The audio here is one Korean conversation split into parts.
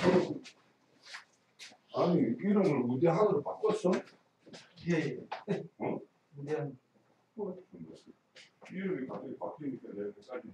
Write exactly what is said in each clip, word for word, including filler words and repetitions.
아니 이름을 무대한으로 바꿨어? 예. 어? 무대한. 이름이 갑자기 바뀌니까 내가 헷갈리네.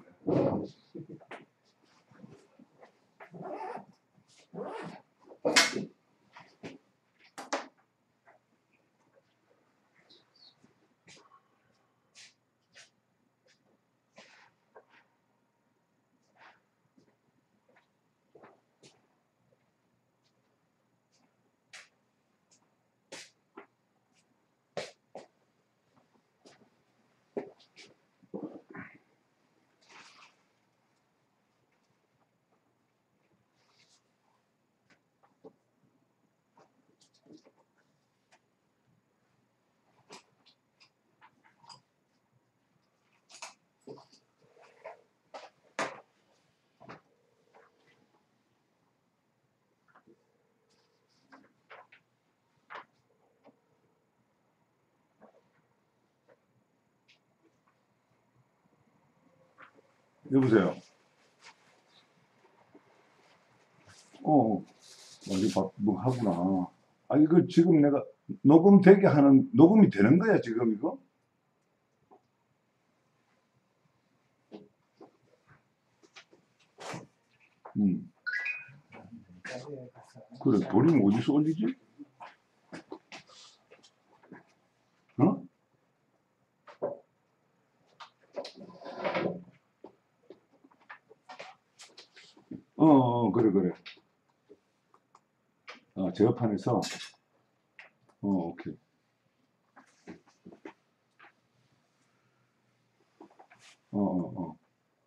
여보세요. 어, 어디 바, 뭐 하구나. 아, 이거 지금 내가 녹음되게 하는, 녹음이 되는 거야, 지금 이거? 음. 그래, 돌이 어디서 올리지? 어? 어, 어, 그래, 그래. 아, 제어판에서. 어, 오케이. 어, 어, 어.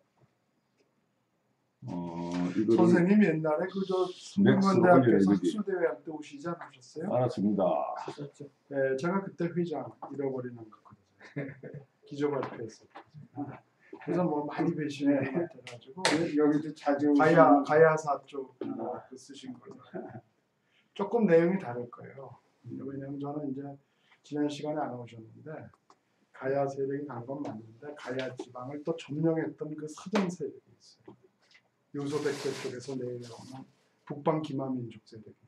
어, 이거를... 선생님 옛날에 그저 성균관대학교에서 학술대회 할 때 오시지 않으셨어요? 알았습니다. 네, 제가 그때 회장 잃어버리는 거거든요. 기조 발표했어요. 그래서 뭐 많이 배신을 해가지고 여기도 자주 가야 가야사 쪽 뭐 쓰신 걸로 조금 내용이 다를 거예요. 왜냐면 저는 이제 지난 시간에 안 오셨는데 가야 세력이 간 건 맞는데 가야 지방을 또 점령했던 그 사전 세력이 있어요. 요소백제 쪽에서 내려오는 북방 기마민족 세력입니다.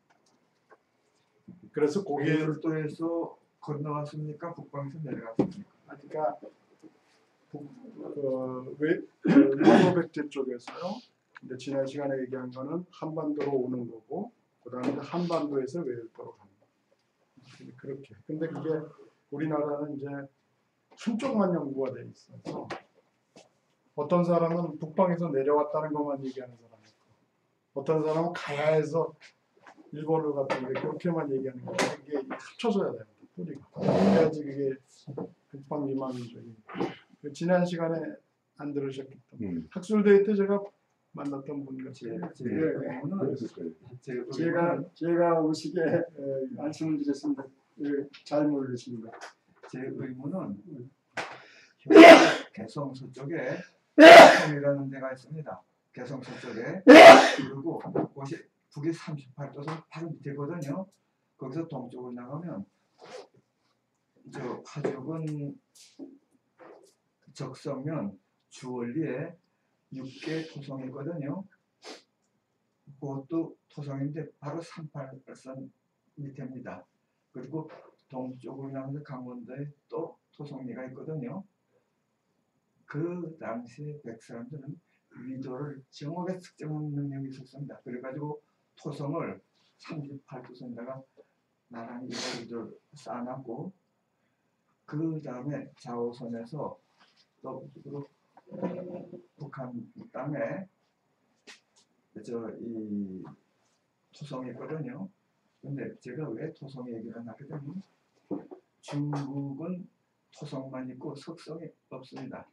그래서 거기에 고개를도에서 건너왔습니까? 북방에서 내려갔습니까? 그러니까 그, 왜, 그 요소백제 쪽에서요. 근데 지난 시간에 얘기한 거는 한반도로 오는 거고, 그 다음에 한반도에서 외일도로 가는 거. 그렇게. 근데 그게 우리나라는 이제 한쪽만 연구가 돼 있어서 어떤 사람은 북방에서 내려왔다는 것만 얘기하는 사람이 있고, 어떤 사람은 가야에서 일본을 갔다는 게 그렇게만 얘기하는 거예요. 이게 합쳐져야 됩니다. 뿌리가. 그래야지 그게 북방 미만민족이. 지난 시간에 안 들으셨기 때문에 음. 학술대회 때 제가 만났던 분 같아요. 제가 제가 제가 오시게 말씀을 드렸습니다. 잘 모르십니다. 제 의문은 개성 서쪽에 개성이라는 데가 있습니다. 개성 서쪽에 그리고 그곳이 북위 삼십팔 도선 바로 밑에거든요. 거기서 동쪽으로 나가면 저 화족은 적성면 주원리에 육 개 토성이 있거든요. 그것도 토성인데 바로 삼십팔선 밑에입니다. 그리고 동쪽으로 나가서 강원도에 또 토성리가 있거든요. 그 당시에 백 사람들은 위도를 정확하게 측정하는 능력이 있었습니다. 그래가지고 토성을 삼십팔 도선에다가 나란히 위도를 쌓아놨고 그 다음에 좌우선에서 또 북한 땅에 저 이 토성이 있거든요. 근데 제가 왜 토성 얘기를 하게 되면 중국은 토성만 있고 석성이 없습니다.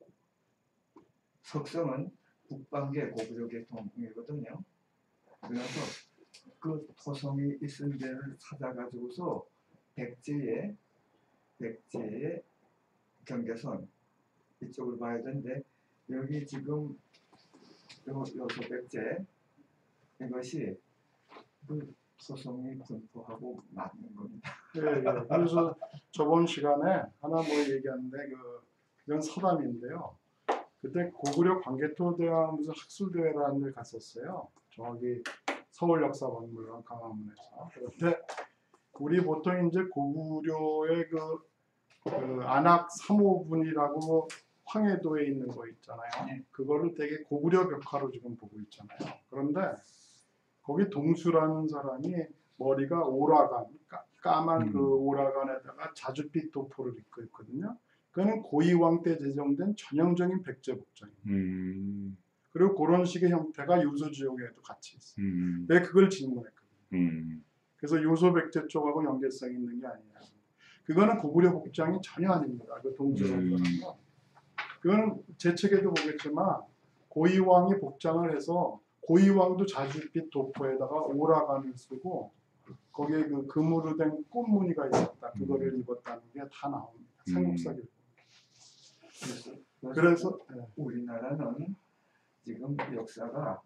석성은 북방계 고구려 계통이거든요. 그래서 그 토성이 있은 데를 찾아가지고서 백제의 백제의 경계선 이쪽을 봐야 되는데 여기 지금 요, 요소 백제 이것이 그 토성이 분포하고 맞는 겁니다. 예, 예. 그래서 저번 시간에 하나 뭐 얘기하는데 그 이건 서담인데요. 그때 고구려 광개토 대왕 무슨 학술대회라는 데 갔었어요. 저기 서울역사박물관 강화문에서. 그런데 우리 보통 이제 고구려의 그, 그 안악 삼호분이라고 황해도에 있는 거 있잖아요. 네. 그거를 되게 고구려 벽화로 지금 보고 있잖아요. 그런데 거기 동수라는 사람이 머리가 오라간, 까, 까만 음. 그 오라간에다가 자줏빛 도포를 입고 있거든요. 그거는 고이왕 때 제정된 전형적인 백제 복장입니다. 음. 그리고 그런 식의 형태가 요소지옥에도 같이 있어요. 음. 내가 그걸 질문했거든요. 음. 그래서 요소 백제 쪽하고 연계성이 있는 게 아니냐. 그거는 고구려 복장이 전혀 아닙니다. 그 동수라는 음. 사람은. 그거는 제 책에도 보겠지만 고이왕이 복장을 해서 고이왕도 자줏빛 도포에다가 오라간을 쓰고 거기에 그 금으로 된 꽃무늬가 있었다. 그거를 음. 입었다는 게 다 나옵니다. 음. 삼국사기. 그래서, 그래서 네. 우리나라는 지금 역사가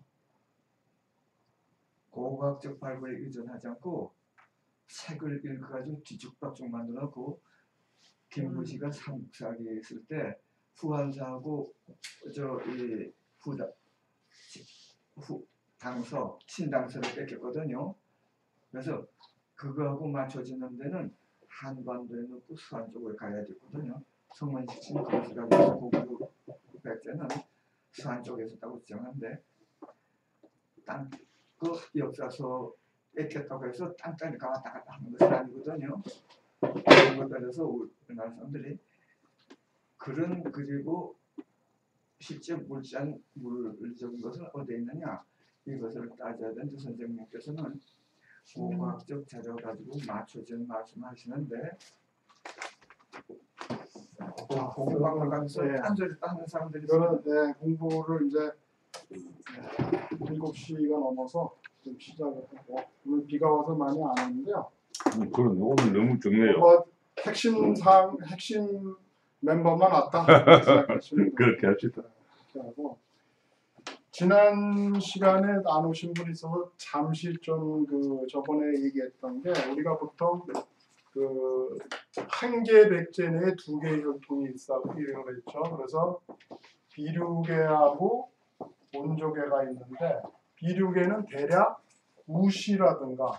고고학적 발굴에 의존하지 않고 책을 읽어가지고 뒤죽박죽 만들어놓고 김부시가 삼국사기 했을 때 후한사하고 저이 후다 후 당서 친당서를 뺏겼거든요. 그래서 그거하고 맞춰지는 데는 한반도에 넣고 수한 쪽을 가야 되거든요. 성문식신 그것을 가지고 고구려 백제는 수한 쪽에서 있다고 주장하는데 땅 그 역사서 뺏겼다고 해서 땅땅이가 왔다 갔다 하는 것은 아니거든요. 그런 것 따라서 우리나라 사람들이 그런 그리고 실제 물잔 물적인 것은 어디에 있느냐 이것을 따져야 되는데 선생님께서는 고고학적 자료 가지고 맞춰진 말씀하시는데 공부박물관에서 네. 딴소리 하는 사람들이 이거는 네, 공부를 이제 일곱 시가 넘어서 좀 시작을 하고 오늘 비가 와서 많이 안 왔는데요. 음, 그러네. 오늘 너무 적네요. 뭐 핵심 상 핵심 멤버만 왔다 생각하시면 그렇게 합시다. 그렇게 하고 지난 시간에 안 오신 분이 있어서 잠시 좀 그 저번에 얘기했던 게 우리가 보통 그 한 개 백제 내에 두 개의 혈통이 있다고 이런 했죠. 그래서 비류계하고 온조계가 있는데 비류계는 대략 우시라든가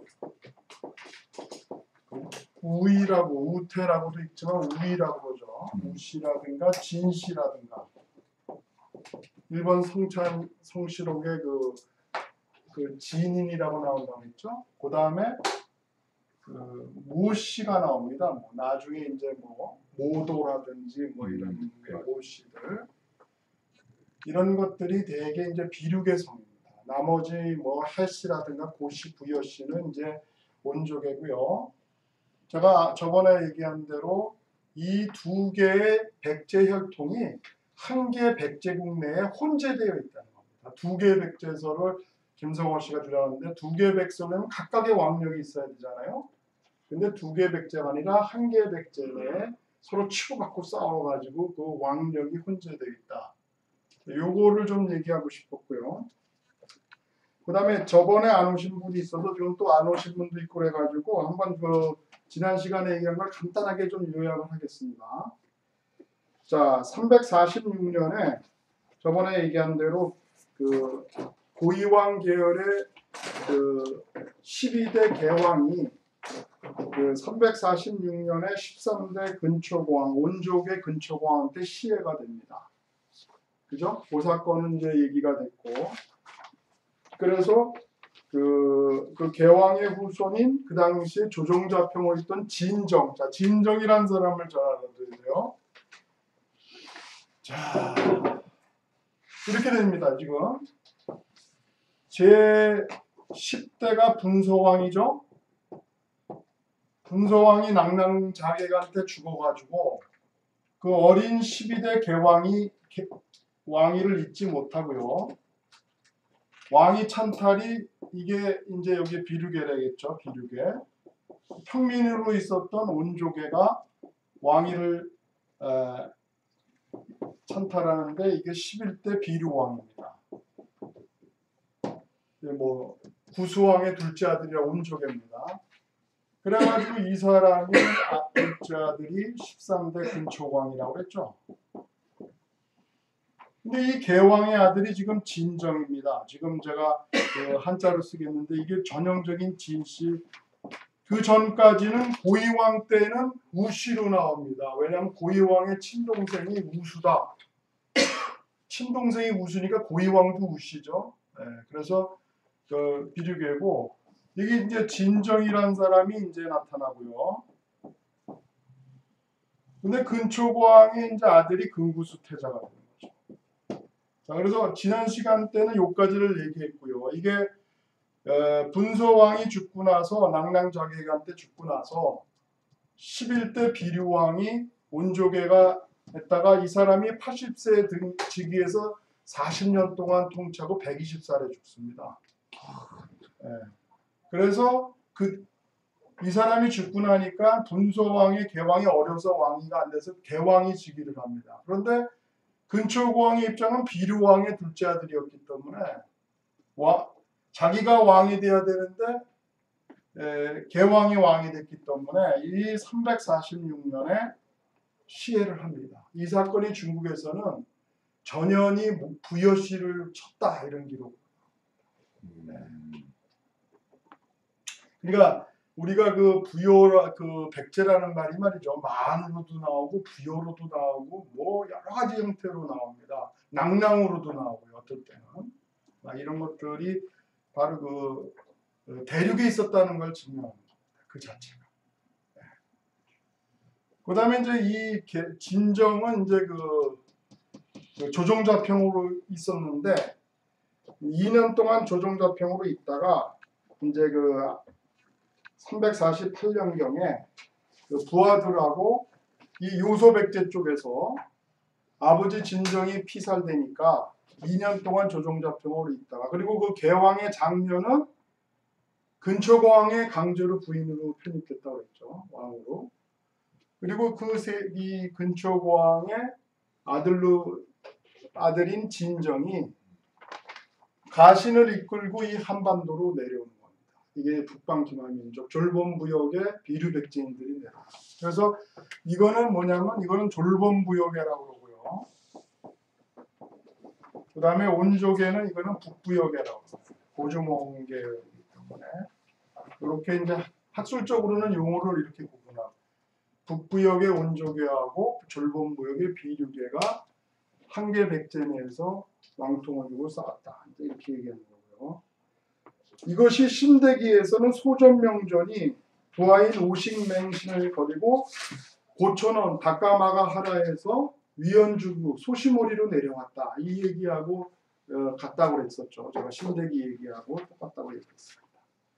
우이라고 우태라고도 있지만 우이라고 그러죠. 우시라든가 진시라든가 일본 성찬 성시록에 그, 그 진인이라고 나온다고 했죠. 그 다음에 그 모씨가 나옵니다. 뭐 나중에 이제 뭐 모도라든지 뭐 이런 음, 모씨들 이런 것들이 대개 이제 비류계 성입니다. 나머지 뭐 해씨라든가 고씨, 부여씨는 이제 원조계고요. 제가 저번에 얘기한 대로 이 두 개의 백제 혈통이 한 개의 백제국 내에 혼재되어 있다는 겁니다. 두 개의 백제서를 김성호 씨가 주장하는데 두 개의 백제는 각각의 왕력이 있어야 되잖아요. 근데 두 개의 백제가 아니라 한 개의 백제 내에 서로 치고받고 싸워가지고 그 왕력이 혼재되어 있다. 요거를 좀 얘기하고 싶었고요. 그 다음에 저번에 안 오신 분이 있어서 지금 또 안 오신 분도 있고 그래가지고 한번 그 지난 시간에 얘기한 걸 간단하게 좀 요약을 하겠습니다. 자, 삼백사십육 년에 저번에 얘기한 대로 그 고이왕 계열의 그 십이 대 개왕이 그 삼백사십육 년에 십삼 대 근초고왕 온족의 근초고왕한테 시해가 됩니다. 그죠? 그 사건은 이제 얘기가 됐고 그래서 그, 그 개왕의 후손인 그 당시에 조정자평을 있던 진정, 자 진정이라는 사람을 잘 알아둬야 돼요. 자 이렇게 됩니다. 지금 제십 대가 분소왕이죠. 분소왕이 낭랑자객한테 죽어가지고 그 어린 십이 대 개왕이 개, 왕위를 잇지 못하고요. 왕위 찬탈이 이게 이제 여기 비류계라겠죠. 비류계. 평민으로 있었던 온조계가 왕위를 에, 찬탈하는데 이게 십일 대 비류왕입니다. 뭐 구수왕의 둘째 아들이라 온조계입니다. 그래가지고 이 사람이 아, 둘째 아들이 십삼 대 근초왕이라고 했죠. 근데 이 개왕의 아들이 지금 진정입니다. 지금 제가 그 한자로 쓰겠는데 이게 전형적인 진씨. 그 전까지는 고이왕 때는 우씨로 나옵니다. 왜냐하면 고이왕의 친동생이 우수다. 친동생이 우수니까 고이왕도 우씨죠. 네, 그래서 그 비류계고 이게 이제 진정이라는 사람이 이제 나타나고요. 근데 근초고왕의 이제 아들이 근구수 태자가 되는 거죠. 자, 그래서 지난 시간 때는 요까지를 얘기했고요. 이게 에, 분소왕이 죽고 나서 낭랑자계간 때 죽고 나서 십일 대 비류왕이 온조계가 했다가 이 사람이 팔십 세 등 즉위해서 사십 년 동안 통치하고 백이십 살에 죽습니다. 예. 그래서 그 이 사람이 죽고 나니까 분소왕이 개왕이 어려서 왕위가 안 돼서 개왕이 즉위를 합니다. 그런데 근초고왕의 입장은 비류왕의 둘째 아들이었기 때문에 와, 자기가 왕이 되어야 되는데 에, 개왕이 왕이 됐기 때문에 이 삼백사십육 년에 시해를 합니다. 이 사건이 중국에서는 전현이 부여시를 쳤다 이런 기록. 네. 그러니까 우리가 그 부여라 그 백제라는 말이 말이죠. 만으로도 나오고 부여로도 나오고 뭐 여러 가지 형태로 나옵니다. 낭랑으로도 나오고요. 어떨 때는 아, 이런 것들이 바로 그 대륙에 있었다는 걸 증명합니다. 그 자체가. 네. 그다음에 이제 이 진정은 이제 그, 그 조정자평으로 있었는데 이 년 동안 조정자평으로 있다가 이제 그 삼백사십팔 년경에 그 부하들하고 이 요소백제 쪽에서 아버지 진정이 피살되니까 이 년 동안 조정자평으로 있다가 그리고 그 개왕의 장녀는 근초고왕의 강제로 부인으로 편입됐다고 했죠. 왕으로. 그리고 그 이 근초고왕의 아들로 아들인 진정이 가신을 이끌고 이 한반도로 내려오는 겁니다. 이게 북방기마민족 졸본부역의 비류백제인들이 내려옵니다. 그래서 이거는 뭐냐면 이거는 졸본부역이라고 그러고요. 그 다음에 온조계는 이거는 북부역이라고 고주몽계이기 때문에 이렇게 이제 학술적으로는 용어를 이렇게 구분하고 북부역의 온조계하고 졸본부역의 비류계가 한계 백제 내에서 왕통을 두고 싸웠다. 이렇게 얘기하는 거고요. 이것이 신대기에서는 소전명전이 부하인 오식맹신을 거리고 고천원 다까마가하라에서 위연주구 소시모리로 내려왔다. 이 얘기하고 어, 같다고 그랬었죠. 제가 신대기 얘기하고 똑같다고 얘기했습니다.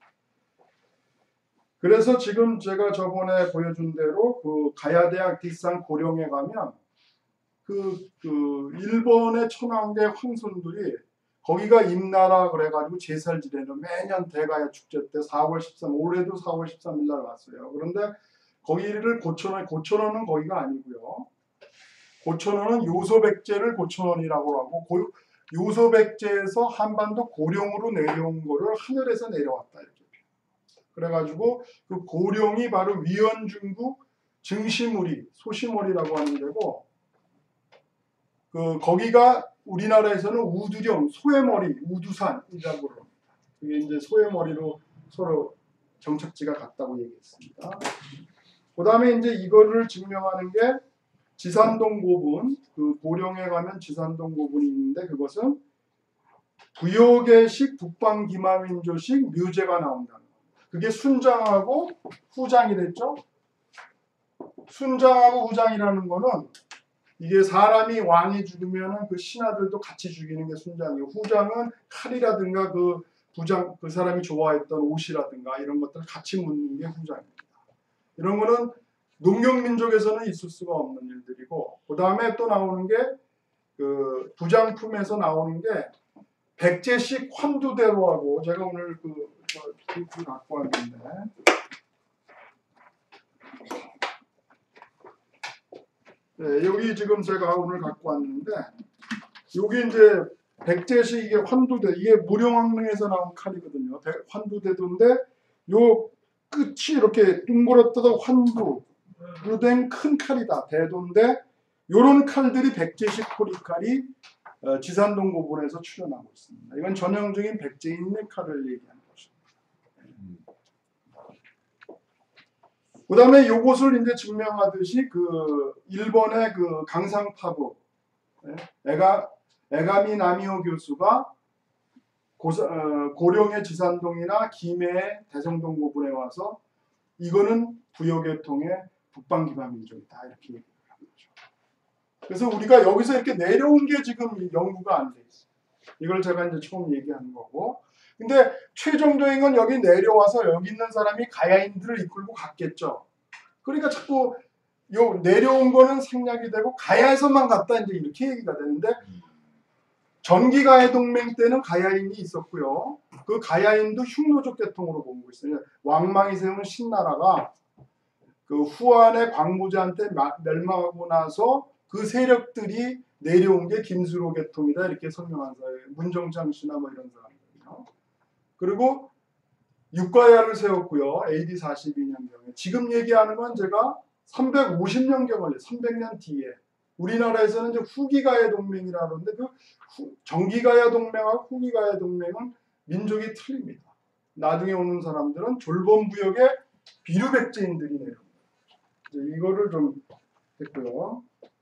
그래서 지금 제가 저번에 보여준 대로 그 가야대학 뒷산 고령에 가면 그, 그 일본의 천황대 황손들이 거기가 임나라 그래가지고 제사를 지내는 매년 대가야 축제 때 사월 십삼 올해도 사월 십삼 일 날 왔어요. 그런데 거기를 고천원 고천원은 거기가 아니고요. 고천원은 요소백제를 고천원이라고 하고 고, 요소백제에서 한반도 고령으로 내려온 거를 하늘에서 내려왔다 이렇게. 그래가지고 그 고령이 바로 위연중국 증시무리 소시몰이라고 하는 데고 그 거기가 우리나라에서는 우두령 소의 머리 우두산이라고 합니다. 그게 이제 소의 머리로 서로 정착지가 같다고 얘기했습니다. 그 다음에 이제 이거를 증명하는 게 지산동 고분, 그 고령에 가면 지산동 고분이 있는데 그것은 부여계식 북방기마민조식 묘제가 나온다는 겁니다. 그게 순장하고 후장이 됐죠. 순장하고 후장이라는 거는 이게 사람이 왕이 죽으면 그 신하들도 같이 죽이는 게 순장이에요. 후장은 칼이라든가 그 부장 그 사람이 좋아했던 옷이라든가 이런 것들을 같이 묻는 게 후장입니다. 이런 거는 농경민족에서는 있을 수가 없는 일들이고 그 다음에 또 나오는 게 그 부장품에서 나오는 게 백제식 환두대로하고 제가 오늘 그, 그, 그 갖고 왔는데 네, 여기 지금 제가 오늘 갖고 왔는데 여기 이제 백제식 이게 환두대 이게 무령왕릉에서 나온 칼이거든요. 환두대도인데 요 끝이 이렇게 둥그렇다가 환두로 된 큰 칼이다. 대도인데 요런 칼들이 백제식 포리칼이 어, 지산동 고분에서 출현하고 있습니다. 이건 전형적인 백제인 역할을 얘기하는 것입니다. 그 다음에 요것을 이제 증명하듯이 그 일본의 그 강상파부 에가 에가미 나미오 교수가 고사, 어, 고령의 지산동이나 김해의 대성동 고분에 와서 이거는 부여계통의 북방기반 민족이다 이렇게 얘기를 하는 거죠. 그래서 우리가 여기서 이렇게 내려온 게 지금 연구가 안 돼 있어요. 이걸 제가 이제 처음 얘기하는 거고. 근데 최종적인 건 여기 내려와서 여기 있는 사람이 가야인들을 이끌고 갔겠죠. 그러니까 자꾸 요 내려온 거는 생략이 되고 가야에서만 갔다 이제 이렇게 얘기가 되는데 전기가야 동맹 때는 가야인이 있었고요. 그 가야인도 흉노족 계통으로 보고 있어요. 왕망이 세운 신나라가 그 후한의 광부제한테 멸망하고 나서 그 세력들이 내려온 게 김수로 계통이다 이렇게 설명한 사람이에요. 문정장 씨나 뭐 이런 사람들이요. 그리고 육가야를 세웠고요. 에이디 사십이 년경에. 지금 얘기하는 건 제가 삼백오십 년경을 삼백 년 뒤에 우리나라에서는 이제 후기가야 동맹이라 그러는데 그 후, 정기가야 동맹하고 후기가야 동맹은 민족이 틀립니다. 나중에 오는 사람들은 졸범부역의 비류백제인들이 내려옵니다. 이제 이거를 좀 했고요.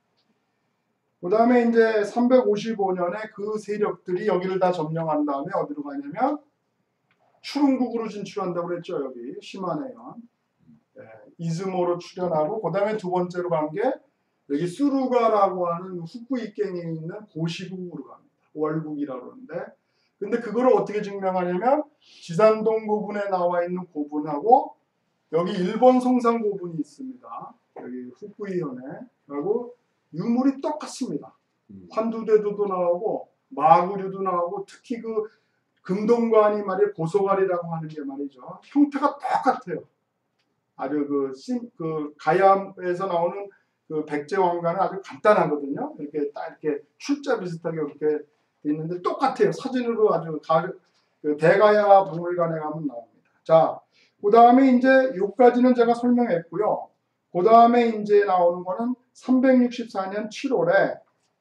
그 다음에 이제 삼백오십오 년에 그 세력들이 여기를 다 점령한 다음에 어디로 가냐면 추릉국으로 진출한다고 그랬죠. 여기 시마네현. 예, 이즈모로 출현하고 그 다음에 두 번째로 간 게 여기 수루가라고 하는 후쿠이ken에 있는 고시국으로 갑니다. 월국이라고 그러는데 근데 그거를 어떻게 증명하냐면 지산동 고분에 나와 있는 고분하고 여기 일본 성산 고분이 있습니다. 여기 후쿠이현에 하고 유물이 똑같습니다. 환두대도도 나오고 마구류도 나오고 특히 그 금동관이 말이에요. 고소갈이라고 하는 게 말이죠. 형태가 똑같아요. 아주 그, 심, 그 가야에서 나오는 그 백제 왕관은 아주 간단하거든요. 이렇게 딱 이렇게 출자 비슷하게 이렇게 돼 있는데 똑같아요. 사진으로 아주 가, 그 대가야 박물관에 가면 나옵니다. 자, 그 다음에 이제 여기까지는 제가 설명했고요. 그 다음에 이제 나오는 거는 삼백육십사 년 칠월에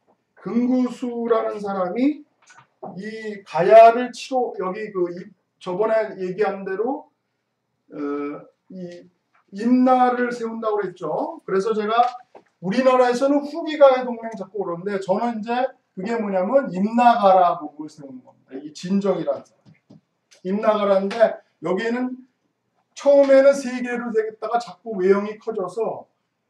금구수라는 사람이 이 가야를 치러 여기 그 저번에 얘기한 대로 어, 이 임나를 세운다고 그랬죠. 그래서 제가 우리나라에서는 후기가야 동맹 자꾸 그러는데 저는 이제 그게 뭐냐면 임나가라 보고 세우는 겁니다. 이 진정이라는 사람. 임나가라인데 여기에는 처음에는 세 개로 되겠다가 자꾸 외형이 커져서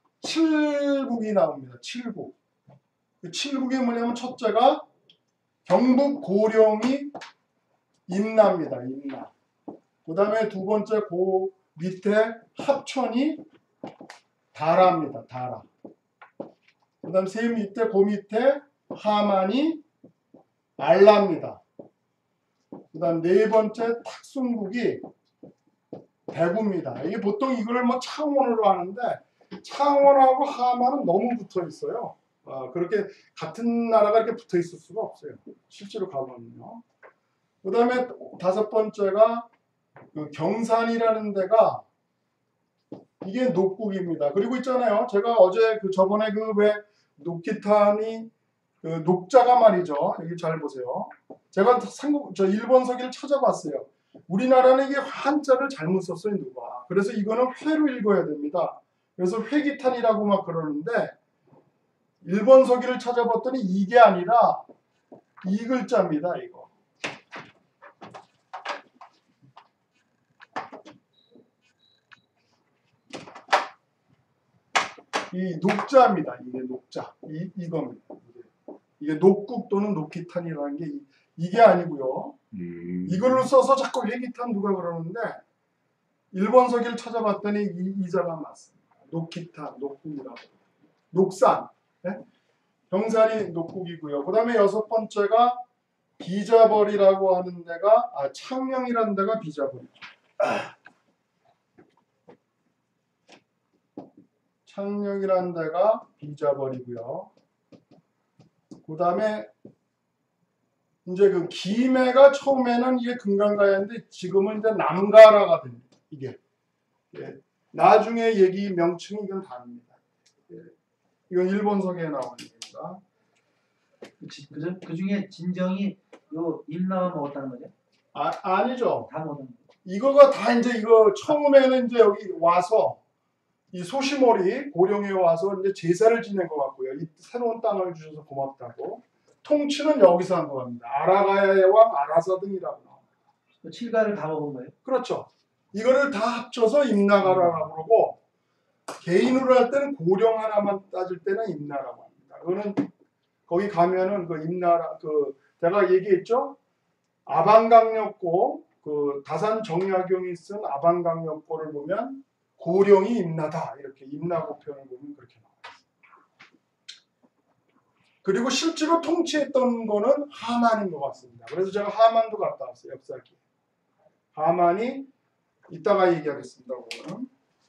칠국이 나옵니다. 칠국. 그 칠국이 뭐냐면 첫째가 경북 고령이 임나입니다. 임나. 그 다음에 두 번째 고 밑에 합천이 다라입니다. 다라. 그 다음 세 밑에 고 밑에 하만이 알라입니다. 그 다음 네 번째 탁순국이 대구입니다. 이게 보통 이걸 뭐 창원으로 하는데 창원하고 하만은 너무 붙어 있어요. 어, 그렇게 같은 나라가 이렇게 붙어 있을 수가 없어요. 실제로 가보면요. 그 다음에 다섯 번째가 그 경산이라는 데가 이게 녹국입니다. 그리고 있잖아요. 제가 어제 그 저번에 그 왜 녹기탄이 그 녹자가 말이죠. 여기 잘 보세요. 제가 삼국 저 일본 서기를 찾아봤어요. 우리나라는 이게 한자를 잘못 썼어요, 누가. 그래서 이거는 회로 읽어야 됩니다. 그래서 회기탄이라고 막 그러는데 일본 서기를 찾아봤더니 이게 아니라 이 글자입니다, 이거. 이 녹자입니다. 이게 녹자. 이, 이겁니다. 이게, 이게 녹국 또는 녹기탄이라는 게 이, 이게 아니고요. 음. 이걸로 써서 자꾸 회기탄 누가 그러는데 일본 서기를 찾아봤더니 이, 이자가 맞습니다. 녹기탄, 녹국이라고. 녹산. 네? 경산이 녹국이고요. 그 다음에 여섯 번째가 비자벌이라고 하는 데가 아 창녕이라는 데가 비자벌이죠. 창녕이라는 데가 비자벌이고요. 그 다음에 이제 그 김해가 처음에는 이게 금강가야인데 지금은 이제 남가라가 됩니다. 이게 예. 나중에 얘기 명칭이 이건 다릅니다. 예. 이건 일본 서기에 나오는 겁니다. 그, 지- 그, 중- 그 중에 진정이 요 임나와 먹었다는 거죠? 아, 아니죠. 다 먹었다는 거죠? 이거가 다 이제 이거 처음에는 이제 여기 와서 이 소시몰이 고령에 와서 이제 제사를 지낸 것 같고요. 이 새로운 땅을 주셔서 고맙다고. 통치는 여기서 한 것 같습니다. 아라가야의 왕 아라사등이라고 나와요. 그 칠가를 다 먹은 거예요? 그렇죠. 이거를 다 합쳐서 임나가라라고 그러고 개인으로 할 때는 고령 하나만 따질 때는 임나라고 합니다. 그거는 거기 가면은 그 임나라 그 제가 얘기했죠. 아방강력고 그 다산 정약용이 쓴 아방강력고를 보면 고령이 임나다 이렇게 임나고 표현을 보면 그렇게 나와요. 그리고 실제로 통치했던 거는 하만인 것 같습니다. 그래서 제가 하만도 갔다 왔어요. 역사기. 하만이 이따가 얘기하겠습니다. 그거는.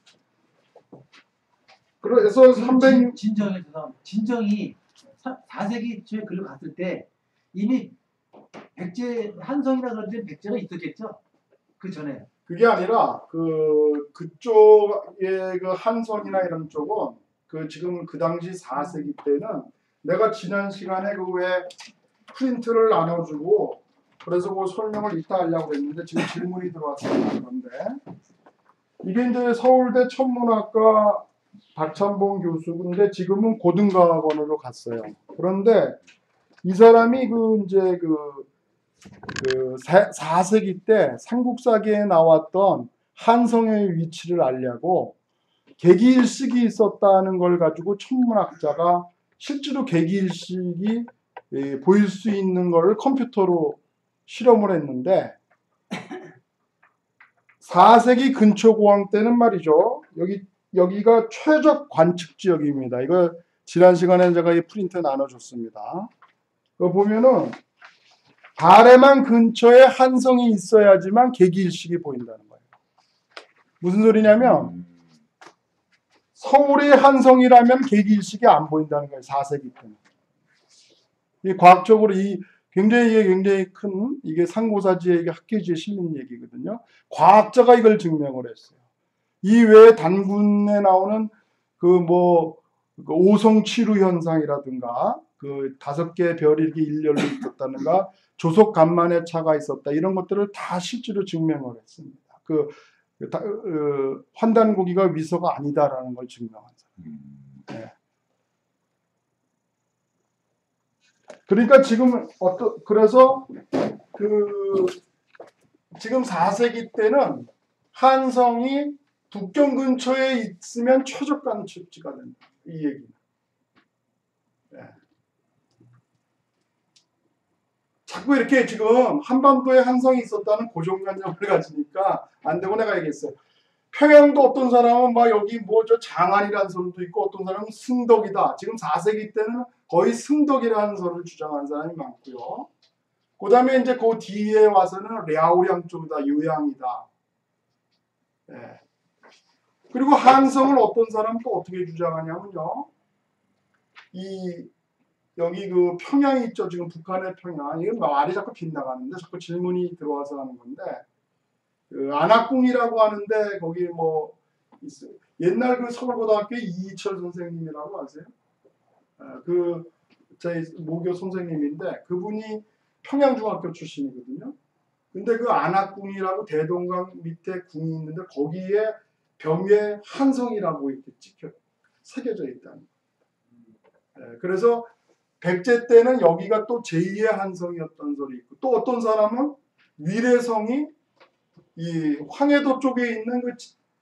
그래서 삼백 진정에 대해서 진정이 사 세기 초에 글로 갔을 때 이미 백제 한성이라 그럴 때 백제가 있었겠죠? 그 전에. 그게 아니라 그 그쪽의 그 한선이나 이런 쪽은 그 지금 그 당시 사 세기 때는 내가 지난 시간에 그 왜 프린트를 나눠주고 그래서 그 설명을 이따 하려고 했는데 지금 질문이 들어왔어요. 그런데 이게 이제 서울대 천문학과 박찬봉 교수인데 지금은 고등과학원으로 갔어요. 그런데 이 사람이 그 이제 그, 그 사 세기 때 삼국사기에 나왔던 한성의 위치를 알려고 계기일식이 있었다는 걸 가지고 천문학자가 실제로 계기일식이 예, 보일 수 있는 걸 컴퓨터로 실험을 했는데 사 세기 근초 고항 때는 말이죠. 여기 여기가 최적 관측 지역입니다. 이거 지난 시간에 제가 이 프린트 나눠줬습니다. 이거 보면은 바레만 근처에 한성이 있어야지만 계기일식이 보인다는 거예요. 무슨 소리냐면 서울의 한성이라면 계기일식이 안 보인다는 거예요. 사 세기 때는. 이 과학적으로 이 굉장히 이게 굉장히 큰 이게 상고사지의 이게 학계지에 실린 얘기거든요. 과학자가 이걸 증명을 했어요. 이 외에 단군에 나오는 그 뭐 오성치루 현상이라든가 그 다섯 개의 별이 이렇게 일렬로 있었다든가 조속 간만의 차가 있었다 이런 것들을 다 실제로 증명을 했습니다. 그 다, 어, 환단고기가 위서가 아니다라는 걸 증명한 사람. 네. 그러니까 지금 어떤 그래서 그 지금 사 세기 때는 한성이 북경 근처에 있으면 최적 관측지가 된다. 이 얘기는. 네. 자꾸 이렇게 지금 한반도에 한성이 있었다는 고정관념을 가지니까 안 되고 내가 얘기했어요. 평양도 어떤 사람은 막 여기 뭐 저 장안이라는 설도 있고 어떤 사람은 승덕이다. 지금 사 세기 때는 거의 승덕이라는 설을 주장하는 사람이 많고요. 그 다음에 이제 그 뒤에 와서는 랴오량 쪽이다. 유양이다. 네. 그리고 한성을 어떤 사람은 또 어떻게 주장하냐면요. 이 여기 그 평양이 있죠. 지금 북한의 평양. 이건 말이 자꾸 빗나가는데 자꾸 질문이 들어와서 하는 건데 그 안학궁이라고 하는데 거기 뭐 있어요. 옛날 그 서울고등학교 이희철 선생님이라고 아세요? 아, 그 제 모교 선생님인데 그분이 평양중학교 출신이거든요. 근데 그 안학궁이라고 대동강 밑에 궁이 있는데 거기에 벽에 한성이라고 이렇게 찍혀 새겨져 있다는 거예요. 네, 그래서 백제 때는 여기가 또 제이의 한성이었던 소리 있고 또 어떤 사람은 위례성이 이 황해도 쪽에 있는 그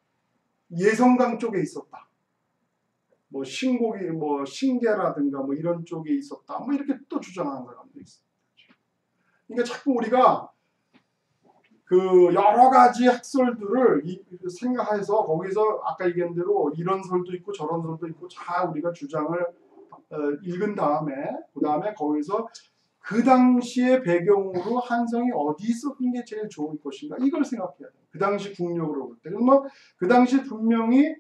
예성강 쪽에 있었다. 뭐 신곡이 뭐 신계라든가 뭐 이런 쪽에 있었다. 뭐 이렇게 또 주장하는 사람도 있습니다. 그러니까 자꾸 우리가 그 여러 가지 학설들을 생각해서 거기서 아까 얘기한 대로 이런 설도 있고 저런 설도 있고 다 우리가 주장을 어, 읽은 다음에 그 다음에 거기서 그 당시의 배경으로 한성이 어디서 한 게 제일 좋을 것인가 이걸 생각해야 돼요. 그 당시 국력으로 볼 때. 그러면 그 당시 분명히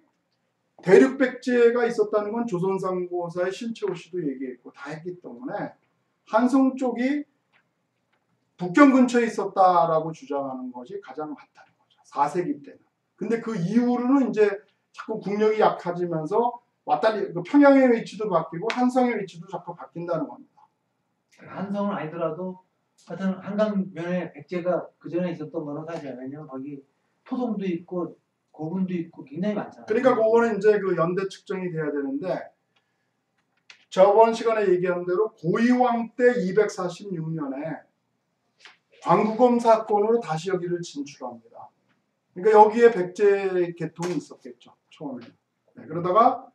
대륙백제가 있었다는 건 조선상고사의 신채호 씨도 얘기했고 다 했기 때문에 한성 쪽이 북경 근처에 있었다라고 주장하는 것이 가장 맞다는 거죠. 사 세기 때는. 근데 그 이후로는 이제 자꾸 국력이 약해지면서 왔다리 그 평양의 위치도 바뀌고 한성의 위치도 자꾸 바뀐다는 겁니다. 한성은 아니더라도 하여튼 한강변에 백제가 그 전에 있었던 거는 사실이야. 왜냐면 거기 토성도 있고 고분도 있고 굉장히 많잖아요. 그러니까 그거는 이제 그 연대 측정이 돼야 되는데 저번 시간에 얘기한 대로 고이왕 때 이백사십육 년에 광구검 사건으로 다시 여기를 진출합니다. 그러니까 여기에 백제 계통이 있었겠죠. 처음에. 네, 그러다가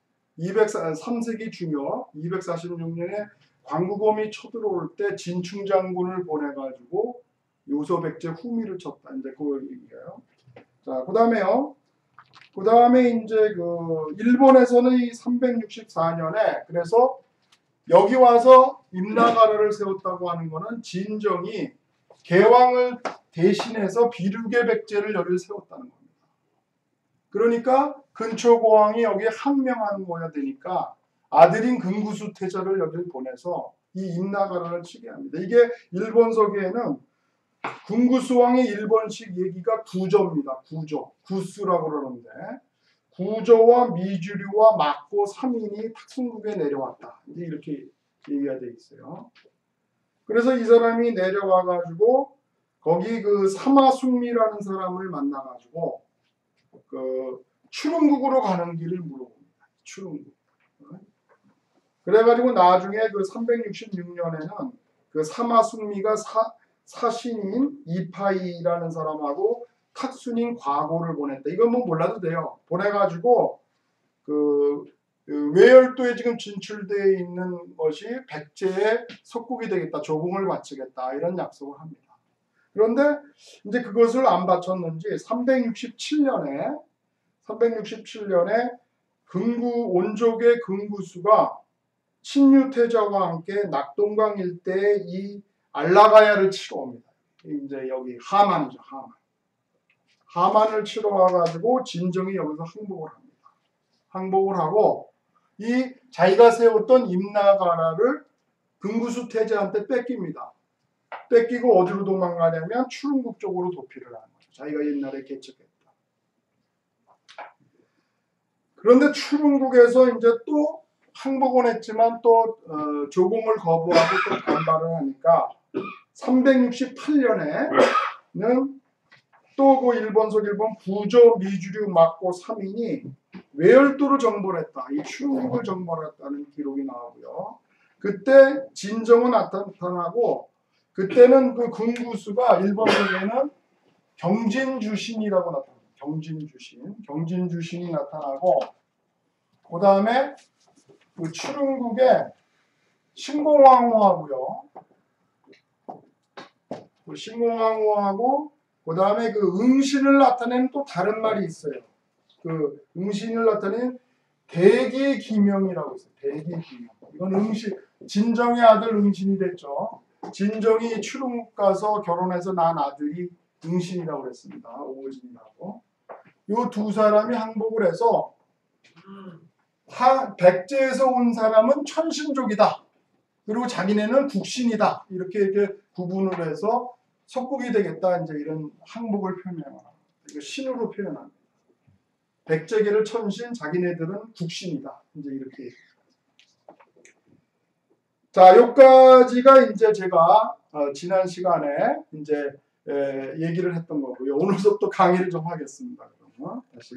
삼 세기 중요 이백사십육 년에 광구검이 쳐들어올 때 진충 장군을 보내가지고 요소 백제 후미를 쳤다. 이제 그 얘기예요. 자, 그 다음에요. 그 다음에 이제 그 일본에서는 이 삼백육십사 년에 그래서 여기 와서 임나가라를 세웠다고 하는 거는 진정이 개왕을 대신해서 비류계 백제를 여기를 세웠다는 겁니다. 그러니까 근초 고왕이 여기에 항명하는 거야 되니까 아들인 근구수 태자를 여기를 보내서 이 임나가라를 치게 합니다. 이게 일본서기에는 군구수 왕의 일본식 얘기가 구조입니다. 구조. 구수라고 그러는데 구조와 미주류와 막고 삼인이 탁순국에 내려왔다. 이제 이렇게 얘기가 돼 있어요. 그래서 이 사람이 내려와 가지고 거기 그 사마숙미라는 사람을 만나 가지고 그 추릉국으로 가는 길을 물어봅니다. 추릉국. 그래가지고 나중에 그 삼백육십육 년에는 그 사마숙미가 사, 사신인 이파이라는 사람하고 탁순인 과고를 보냈다. 이건 뭐 몰라도 돼요. 보내가지고 그, 그 외열도에 지금 진출되어 있는 것이 백제의 속국이 되겠다. 조공을 바치겠다. 이런 약속을 합니다. 그런데 이제 그것을 안 바쳤는지 삼백육십칠 년에 삼백육십칠 년에 근구 온족의 근구수가 신유태자와 함께 낙동강 일대에 이 알라가야를 치러 옵니다. 이제 여기 하만이죠, 하만. 하만을 치러 와가지고 진정이 여기서 항복을 합니다. 항복을 하고 이 자기가 세웠던 임나가라를 근구수 태자한테 뺏깁니다. 뺏기고 어디로 도망가냐면 추릉국 쪽으로 도피를 하는 거죠. 자기가 옛날에 개척했다. 그런데 추릉국에서 이제 또 항복은 했지만 또 어, 조공을 거부하고 또 반발을 하니까 삼백육십팔 년에는 또 그 일본서 일본 부조 미주류 막고 삼인이 외열도를 정벌했다. 이 추릉국을 정벌했다는 기록이 나오고요. 그때 진정은 나타나고 그때는 그 군구수가 일본에는 경진주신이라고 나타납니다. 경진주신, 경진주신이 나타나고 그 다음에 그 추릉국의 신공왕후하고요. 그 신공왕후하고 그 다음에 그 응신을 나타내는 또 다른 말이 있어요. 그 응신을 나타내는 대기기명이라고 있어요. 대기기명. 이건 응신, 진정의 아들 응신이 됐죠. 진정이 추릉국 가서 결혼해서 낳은 아들이 응신이라고 그랬습니다. 오진이라고. 이 두 사람이 항복을 해서 하, 백제에서 온 사람은 천신족이다. 그리고 자기네는 국신이다. 이렇게 이렇게 구분을 해서 속국이 되겠다. 이제 이런 항복을 표명합니다. 이거 신으로 표현합니다. 백제계를 천신, 자기네들은 국신이다. 이제 이렇게. 자, 여기까지가 이제 제가 어, 지난 시간에 이제 에, 얘기를 했던 거고요. 오늘부터 강의를 좀 하겠습니다. 그러면 다시.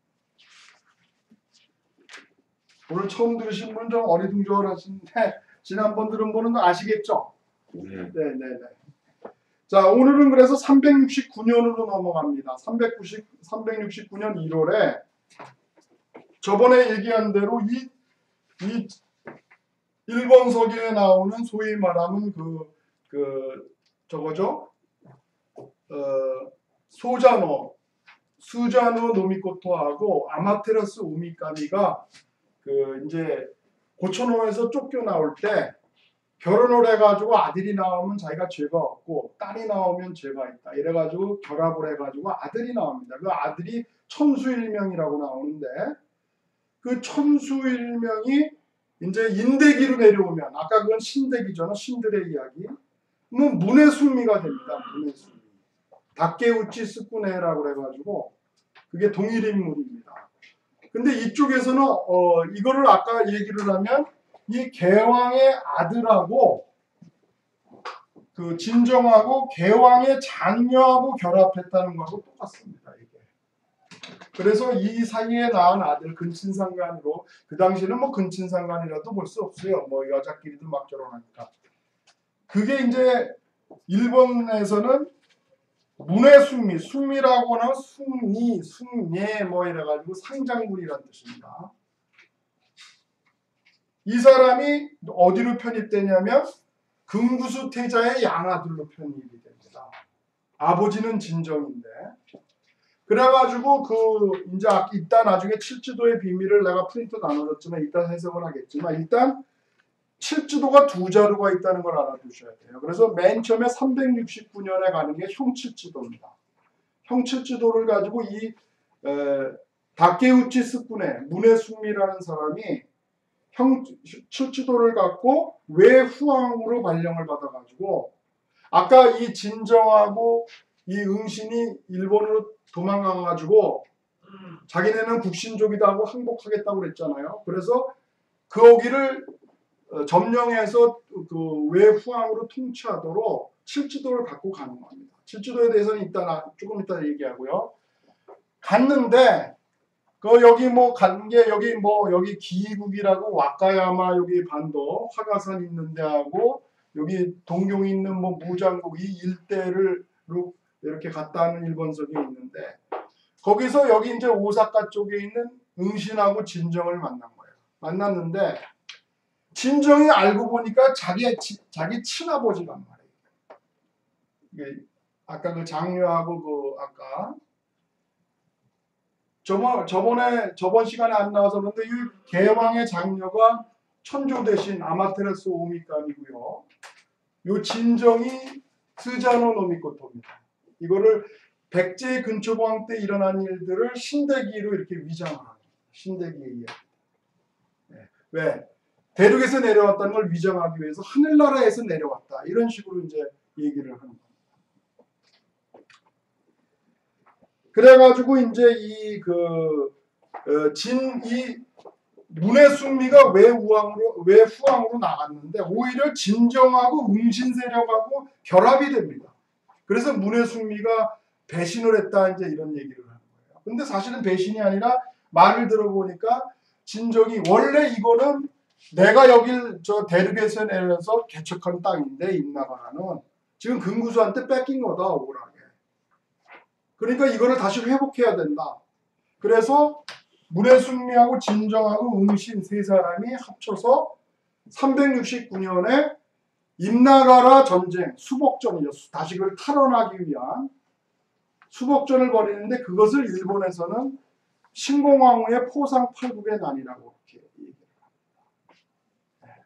오늘 처음 들으신 분은 좀 어리둥절하신데 지난번 들은 분은 아시겠죠? 네. 네, 네, 네. 자, 오늘은 그래서 삼백육십구 년으로 넘어갑니다. 삼백구십, 삼백육십구 년 일월에 저번에 얘기한 대로 이, 이 일본 서기에 나오는 소위 말하면 그, 그 저거죠? 어, 소자노, 수자노 노미코토하고 아마테라스 오미카미가 그 이제 고초노에서 쫓겨 나올 때 결혼을 해가지고 아들이 나오면 자기가 죄가 없고 딸이 나오면 죄가 있다. 이래가지고 결합을 해가지고 아들이 나옵니다. 그 아들이 천수일명이라고 나오는데 그 천수일명이 이제 인대기로 내려오면 아까 그건 신대기잖아. 신들의 이야기. 뭐 문해순미가 됩니다. 문해순미. 다케우치 스쿠네라고 해가지고 그게 동일인물입니다. 근데 이쪽에서는 어 이거를 아까 얘기를 하면 이 개왕의 아들하고 그 진정하고 개왕의 장녀하고 결합했다는 거하고 똑같습니다. 이게. 그래서 이 사이에 낳은 아들 근친상간으로, 그 당시에는 뭐 근친상간이라도 볼 수 없어요. 뭐 여자끼리도 막 결혼하니까. 그게 이제 일본에서는 문의 숙미, 숙미라고 하는 숙리, 숙례 뭐 이래가지고 상장군이라는 뜻입니다. 이 사람이 어디로 편입되냐면 금구수 태자의 양아들로 편입이 됩니다. 아버지는 진정인데. 그래가지고 그 이제 이따 나중에 칠지도의 비밀을 내가 프린트 나눠줬지만 이따 해석을 하겠지만 일단 칠지도가 두 자루가 있다는 걸 알아두셔야 돼요. 그래서 맨 처음에 삼백육십구 년에 가는 게 형칠지도입니다. 형칠지도를 가지고 이 에, 다케우치 스쿠네 문해숙미라는 사람이 형 칠지도를 갖고 외후왕으로 발령을 받아가지고 아까 이 진정하고 이 응신이 일본으로 도망가가지고 자기네는 국신족이다 하고 항복하겠다고 그랬잖아요. 그래서 거기를 점령해서 그 외후왕으로 통치하도록 칠지도를 갖고 가는 겁니다. 칠지도에 대해서는 이따 조금 이따 얘기하고요. 갔는데 그 여기 뭐 간 게 여기 뭐 여기 기이국이라고 와카야마 여기 반도 화가산 있는 데하고 여기 동경 있는 뭐 무장국 이 일대를 이렇게 갔다 하는 일본석이 있는데 거기서 여기 이제 오사카 쪽에 있는 응신하고 진정을 만난 거예요. 만났는데 진정이 알고 보니까 자기 자기 친아버지란 말이에요. 이게 아까 그 장녀하고 그 아까 저번 저번에 저번 시간에 안 나와서 그런데 이 개왕의 장녀가 천조 대신 아마테라스 오미감이고요. 요 진정이 스자노 노미코토입니다. 이거를 백제 근초고왕 때 일어난 일들을 신대기로 이렇게 위장을 합니다. 신대기에 의해. 네. 왜? 대륙에서 내려왔다는 걸 위장하기 위해서 하늘나라에서 내려왔다. 이런 식으로 이제 얘기를 하는 겁니다. 그래가지고 이제 이 그 진 이 문해숙미가 외우왕으로 외후왕으로 나갔는데 오히려 진정하고 응신 세력하고 결합이 됩니다. 그래서 문해숙미가 배신을 했다 이제 이런 얘기를 하는 거예요. 근데 사실은 배신이 아니라 말을 들어보니까 진정이 원래 이거는 내가 여길 저 대륙에서 내려서 개척한 땅인데 임나가라는 지금 금구수한테 뺏긴 거다 억울하게. 그러니까 이거를 다시 회복해야 된다. 그래서 문해숙미하고 진정하고 응신 세 사람이 합쳐서 삼백육십구 년에 임나가라 전쟁, 수복전이죠. 다시그를 탈환하기 위한 수복전을 벌이는데 그것을 일본에서는 신공황후의 포상팔국의 난이라고 이렇게 얘기를 합니다.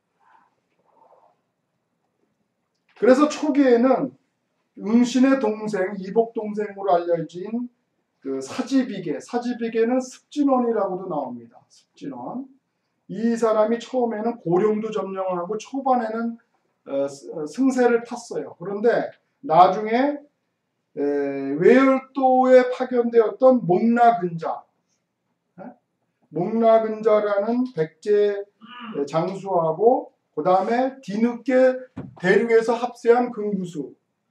그래서 초기에는 응신의 동생, 이복 동생으로 알려진 그 사지비계, 사지비계는 습진원이라고도 나옵니다. 습진원. 이 사람이 처음에는 고령도 점령하고 초반에는 어, 승세를 탔어요. 그런데 나중에 에, 외열도에 파견되었던 목라근자, 에? 목라근자라는 백제 장수하고 그 다음에 뒤늦게 대륙에서 합세한 금구수가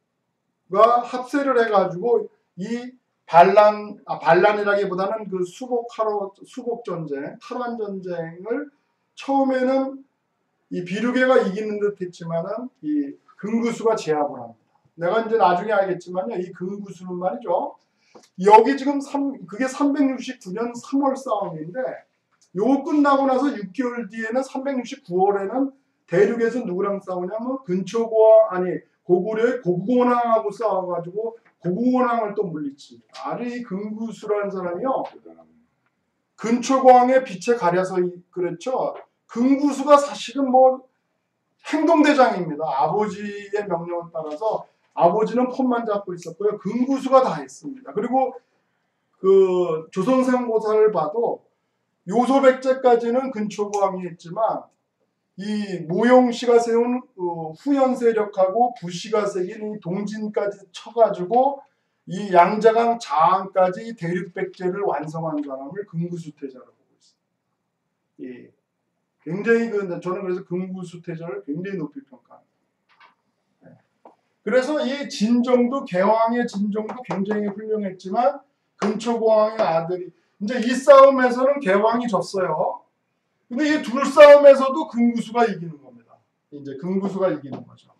합세를 해가지고 이 반란, 아, 반란이라기보다는 그 수복하러, 수복전쟁, 탈환전쟁을 처음에는 이 비류계가 이기는 듯 했지만은 이 금구수가 제압을 합니다. 내가 이제 나중에 알겠지만요, 이 금구수는 말이죠. 여기 지금 삼, 그게 삼백육십구 년 삼월 싸움인데, 요거 끝나고 나서 육 개월 뒤에는 삼백육십구 월에는 대륙에서 누구랑 싸우냐면 근초고왕, 아니, 고구려의 고구원왕하고 싸워가지고 고구원왕을 또 물리칩니다. 아래 이 금구수라는 사람이요. 근초고왕의 빛에 가려서 그랬죠. 금구수가 사실은 뭐 행동대장입니다. 아버지의 명령에 따라서 아버지는 폰만 잡고 있었고요. 금구수가 다 했습니다. 그리고 그 조선상고사를 봐도 요소백제까지는 근초고왕이 했지만 이 모용씨가 세운 어, 후연 세력하고 부씨가 새긴 이 동진까지 쳐가지고 이 양자강 자항까지 대륙백제를 완성한 사람을 금구수태자라고 보고 있습니다. 예. 굉장히 그 저는 그래서 금구수태자를 굉장히 높이 평가합니다. 예. 그래서 이 진정도 개왕의 진정도 굉장히 훌륭했지만 근초고왕의 아들이 이제 이 싸움에서는 개왕이 졌어요. 근데 이 둘 싸움에서도 금구수가 이기는 겁니다. 이제 금구수가 이기는 거죠.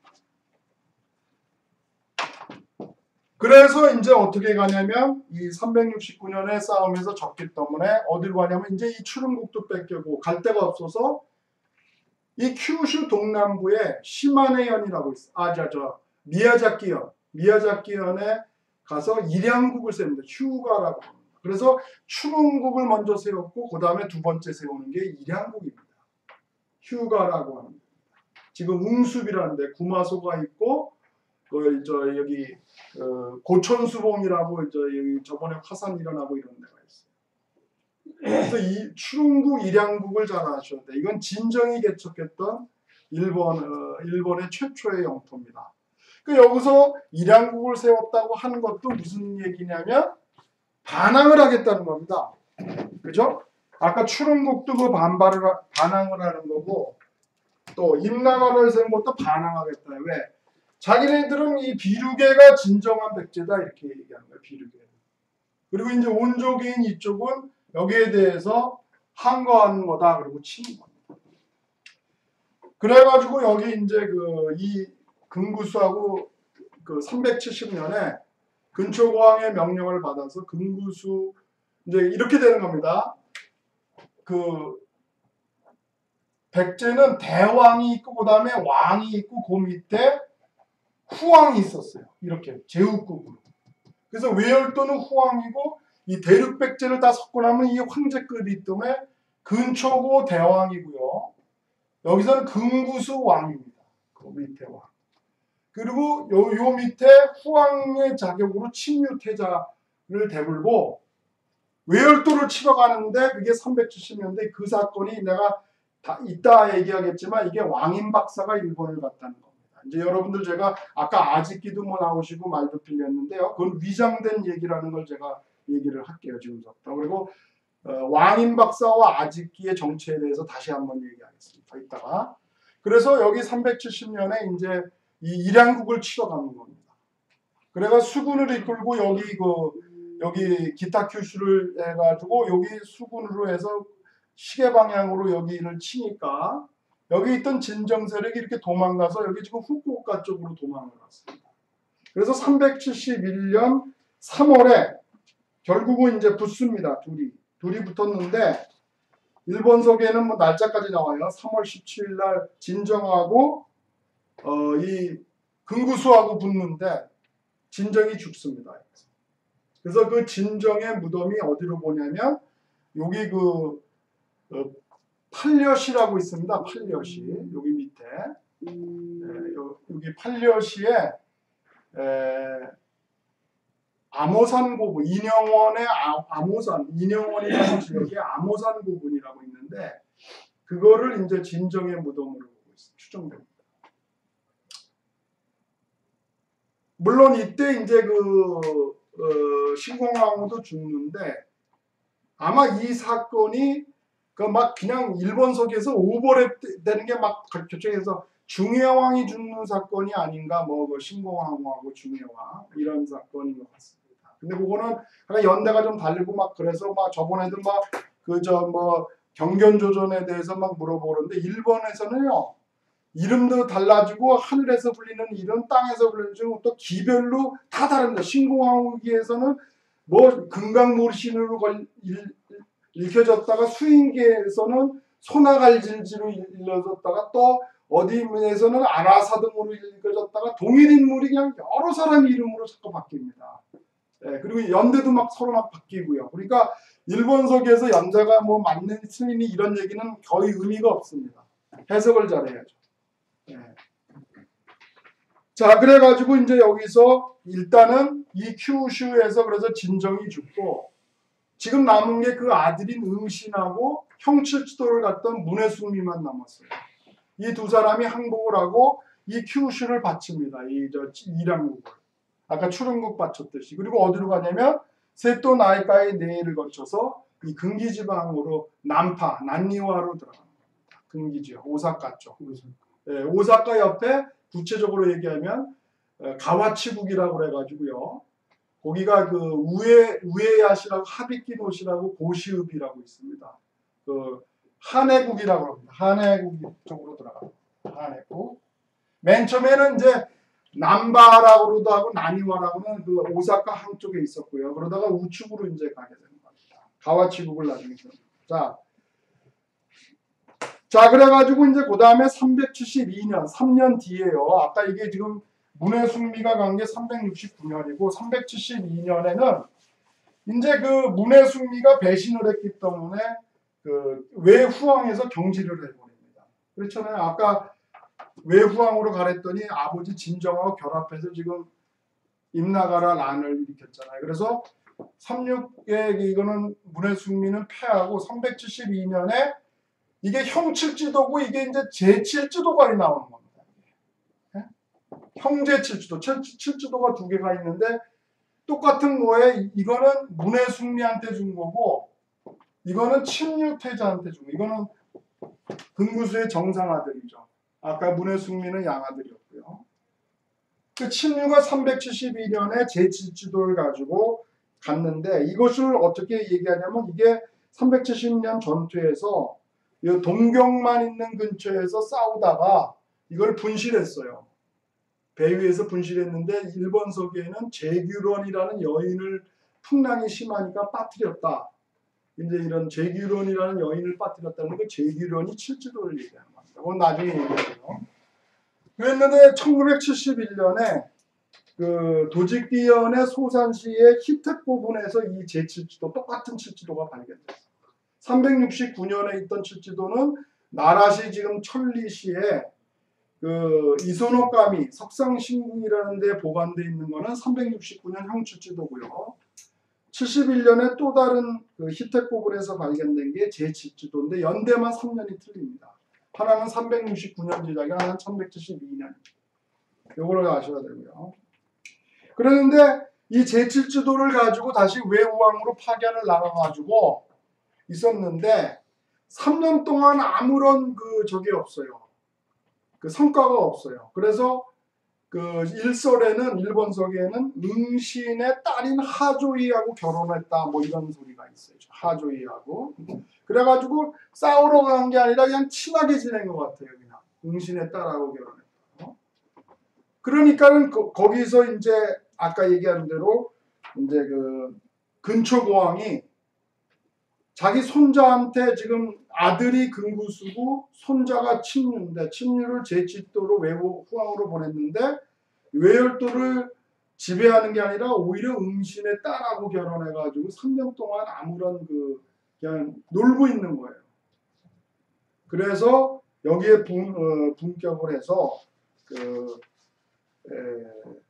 그래서 이제 어떻게 가냐면 이 삼백육십구 년의 싸움에서 졌기 때문에 어디로 가냐면 이제 이 추릉국도 뺏기고 갈 데가 없어서 이 큐슈 동남부에 시마네현이라고 있어. 아, 저, 저 미야자키현, 미야자키현에 가서 일양국을 세웁니다. 휴가라고 합니다. 그래서 추릉국을 먼저 세웠고 그 다음에 두 번째 세우는 게 일양국입니다. 휴가라고 합니다. 지금 웅숲이라는데 구마소가 있고 그 저 여기 어, 고천수봉이라고 저 여기 저번에 화산 일어나고 이런 데가 있어요. 그래서 이 추릉국 일양국을 잘 아셔야 돼. 이건 진정이 개척했던 일본 어, 일본의 최초의 영토입니다. 그 여기서 일양국을 세웠다고 하는 것도 무슨 얘기냐면 반항을 하겠다는 겁니다. 그죠? 아까 추릉국도 그 반발을 하, 반항을 하는 거고 또 임나가를 세운 것도 반항하겠다. 왜? 자기네들은 이 비류계가 진정한 백제다 이렇게 얘기하는 거예요. 비류계. 그리고 이제 온조계인 이쪽은 여기에 대해서 항거하는 거다. 그리고 치는 겁니다. 그래가지고 여기 이제 그 이 금구수하고 그 삼백칠십 년에 근초고왕의 명령을 받아서 금구수 이제 이렇게 되는 겁니다. 그 백제는 대왕이 있고 그 다음에 왕이 있고 그 밑에 후왕이 있었어요. 이렇게 제후국으로. 그래서 외열도는 후왕이고 이 대륙백제를 다 섞고 나면 이 황제급이기 때문에 근초고 대왕이고요. 여기서는 금구수 왕입니다. 그 밑에 왕. 그리고 요, 요 밑에 후왕의 자격으로 침유태자를 대불고 외열도를 치러 가는데 그게 삼백칠십 년대 그 사건이 내가 다 이따 얘기하겠지만 이게 왕인 박사가 일본을 갔다는 겁니다. 이제 여러분들 제가 아까 아직기도 뭐 나오시고 말도 빌렸는데요. 그건 위장된 얘기라는 걸 제가 얘기를 할게요. 지금부터. 그리고 어, 왕인 박사와 아직기의 정체에 대해서 다시 한번 얘기하겠습니다. 이따가. 그래서 여기 삼백칠십 년에 이제 이 일양국을 치러 가는 겁니다. 그래가 수군을 이끌고 여기 그 여기 기타 큐슈를 해가지고 여기 수군으로 해서 시계 방향으로 여기를 치니까 여기 있던 진정 세력이 이렇게 도망가서 여기 지금 후쿠오카 쪽으로 도망을 갔습니다. 그래서 삼백칠십일 년 삼월에 결국은 이제 붙습니다. 둘이. 둘이 붙었는데 일본서계에는 뭐 날짜까지 나와요. 삼월 십칠일 날 진정하고 어, 이 금구수하고 붙는데 진정이 죽습니다. 그래서 그 진정의 무덤이 어디로 보냐면 여기 그 어, 팔려시라고 있습니다. 팔려시 여기 밑에 에, 요, 여기 팔려시에 에, 암호산 고분 인영원의 아, 암호산 인영원이라는 지역에 암호산 고분이라고 있는데 그거를 이제 진정의 무덤으로 보고 있어요. 추정됩니다. 물론 이때 이제 그 어, 신공항우도 죽는데 아마 이 사건이 그 막 그냥 일본서기에서 오버랩 되는 게 막 결정해서 중해왕이 죽는 사건이 아닌가 뭐 그 신공항우하고 중해왕 이런 사건인 것 같습니다. 근데 그거는 연대가 좀 다르고 막 그래서 막 저번에도 막 그 저 뭐 경견조전에 대해서 막 물어보는데 일본에서는요. 이름도 달라지고 하늘에서 불리는 이름, 땅에서 불리는 이름, 또 기별로 다 다릅니다. 신공항우기에서는 뭐 금강모리신으로 읽혀졌다가 수인계에서는 소나갈질지로 읽혀졌다가 또 어디에서는 아라사등으로 읽혀졌다가 동일인물이 그냥 여러 사람 이름으로 자꾸 바뀝니다. 네, 그리고 연대도 막 서로 막 바뀌고요. 그러니까 일본서기에서 연대가 뭐 맞는 틀리니 이런 얘기는 거의 의미가 없습니다. 해석을 잘해야죠. 네. 자, 그래가지고 이제 여기서 일단은 이 큐슈에서 그래서 진정이 죽고 지금 남은 게 그 아들인 응신하고 형칠지도를 갔던 문해숙미만 남았어요. 이 두 사람이 항복을 하고 이 큐슈를 바칩니다. 이 저 일양국을. 아까 추릉국 바쳤듯이. 그리고 어디로 가냐면 세토 나이카의 내일을 거쳐서 이 근기지방으로 남파, 난니와로 들어갑니다. 근기지역, 오사카 쪽. 네, 오사카 옆에 구체적으로 얘기하면 어, 가와치국이라고 그래가지고요. 거기가 그 우에 우에야시라고 하비키노시라고 고시읍이라고 있습니다. 그 한해국이라고 합니다. 한해국 쪽으로 들어가요. 한해국. 맨 처음에는 이제 남바라고도 하고 나니와라고는 그 오사카 한쪽에 있었고요. 그러다가 우측으로 이제 가게 되는 겁니다. 가와치국을 나중에 자, 자 그래가지고 이제 그 다음에 삼백칠십이 년, 삼 년 뒤에요. 아까 이게 지금 문해숭미가 간 게 삼백육십구 년이고 삼백칠십이 년에는 이제 그 문해숭미가 배신을 했기 때문에 그 외후왕에서 경지를 해버립니다. 그렇잖아요. 아까 외후왕으로 가랬더니 아버지 진정하고 결합해서 지금 임나가라 난을 일으켰잖아요. 그래서 삼십육에 이거는 문해숭미는 패하고 삼백칠십이 년에 이게 형칠지도고 이게 이제 제칠지도가 나오는 겁니다. 네? 형제칠지도, 칠지도가 두 개가 있는데 똑같은 거에 이거는 문해숭미한테 준 거고 이거는 친유태자한테 준 거. 이거는 근구수의 정상아들이죠. 아까 문해숭미는 양아들이었고요. 그 친유가 삼백칠십이 년에 제칠지도를 가지고 갔는데 이것을 어떻게 얘기하냐면 이게 삼백칠십 년 전투에서 동경만 있는 근처에서 싸우다가 이걸 분실했어요. 배 위에서 분실했는데 일본 서기에는 제규런이라는 여인을 풍랑이 심하니까 빠뜨렸다. 이제 이런 제규런이라는 여인을 빠뜨렸다는 게 제규런이 칠지도를 얘기하는 겁니다. 그건 나중에 얘기해요. 그랬는데 천구백칠십일 년에 그 도직비연의 소산시의 히택 부분에서 이 제칠지도 똑같은 칠지도가 발견됐어요. 삼백육십구 년에 있던 칠지도는 나라시 지금 천리시에 그 이소노카미 석상신궁이라는 데 보관되어 있는 거는 삼백육십구 년 형칠지도고요. 칠십일 년에 또 다른 그 히택 부분에서 발견된 게 제칠지도인데 연대만 삼 년이 틀립니다. 하나는 삼백육십구 년 제작이 하나는 천백칠십이 년. 요거를 아셔야 되고요. 그런데 이 제칠지도를 가지고 다시 외후왕으로 파견을 나가가지고 있었는데 삼 년 동안 아무런 그 적이 없어요. 그 성과가 없어요. 그래서 그 일설에는 일본 서기에는 응신의 딸인 하조이하고 결혼했다 뭐 이런 소리가 있어요. 하조이하고 그래가지고 싸우러 간 게 아니라 그냥 친하게 지낸 것 같아요. 그냥 응신의 딸하고 결혼했다. 어? 그러니까는 거, 거기서 이제 아까 얘기한 대로 이제 그 근초고왕이 자기 손자한테 지금 아들이 근구수고 손자가 친유인데 친유를 제칠도로 외후왕으로 보냈는데 외열도를 지배하는 게 아니라 오히려 응신의 딸하고 결혼해가지고 삼 년 동안 아무런 그 그냥 놀고 있는 거예요. 그래서 여기에 분, 어, 분격을 해서 그 에,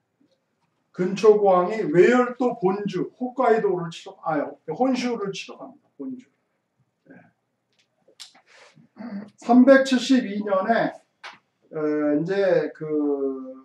근초고왕이 외열도 본주 홋카이도를 치러 아 혼슈를 치러 갑니다. 본주. 네. 삼백칠십이 년에 어, 이제 그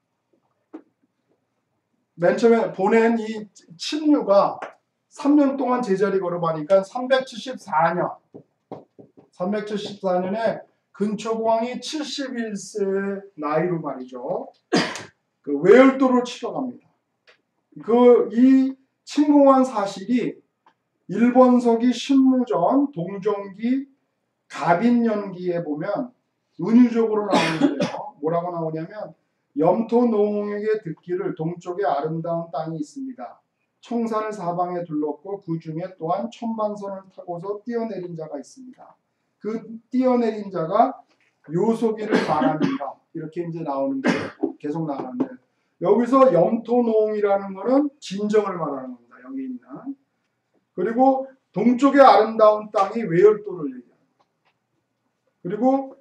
맨 처음에 보낸 이 친유가 삼 년 동안 제자리 걸어가니까 삼백칠십사 년 삼백칠십사 년에 근초고왕이 칠십일 세 나이로 말이죠. 그 외열도를 치러 갑니다. 그 이 침공한 사실이 일본 서기 신무전 동종기 갑인년기에 보면 은유적으로 나오는데요. 뭐라고 나오냐면 염토 노홍에게 듣기를 동쪽에 아름다운 땅이 있습니다. 청산을 사방에 둘렀고 그 중에 또한 천반선을 타고서 뛰어내린 자가 있습니다. 그 뛰어내린 자가 요소기를 말합니다. 이렇게 이제 나오는데 계속 나가는데 여기서 염토노홍이라는 거는 진정을 말하는 겁니다. 여기 있는. 그리고 동쪽의 아름다운 땅이 외열도를 얘기합니다. 그리고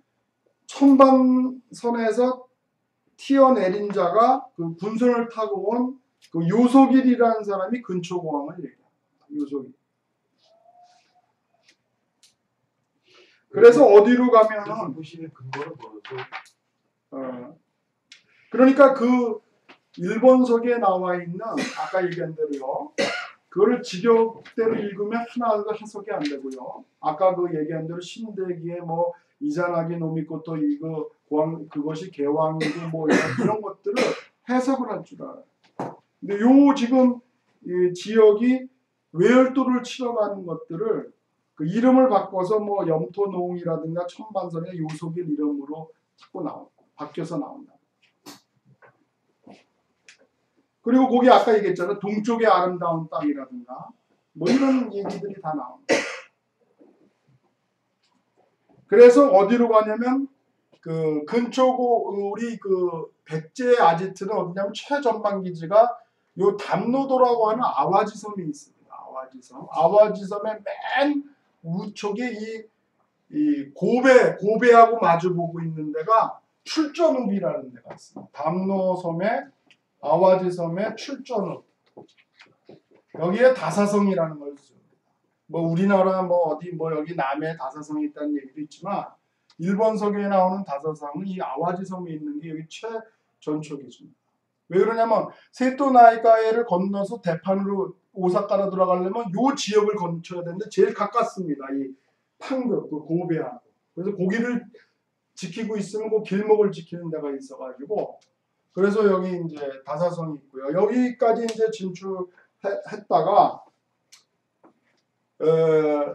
천반선에서 튀어내린 자가 그 군선을 타고 온 그 요소길이라는 사람이 근초고왕을 얘기합니다. 요소길. 그래서 어디로 가면은 보시는 근거는 뭐죠? 어, 그러니까 그 일본 서기에 나와 있는 아까 얘기한 대로요. 그거를 직역대로 읽으면 하나도 해석이 안 되고요. 아까 그 얘기한 대로 신대기에 뭐 이자나기 노미코토 이거 고왕 그것이 개왕이고 뭐 이런, 이런 것들을 해석을 할 줄 알아요. 근데 요 지금 이 지역이 외열도를 치러가는 것들을 그 이름을 바꿔서 뭐 염토노웅이라든가 천반선의 요소길 이름으로 자꾸 나오고 바뀌어서 나온다. 그리고 거기 아까 얘기했잖아요. 동쪽의 아름다운 땅이라든가 뭐 이런 얘기들이 다 나옵니다. 그래서 어디로 가냐면 그 근초고 우리 그 백제 아지트는 어디냐면 최전방 기지가 요 담노도라고 하는 아와지섬이 있습니다. 아와지섬. 아와지섬의 맨 우쪽에 이, 이 고배 고배하고 마주 보고 있는 데가 출전읍이라는 데가 있습니다. 담노섬의 아와지섬의 출전읍. 여기에 다사성이라는 걸 쓰죠. 뭐 우리나라 뭐 어디 뭐 여기 남해 다사성이 있다는 얘기도 있지만 일본 서기에 나오는 다사성은 이 아와지섬에 있는 게 여기 최전초기입니다. 왜 그러냐면 세토나이가에를 건너서 대판으로 오사카로 들어가려면 요 지역을 거쳐야 되는데 제일 가깝습니다. 이 판교 그 고베하고. 그래서 고기를 지키고 있으면 그 길목을 지키는 데가 있어가지고 그래서 여기 이제 다사성이 있고요. 여기까지 이제 진출했다가 어,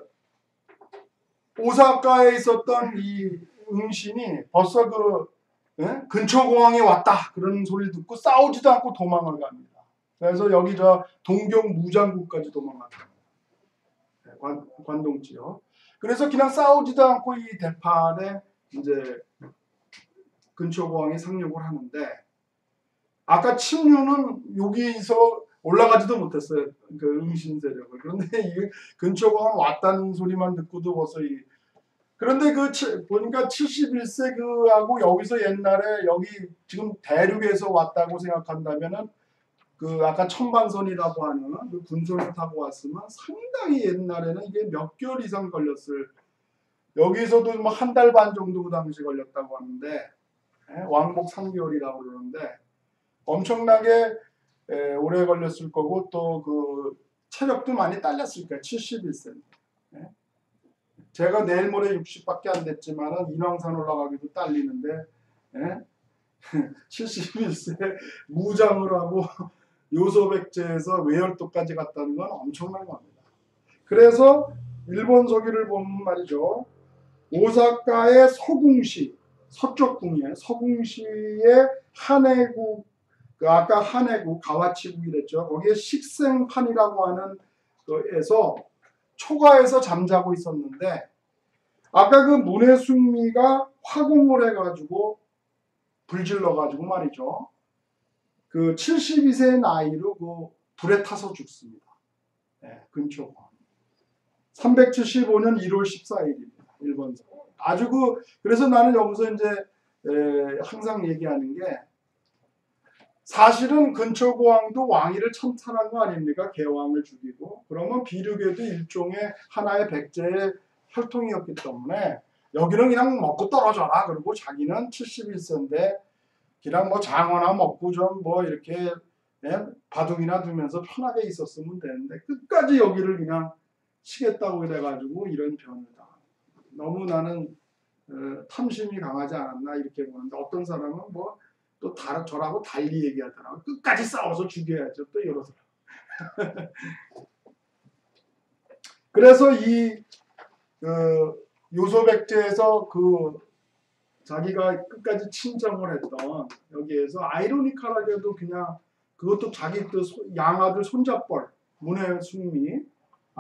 오사카에 있었던 이 응신이 벌써 그 예? 근초공항에 왔다 그런 소리를 듣고 싸우지도 않고 도망을 갑니다. 그래서 여기 저 동경 무장국까지 도망갑니다. 관, 관동 지역. 그래서 그냥 싸우지도 않고 이 대판에 이제 근초공항에 상륙을 하는데 아까 침류는 여기서 올라가지도 못했어요. 그 응신 세력을. 그런데 이 근초공항 왔다는 소리만 듣고도 벌써 이 그런데 그 치, 보니까 칠십일 세 그하고 여기서 옛날에 여기 지금 대륙에서 왔다고 생각한다면은 그 아까 천반선이라고 하는 그 군선을 타고 왔으면 상당히 옛날에는 이게 몇 개월 이상 걸렸을 여기서도 뭐 한 달 반 정도 그 당시 걸렸다고 하는데 예? 왕복 삼 개월이라고 그러는데 엄청나게 에, 오래 걸렸을 거고 또 그 체력도 많이 딸렸을 거예요. 칠십일 세인데. 예? 제가 내일 모레 육십밖에 안 됐지만은 인왕산 올라가기도 딸리는데 예? 칠십일 세 무장을 하고 요소백제에서 외열도까지 갔다는 건 엄청난 겁니다. 그래서 일본 서기를 보면 말이죠. 오사카의 서궁시, 서쪽궁이에요. 서궁시의 한해국, 그 아까 한해국, 가와치국이랬죠. 거기에 식생판이라고 하는 거에서 초가에서 잠자고 있었는데 아까 그 문해숙미가 화공을 해가지고 불질러가지고 말이죠. 그 칠십이 세의 나이로 그 불에 타서 죽습니다. 네, 근초가. 삼백칠십오 년 일월 십사일입니다. 일본서. 아주 그 그래서 나는 여기서 이제 에, 항상 얘기하는 게 사실은 근초고왕도 왕위를 천탈한 거 아닙니까? 개왕을 죽이고 그러면 비륙에도 일종의 하나의 백제의 혈통이었기 때문에 여기는 그냥 먹고 떨어져라. 그리고 자기는 칠십일 세인데 그냥 뭐 장어나 먹고 좀 뭐 이렇게 예? 바둑이나 두면서 편하게 있었으면 되는데 끝까지 여기를 그냥 치겠다고 그래가지고 이런 변을 다. 너무 나는 어, 탐심이 강하지 않았나 이렇게 보는데 어떤 사람은 뭐 또 저라고 달리 얘기하더라고요. 끝까지 싸워서 죽여야죠. 또 이러더라고요. 그래서 이 그, 요소백제에서 그 자기가 끝까지 친정을 했던 여기에서 아이러니컬하게도 그냥 그것도 자기 그 양아들 손잡벌 문해숙미한테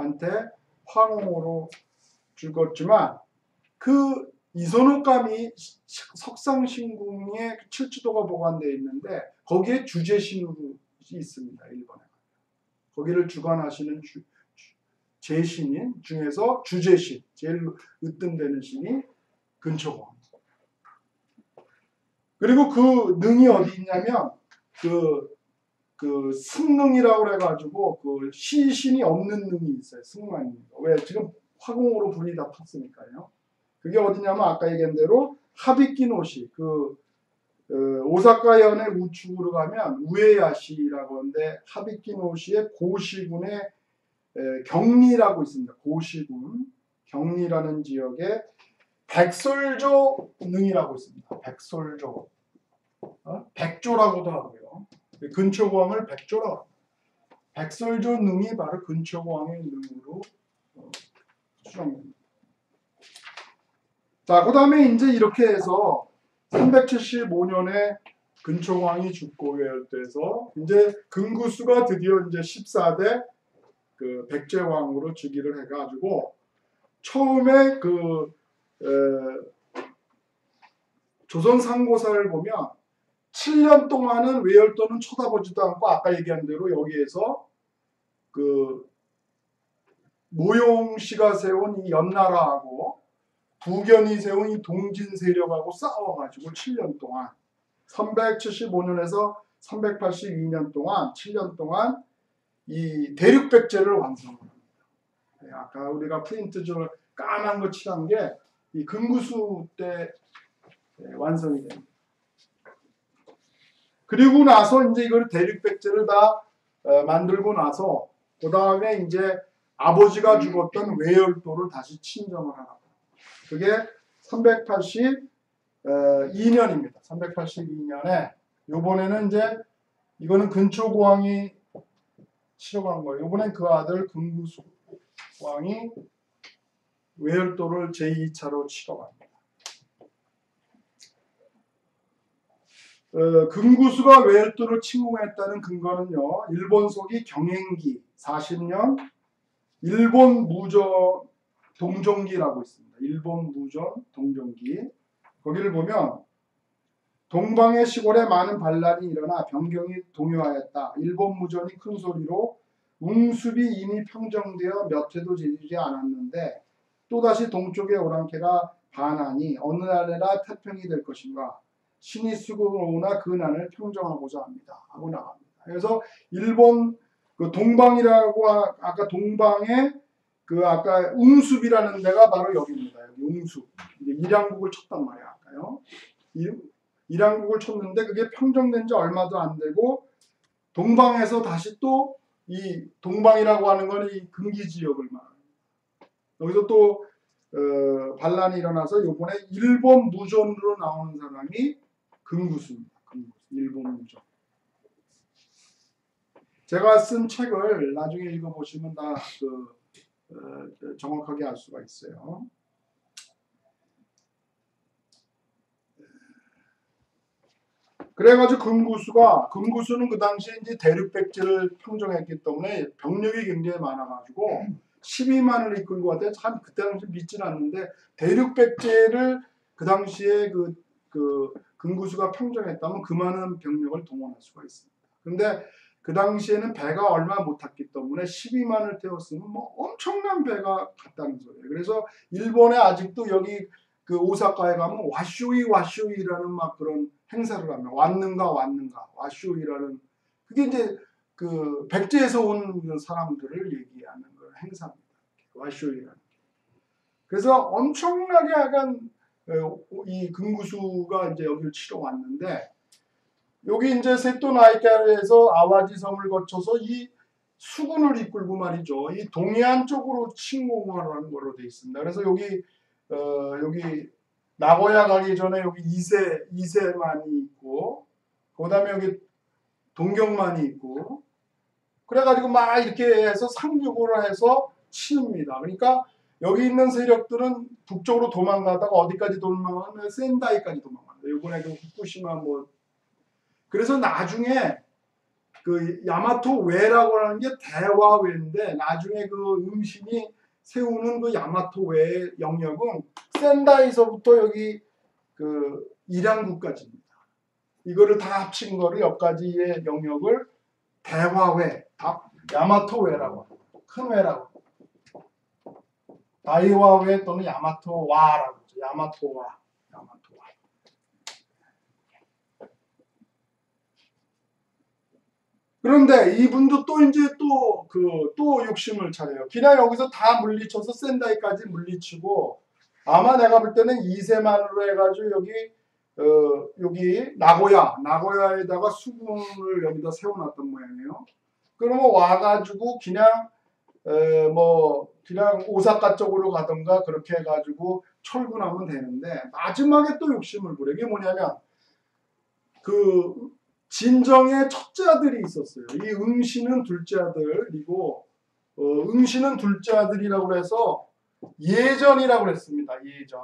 황홍으로 죽었지만 그 이소노감이 석상신궁에 칠지도가 보관되어 있는데 거기에 주제신으로 있습니다. 일본에. 거기를 주관하시는 주, 주, 제신인 중에서 주제신, 제일 으뜸되는 신이 근초공. 그리고 그 능이 어디 있냐면 그, 그 승능이라고 해가지고 그 시신이 없는 능이 있어요. 승만이. 왜? 지금 화공으로 불이 다 탔으니까요. 그게 어디냐면 아까 얘기한 대로 하비키노시 그 어, 오사카현의 우측으로 가면 우에야시라고 하는데 하비키노시의 고시군의 에, 경리라고 있습니다. 고시군 경리라는 지역에 백솔조 능이라고 있습니다. 백솔조 어? 백조라고도 하고요. 근초고왕을 백조라고 합니다. 백설조 능이 바로 근초고왕의 능으로 어, 추정됩니다. 자, 그 다음에 이제 이렇게 해서 삼백칠십오 년에 근초고왕이 죽고 외열돼서 이제 근구수가 드디어 이제 십사 대 그 백제왕으로 즉위를 해가지고 처음에 그 에, 조선 상고사를 보면 칠 년 동안은 외열도는 쳐다보지도 않고 아까 얘기한 대로 여기에서 그 모용 씨가 세운 이 연나라하고 부견이 세운 이 동진 세력하고 싸워가지고 칠 년 동안 삼백칠십오 년에서 삼백팔십이 년 동안 칠 년 동안 이 대륙백제를 완성을 합니다. 네, 아까 우리가 프린트줄 까만 거 칠한 게 이 근구수 때 네, 완성이 됩니다. 그리고 나서 이제 이걸 대륙백제를 다 어, 만들고 나서 그 다음에 이제 아버지가 죽었던 외열도를 다시 친정을 하라고. 그게 삼백팔십이 년입니다. 삼백팔십이 년에 요번에는 이제 이거는 근초고왕이 치러간 거예요. 이번엔 그 아들 근구수 왕이 외열도를 제이 차로 치러갑니다. 어, 근구수가 외열도를 침공했다는 근거는요. 일본속이 경행기 사십 년 일본 무전 동종기라고 있습니다. 일본 무전 동종기. 거기를 보면 동방의 시골에 많은 반란이 일어나 변경이 동요하였다. 일본 무전이 큰 소리로 웅숲이 이미 평정되어 몇 해도 지르지 않았는데 또다시 동쪽의 오랑캐가 반하니 어느 날에나 태평이 될 것인가. 신이 수국을 오나 그 난을 평정하고자 합니다. 하고 나갑니다. 그래서 일본 그 동방이라고 아, 아까 동방에 그 아까 웅숲이라는 데가 바로 여기입니다. 여기 웅숲. 이제 일양국을 쳤단 말이야. 아까요. 이, 일양국을 쳤는데 그게 평정된 지 얼마도 안 되고 동방에서 다시 또 이 동방이라고 하는 건 이 근기 지역을 말합니다. 여기서 또 어, 반란이 일어나서 이번에 일본 무전으로 나오는 사람이 근구수입니다. 근구수. 일본 무전. 제가 쓴 책을 나중에 읽어보시면 다 그, 어, 정확하게 알 수가 있어요. 그래가지고 근구수가 근구수는 그 당시에 이제 대륙백제를 평정했기 때문에 병력이 굉장히 많아가지고 십이만을 이끌고 왔대. 참 그때 당시 믿지는 않는데 대륙백제를 그 당시에 그, 그 근구수가 평정했다면 그 많은 병력을 동원할 수가 있습니다. 근데 그 당시에는 배가 얼마 못 탔기 때문에 십이만을 태웠으면 뭐 엄청난 배가 갔다는 소리예요. 그래서 일본에 아직도 여기 그 오사카에 가면 와쇼이 와쇼이라는 막 그런 행사를 하면 왔는가 왔는가 와쇼이라는 그게 이제 그 백제에서 온 사람들을 얘기하는 그런 행사입니다. 와쇼이라는. 그래서 엄청나게 약간 이 근구수가 이제 여기를 치러 왔는데 여기 이제 세토나이카에서 아와지 섬을 거쳐서 이 수군을 이끌고 말이죠. 이 동해안 쪽으로 침공하는 걸로 되어 있습니다. 그래서 여기 어, 여기 나고야 가기 전에 여기 이세 이세만이 있고, 그 다음에 여기 동경만이 있고, 그래가지고 막 이렇게 해서 상륙으로 해서 치릅니다. 그러니까 여기 있는 세력들은 북쪽으로 도망가다가 어디까지 도망가면 센다이까지 도망갑니다. 이번에 그 후쿠시마 뭐 그래서 나중에 그 야마토 외라고 하는 게 대화외인데 나중에 그 음신이 세우는 그 야마토 외 영역은 센다이서부터 여기 그 일양국까지입니다. 이거를 다 합친 거를 여기까지의 영역을 대화외, 야마토 외라고 합니다. 큰 외라고. 다이와 외 또는 야마토 와라고 하죠. 야마토 와, 야마토 와. 그런데 이분도 또 이제 또 그 또 욕심을 차려요. 그냥 여기서 다 물리쳐서 센다이까지 물리치고 아마 내가 볼 때는 이세만으로 해가지고 여기 어 여기 나고야 나고야에다가 수군을 여기다 세워놨던 모양이에요. 그러면 와가지고 그냥 에 뭐 그냥 오사카 쪽으로 가던가 그렇게 해가지고 철군하면 되는데 마지막에 또 욕심을 부려. 이게 뭐냐면 그 진정의 첫째 아들이 있었어요. 이 응신은 둘째 아들이고 어, 응신은 둘째 아들이라고 해서 예전이라고 했습니다. 예전.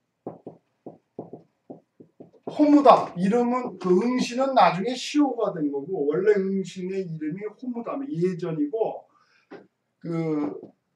호무다. 이름은 그 응신은 나중에 시호가 된 거고 원래 응신의 이름이 호무다. 예전이고 그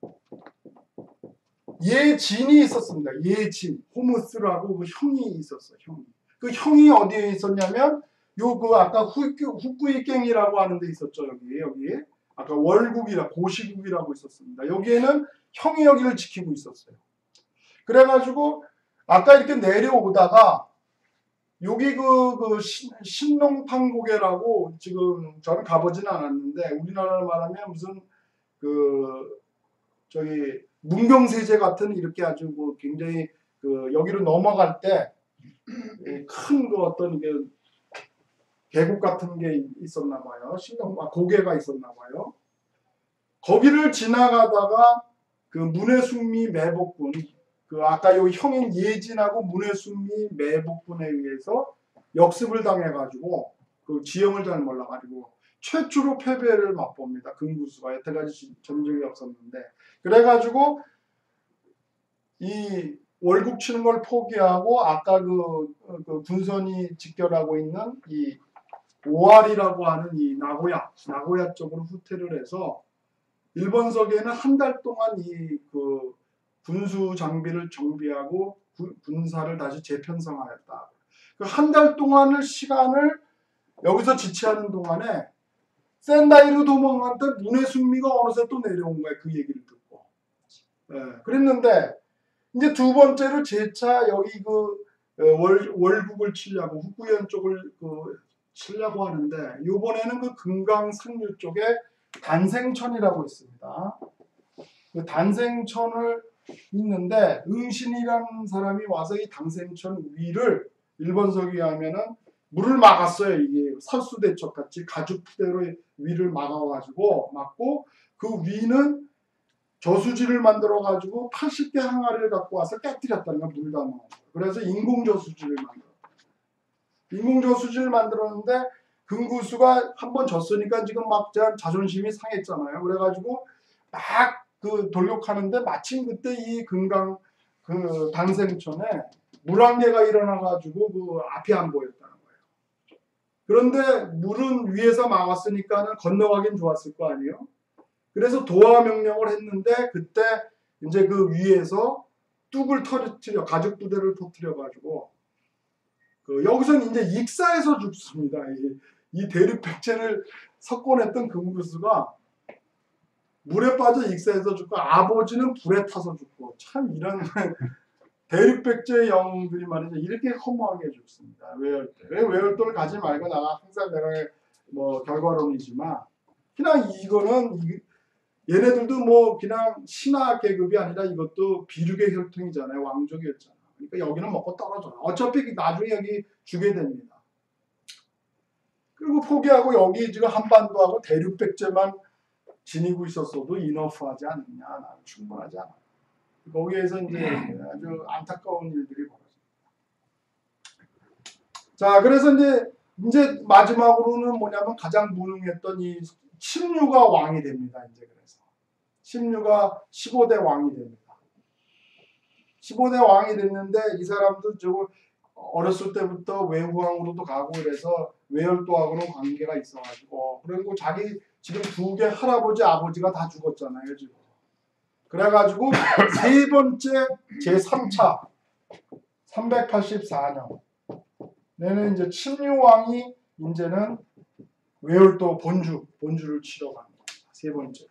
예진이 있었습니다. 예진. 호무스라고 그 형이 있었어요. 형이. 그 형이 어디에 있었냐면 요 그 아까 후쿠이갱이라고 하는 데 있었죠. 여기 여기 아까 월국이라 고시국이라고 있었습니다. 여기에는 형이 여기를 지키고 있었어요. 그래가지고 아까 이렇게 내려오다가 여기 그, 그 신, 신농판고개라고 지금 저는 가보지는 않았는데 우리나라로 말하면 무슨 그 저기 문경세제 같은 이렇게 아주 뭐 굉장히 그 여기로 넘어갈 때 큰 그 어떤 게 계곡 같은 게 있었나 봐요. 신동 아, 고개가 있었나 봐요. 거기를 지나가다가 그 문해숙미 매복군 그 아까 요 형인 예진하고 문해숙미 매복군에 의해서 역습을 당해가지고 그 지형을 잘 몰라가지고 최초로 패배를 맛봅니다. 금구수가 여태까지 전적이 없었는데 그래가지고 이 월국 치는 걸 포기하고 아까 그, 그 군선이 직결하고 있는 이 오알이라고 하는 이 나고야, 나고야 쪽으로 후퇴를 해서 일본석에는 한 달 동안 이 그 군수 장비를 정비하고 구, 군사를 다시 재편성하였다. 그 한 달 동안을 시간을 여기서 지체하는 동안에 센다이로 도망갔던 문해숙미가 어느새 또 내려온 거예요. 그 얘기를 듣고. 예, 그랬는데 이제 두 번째로 재차 여기 그 월, 월국을 치려고 후쿠현 쪽을 그 치려고 하는데 이번에는 그 금강 상류 쪽에 단생천이라고 있습니다. 그 단생천을 있는데 응신이라는 사람이 와서 이 단생천 위를 일본석에 하면은 물을 막았어요. 이게 설수대첩 같이 가죽부대로 위를 막아가지고 막고 그 위는 저수지를 만들어 가지고 팔십 개 항아리를 갖고 와서 깨뜨렸다는 거 물 담아. 그래서 인공 저수지를 만들었다. 인공 저수지를 만들었는데 금구수가 한번 졌으니까 지금 막 자존심이 상했잖아요. 그래가지고 막 그 돌격하는데 마침 그때 이 금강 그 단생천에 물안개가 일어나가지고 그 앞이 안 보였다는 거예요. 그런데 물은 위에서 막았으니까는 건너가긴 좋았을 거 아니에요. 그래서 도하 명령을 했는데 그때 이제 그 위에서 뚝을 터뜨려 가죽 부대를 터뜨려가지고 그 여기서는 이제 익사에서 죽습니다. 이, 이 대륙백제를 석권했던 금구수가 물에 빠져 익사해서 죽고 아버지는 불에 타서 죽고 참 이런 대륙백제 영웅들이 말이죠. 이렇게 허무하게 죽습니다. 외열돌. 왜 외열돌 가지 말고 나 항상 내가 뭐 결과론이지만 그냥 이거는 이, 얘네들도 뭐 그냥 신하 계급이 아니라 이것도 비륙의 혈통이잖아요. 왕족이었잖아요. 그러니까 여기는 먹고 떨어져요. 어차피 나중에 여기 주게 됩니다. 그리고 포기하고 여기 지금 한반도하고 대륙백제만 지니고 있었어도 이너프하지 않느냐. 나는 충분하지 않아. 거기에서 이제 아주 안타까운 일들이 벌어집니다. 자, 그래서 이제 이제 마지막으로는 뭐냐면 가장 무능했던 이 신유가 왕이 됩니다. 이제 그래서 신유가 십오 대 왕이 됩니다. 십오 대 왕이 됐는데 이 사람도 저 어렸을 때부터 외후왕으로도 가고 이래서 외열도하고는 관계가 있어가지고 그리고 자기 지금 두 개 할아버지 아버지가 다 죽었잖아요 지금. 그래가지고 세 번째 제삼 차 삼백팔십사 년 내는 이제 친유왕이 이제는 외열도 본주 본주를 치러 가는 겁니다. 세 번째.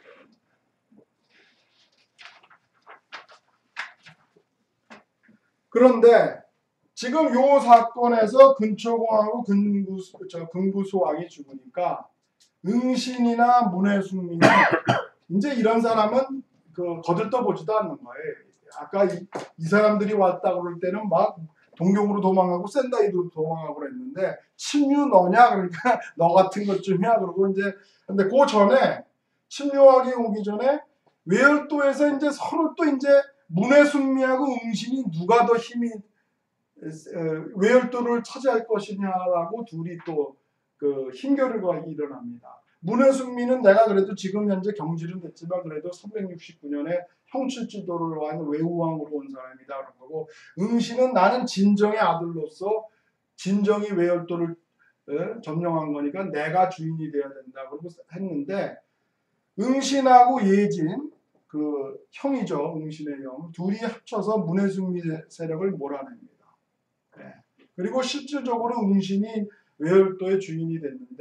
그런데 지금 요 사건에서 근초공하고 근구수, 저 금구수왕이 죽으니까 응신이나 문해숙민이 이제 이런 사람은 그 거들떠보지도 않는 거예요. 아까 이, 이 사람들이 왔다 그럴 때는 막 동경으로 도망가고 센다이도 도망가고 그랬는데 침유 너냐 그러니까 너 같은 것 좀이야 그러고 이제 근데 그 전에 침유왕이 오기 전에 외열도에서 이제 서로 또 이제 문해숙미하고 응신이 누가 더 힘이 외열도를 차지할 것이냐라고 둘이 또 그 힘겨루가 일어납니다. 문해숙민은 내가 그래도 지금 현재 경질은 됐지만 그래도 삼백육십구 년에 형칠지도를 한 외후왕으로 온 사람이다 그런 거고, 응신은 나는 진정의 아들로서 진정이 외열도를 에, 점령한 거니까 내가 주인이 되어야 된다 그러고 했는데, 응신하고 예진 그 형이죠. 응신의 형 둘이 합쳐서 문해숙미 세력을 몰아냅니다. 네. 그리고 실질적으로 응신이 외열도의 주인이 됐는데,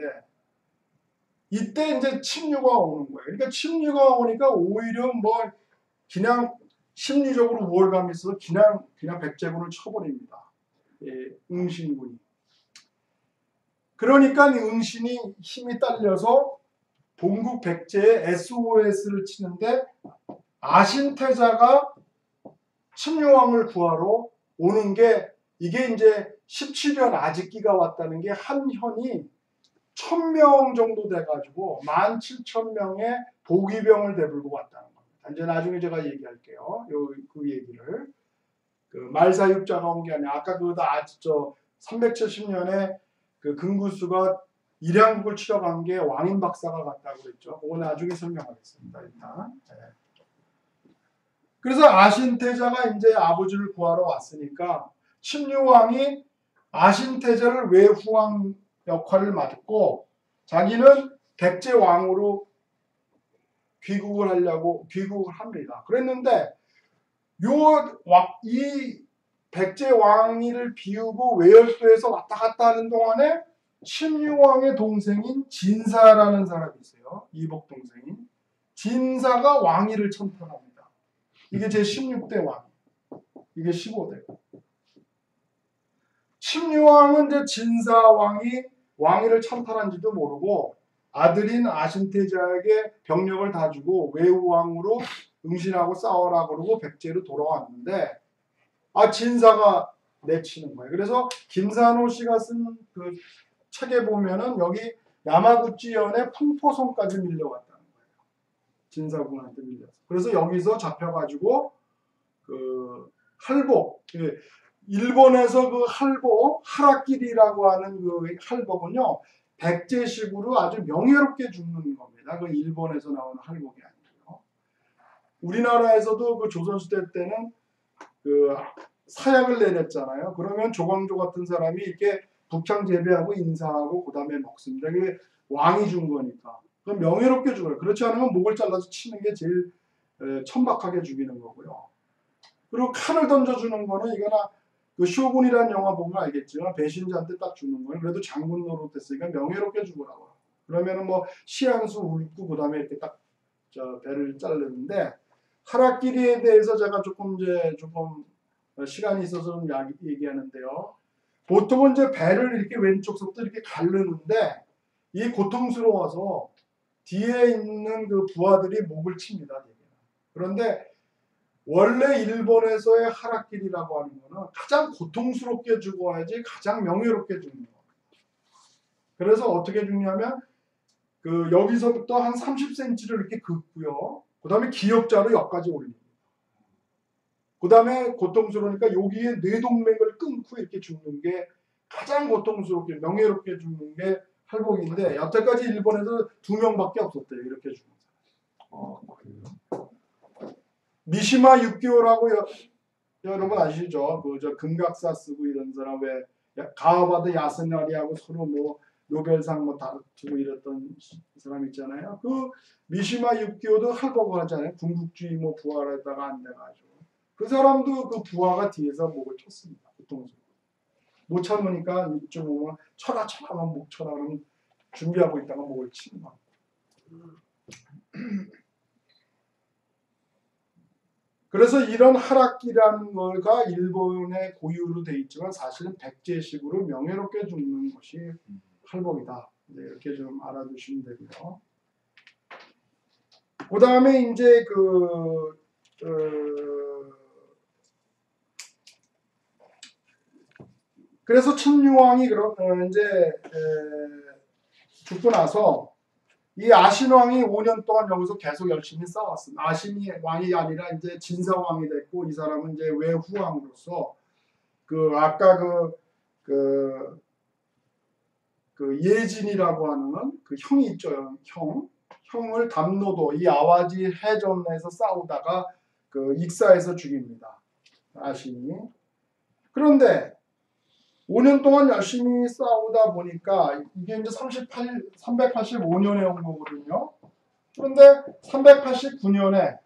이때 이제 침류가 오는 거예요. 그러니까 침류가 오니까 오히려 뭐 그냥 심리적으로 우월감이 있어서 그냥 그냥 백제군을 쳐버립니다. 예, 응신군이. 그러니까 응신이 힘이 딸려서 동국 백제에 에스오에스를 치는데, 아신태자가 침류왕을 구하러 오는 게, 이게 이제 십칠 년 아직기가 왔다는 게 한 현이 천 명 정도 돼가지고 만 칠천 명의 보기병을 대불고 왔다는 겁니다. 이제 나중에 제가 얘기할게요. 요, 그 얘기를. 그 말사육자가 온 게 아니라, 아까 그거 다 저 삼백칠십 년에 그 금구수가 일양국을 치러 간 게 왕인 박사가 갔다고 그랬죠. 그거 나중에 설명하겠습니다. 일단. 네. 그래서 아신태자가 이제 아버지를 구하러 왔으니까 침류왕이 아신태자를 외후왕 역할을 맡고 자기는 백제 왕으로 귀국을 하려고 귀국을 합니다. 그랬는데 요 이 백제 왕위를 비우고 외열도에서 왔다 갔다 하는 동안에 침류왕의 동생인 진사라는 사람이 있어요. 이복 동생인 진사가 왕위를 천탈합니다. 이게 제십육 대 왕, 이게 십오 대. 침류왕은 이제 진사왕이 왕위를 천탈한지도 모르고 아들인 아신태자에게 병력을 다 주고 외후왕으로 응신하고 싸워라 그러고 백제로 돌아왔는데, 아 진사가 내치는 거예요. 그래서 김산호 씨가 쓴 그 책에 보면은 여기 야마구치현의 풍포성까지 밀려왔다는 거예요. 진사군한테 밀려서. 그래서 여기서 잡혀가지고 그 할복, 일본에서 그 할복, 하라끼리라고 하는 그 할복은요, 백제식으로 아주 명예롭게 죽는 겁니다. 그 일본에서 나오는 할복이 아니고요. 우리나라에서도 그 조선시대 때는 그 사약을 내렸잖아요. 그러면 조광조 같은 사람이 이렇게 북창 재배하고 인사하고 그 다음에 먹습니다. 그게 왕이 준 거니까. 그럼 명예롭게 죽어요. 그렇지 않으면 목을 잘라서 치는 게 제일 에, 천박하게 죽이는 거고요. 그리고 칼을 던져주는 거는 이거나 그 쇼군이라는 영화 보면 알겠지만 배신자한테 딱 주는 거예요. 그래도 장군 노릇했으니까 명예롭게 죽으라고. 그러면은 뭐 시한수 읊고 그 다음에 이렇게 딱 저 배를 자르는데, 하라끼리에 대해서 제가 조금 이제 조금 시간이 있어서 좀 얘기하는데요. 보통은 이제 배를 이렇게 왼쪽서부터 이렇게 가르는데 이 고통스러워서 뒤에 있는 그 부하들이 목을 칩니다. 그런데 원래 일본에서의 하라끼리라고 하는 거는 가장 고통스럽게 죽어야지 가장 명예롭게 죽는 거예요. 그래서 어떻게 죽냐면 그 여기서부터 한 삼십 센티미터를 이렇게 긋고요. 그 다음에 기역자로 여기까지 올립니다. 그 다음에 고통스러우니까 여기에 뇌동맥을 끊고 이렇게 죽는 게 가장 고통스럽게 명예롭게 죽는 게 할복인데, 여태까지 일본에서 두 명밖에 없었대요. 이렇게 죽는 사람. 어, 그래요? 미시마 육교라고 여, 여러분 아시죠? 그 저 금각사 쓰고 이런 사람, 왜 가와바드 야스나리하고 서로 뭐 노벨상 뭐 다투고 이랬던 사람 있잖아요. 그 미시마 육교도 할복을 하잖아요. 군국주의 뭐 부활에다가 안 돼가지고. 그 사람도 그 부하가 뒤에서 목을 쳤습니다. 보통 못 참으니까 이쪽 오면 쳐라 쳐라만 목 쳐라 그러면 준비하고 있다가 목을 치는 거예요. 그래서 이런 하락기라는 거가 일본의 고유로 돼 있지만 사실은 백제식으로 명예롭게 죽는 것이 할복이다. 이렇게 좀 알아두시면 되고요. 그 다음에 이제 그 어, 그래서 침류왕이 그런 어, 이제 에, 죽고 나서 이 아신왕이 오 년 동안 여기서 계속 열심히 싸웠습니다. 아신이 왕이 아니라 이제 진사왕이 됐고, 이 사람은 이제 외후왕으로서 그 아까 그, 그 그 예진이라고 하는 그 형이 있죠. 형. 형을 담노도 이 아와지 해전에서 싸우다가 그 익사해서 죽입니다. 아신이. 그런데 오 년 동안 열심히 싸우다 보니까 이게 이제 삼십팔, 삼백팔십오 년에 온 거거든요. 그런데 삼백팔십구 년에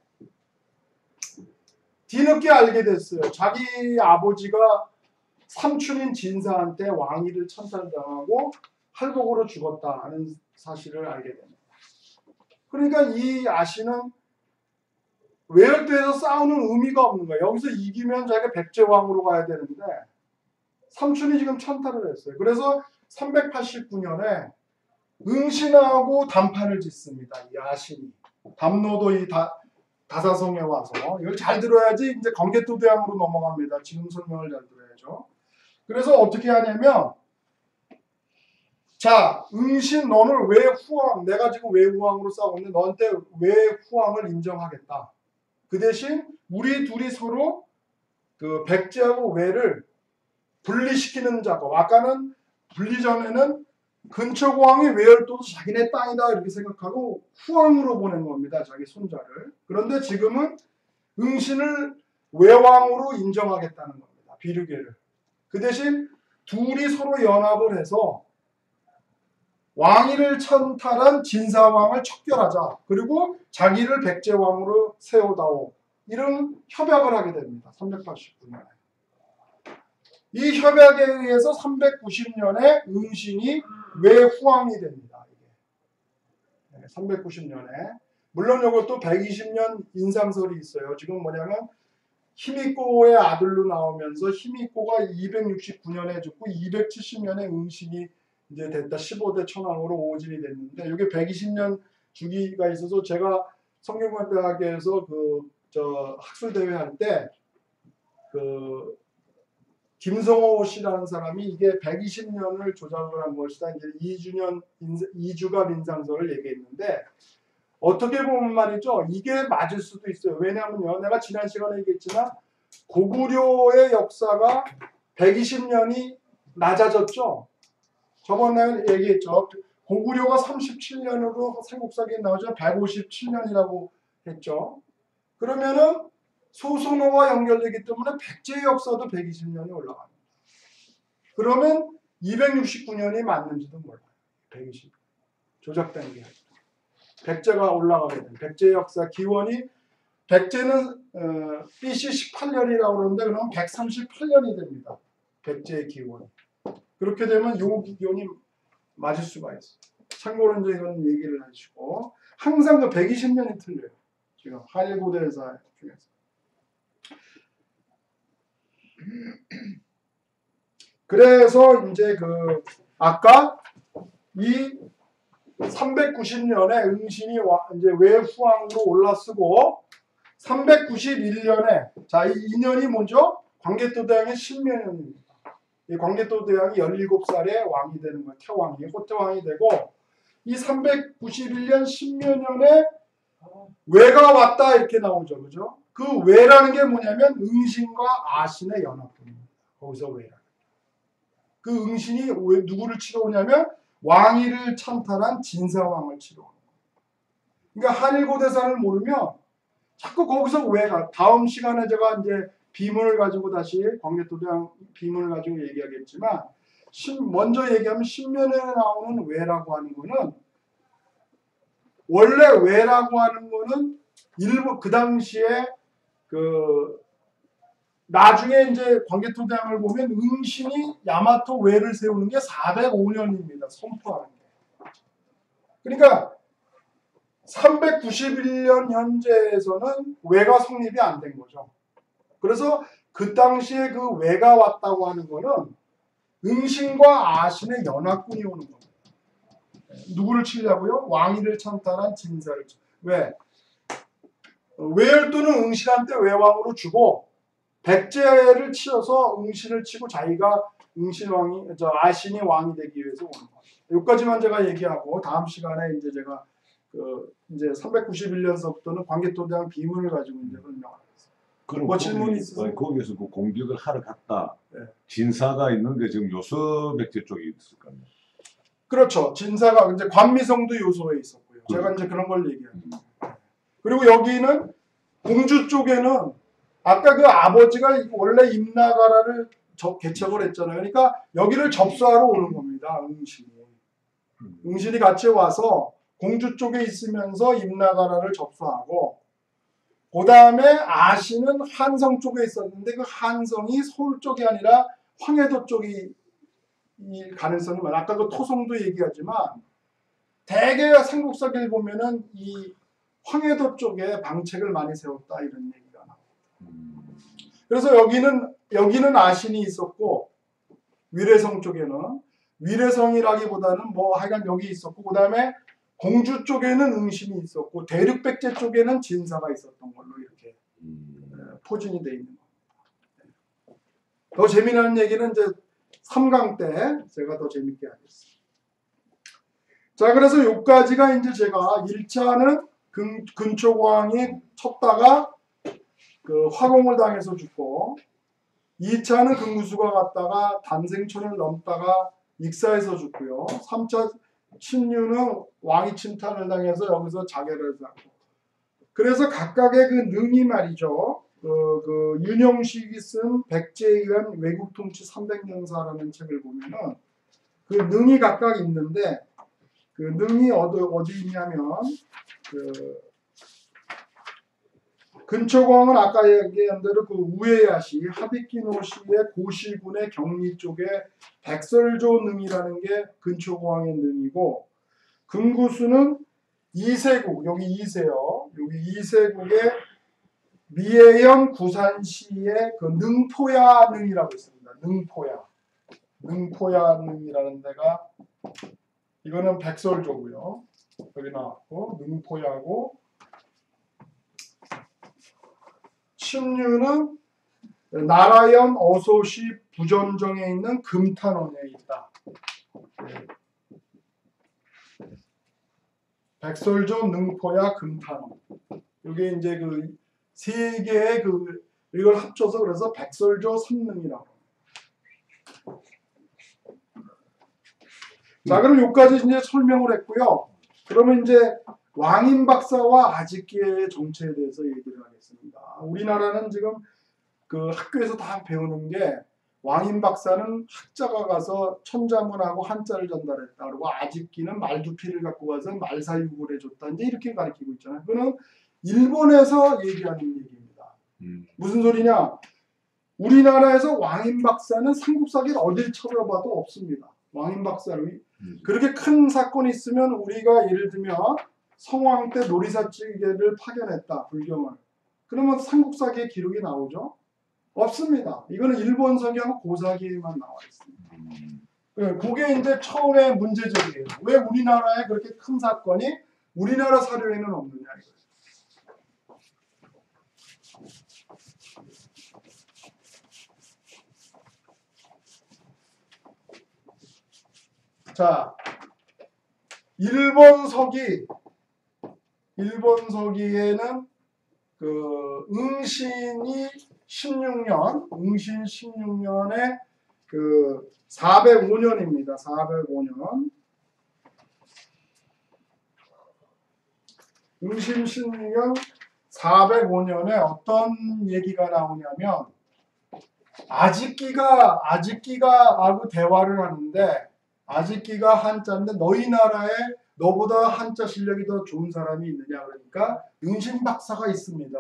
뒤늦게 알게 됐어요. 자기 아버지가 삼촌인 진사한테 왕위를 찬탈당하고 할복으로 죽었다는 사실을 알게 됩니다. 그러니까 이 아씨는 외열도에서 싸우는 의미가 없는 거예요. 여기서 이기면 자기가 백제왕으로 가야 되는데 삼촌이 지금 찬탈을 했어요. 그래서 삼백팔십구 년에 응신하고 단판을 짓습니다. 이 아신이. 담노도 이 다, 다사성에 와서 이걸 잘 들어야지 이제 건개토대왕으로 넘어갑니다. 지금 설명을 잘 들어야죠. 그래서 어떻게 하냐면 자, 응신 너는 왜 후왕, 내가 지금 왜 후왕으로 싸우고 있는데 너한테 왜 후왕을 인정하겠다. 그 대신 우리 둘이 서로 그 백제하고 외를 분리시키는 작업. 아까는 분리 전에는 근초고왕이 외열도도 자기네 땅이다 이렇게 생각하고 후왕으로 보낸 겁니다. 자기 손자를. 그런데 지금은 응신을 외왕으로 인정하겠다는 겁니다. 비류계를. 그 대신 둘이 서로 연합을 해서 왕위를 찬탈한 진사왕을 척결하자. 그리고 자기를 백제왕으로 세우다오. 이런 협약을 하게 됩니다. 삼백팔십구 년에. 이 협약에 의해서 삼백구십 년에 응신이 외후왕이 됩니다. 이게. 삼백구십 년에. 물론 이것도 백이십 년 인상설이 있어요. 지금 뭐냐면 히미꼬의 아들로 나오면서 히미꼬가 이백육십구 년에 죽고 이백칠십 년에 응신이 이제 됐다. 십오 대 천왕으로 오진이 됐는데 이게 백이십 년 주기가 있어서 제가 성균관대학교에서 그 저 학술 대회 할 때 그 김성호 씨라는 사람이 이게 백이십 년을 조작을 한 것이다. 이제 이 주년 이주갑 인상설을 얘기했는데 어떻게 보면 말이죠. 이게 맞을 수도 있어요. 왜냐하면요. 내가 지난 시간에 얘기했지만 고구려의 역사가 백이십 년이 낮아졌죠. 저번에 얘기했죠. 고구려가 삼십칠 년으로 삼국사기에 나오죠. 백오십칠 년이라고 했죠. 그러면은 소송호와 연결되기 때문에 백제의 역사도 백이십 년이 올라갑니다. 그러면 이백육십구 년이 맞는지도 몰라요. 백이십. 조작된 게. 백제가 올라가게 된 백제의 역사 기원이 백제는 어, 비씨 십팔 년이라고 그러는데 그러면 백삼십팔 년이 됩니다. 백제의 기원이. 그렇게 되면 요 기원이 맞을 수가 있어요. 참고로 이제 이건 얘기를 하시고 항상 그 백이십 년이 틀려요. 지금 한일 고대사 중에서. 그래서 이제 그 아까 이 삼백구십 년에 응신이 와, 이제 외후왕으로 올라서고 삼백구십일 년에 자, 이 년이 뭐죠? 광개토대왕의 신묘년입니다. 이 광개토대왕이 열일곱 살에 왕이 되는 거예요. 태왕이 호태왕이 되고 이 삼백구십일 년 신묘년에 외가 왔다 이렇게 나오죠. 그죠? 그 외라는 게 뭐냐면 응신과 아신의 연합입니다. 거기서 외라. 그 응신이 왜 누구를 치러 오냐면 왕위를 찬탈한 진사왕을 치러 오는 거예요. 그러니까 한일고대사를 모르면 자꾸 거기서 왜가 다음 시간에 제가 이제 비문을 가지고 다시 광개토대왕 비문을 가지고 얘기하겠지만 신, 먼저 얘기하면 신면에 나오는 왜라고 하는 거는 원래 왜라고 하는 거는 일부 그 당시에 그 나중에 이제 광개토대왕을 보면 응신이 야마토 왜를 세우는 게 사백오 년입니다. 선포하는 게. 그러니까 삼백구십일 년 현재에서는 왜가 성립이 안 된 거죠. 그래서 그 당시에 그 왜가 왔다고 하는 거는 응신과 아신의 연합군이 오는 겁니다. 누구를 치려고요? 왕위를 찬탈한 진사를 치. 왜? 외열도는 응신한테 외왕으로 주고 백제를 치어서 응신을 치고 자기가 응신왕이 저 아신이 왕이 되기 위해서 오는 거예요. 여기까지만 제가 얘기하고 다음 시간에 이제 제가 그 이제 삼백구십일 년서부터는 광개토대왕 비문을 가지고 이제 설명하겠습니다. 그럼 뭐 질문이 거기, 있으세요? 거기에서 그 공격을 하러 갔다. 네. 진사가 있는 게 지금 요서 백제 쪽에 있을 겁니다. 그렇죠. 진사가 이제 관미성도 요소에 있었고요. 제가 이제 그런 걸 얘기합니다. 그리고 여기는 공주 쪽에는 아까 그 아버지가 원래 임나가라를 저 개척을 했잖아요. 그러니까 여기를 접수하러 오는 겁니다. 응신이. 응신이 같이 와서 공주 쪽에 있으면서 임나가라를 접수하고, 그 다음에 아시는 한성 쪽에 있었는데 그 한성이 서울 쪽이 아니라 황해도 쪽이 이 가능성이 많아요. 아까 그 토성도 얘기하지만 대개 삼국사기를 보면은 이 황해도 쪽에 방책을 많이 세웠다 이런 얘기가 나와요. 그래서 여기는 여기는 아신이 있었고, 위례성 쪽에는 위례성이라기보다는 뭐 하여간 여기 있었고, 그 다음에 공주 쪽에는 응신이 있었고, 대륙백제 쪽에는 진사가 있었던 걸로 이렇게 포진이 돼 있는 겁니다. 더 재미나는 얘기는 이제 삼 강 때 제가 더 재밌게 하겠습니다. 자, 그래서 여기까지가 이제 제가 일 차는 근, 근초고왕이 쳤다가 그 화공을 당해서 죽고, 이 차는 금구수가 갔다가 단생천을 넘다가 익사해서 죽고요. 삼 차 친유는 왕이 침탈을 당해서 여기서 자결을 하고. 그래서 각각의 그 능이 말이죠. 그, 그 윤영식이 쓴 백제에 의한 외국 통치 삼백 년사라는 책을 보면은 그 능이 각각 있는데, 그 능이 어디, 어디 있냐면, 그 근초고왕은 아까 얘기한 대로 그 우에야시 하비키노시의 고시군의 경리 쪽에 백설조 능이라는 게 근초고왕의 능이고, 금구수는 이세국, 여기 이세요. 여기 이세국의 미해현 구산시의 그 능포야 능이라고 있습니다. 능포야. 능포야 능이라는 데가, 이거는 백설조고요. 여기 나왔고, 능포야고, 신유는 나라현 어소시 부전정에 있는 금탄원에 있다. 백설조, 능포야, 금탄원. 이게 이제 그 세 개의 그 이걸 합쳐서 그래서 백설조 삼능이라고. 자, 그럼 여기까지 이제 설명을 했고요. 그러면 이제 왕인 박사와 아직기의 정체에 대해서 얘기를 하겠습니다. 우리나라는 지금 그 학교에서 다 배우는 게 왕인 박사는 학자가 가서 천자문하고 한자를 전달했다. 그리고 아직기는 말두피를 갖고 가서 말사육을 해줬다. 이제 이렇게 가르치고 있잖아요. 그거는 일본에서 얘기하는 얘기입니다. 음. 무슨 소리냐? 우리나라에서 왕인 박사는 삼국사기를 어딜 쳐다봐도 없습니다. 왕인 박사를 음. 그렇게 큰 사건이 있으면 우리가 예를 들면 성왕 때 노리사찌개를 파견했다. 불경을. 그러면 삼국사기의 기록이 나오죠? 없습니다. 이거는 일본 서기하고 고사기에만 나와 있습니다. 네, 그게 이제 처음에 문제적이에요. 왜 우리나라에 그렇게 큰 사건이 우리나라 사료에는 없느냐 이거예요. 자, 일본 서기, 일본 서기에는 그 응신이 십육 년, 응신 십육 년에 그 사백오 년입니다. 사백오 년. 응신 십육 년 사백오 년에 어떤 얘기가 나오냐면 아직기가 아직기가 하고 대화를 하는데 아직기가 한자인데 너희 나라에 너보다 한자 실력이 더 좋은 사람이 있느냐 그러니까 응신 박사가 있습니다.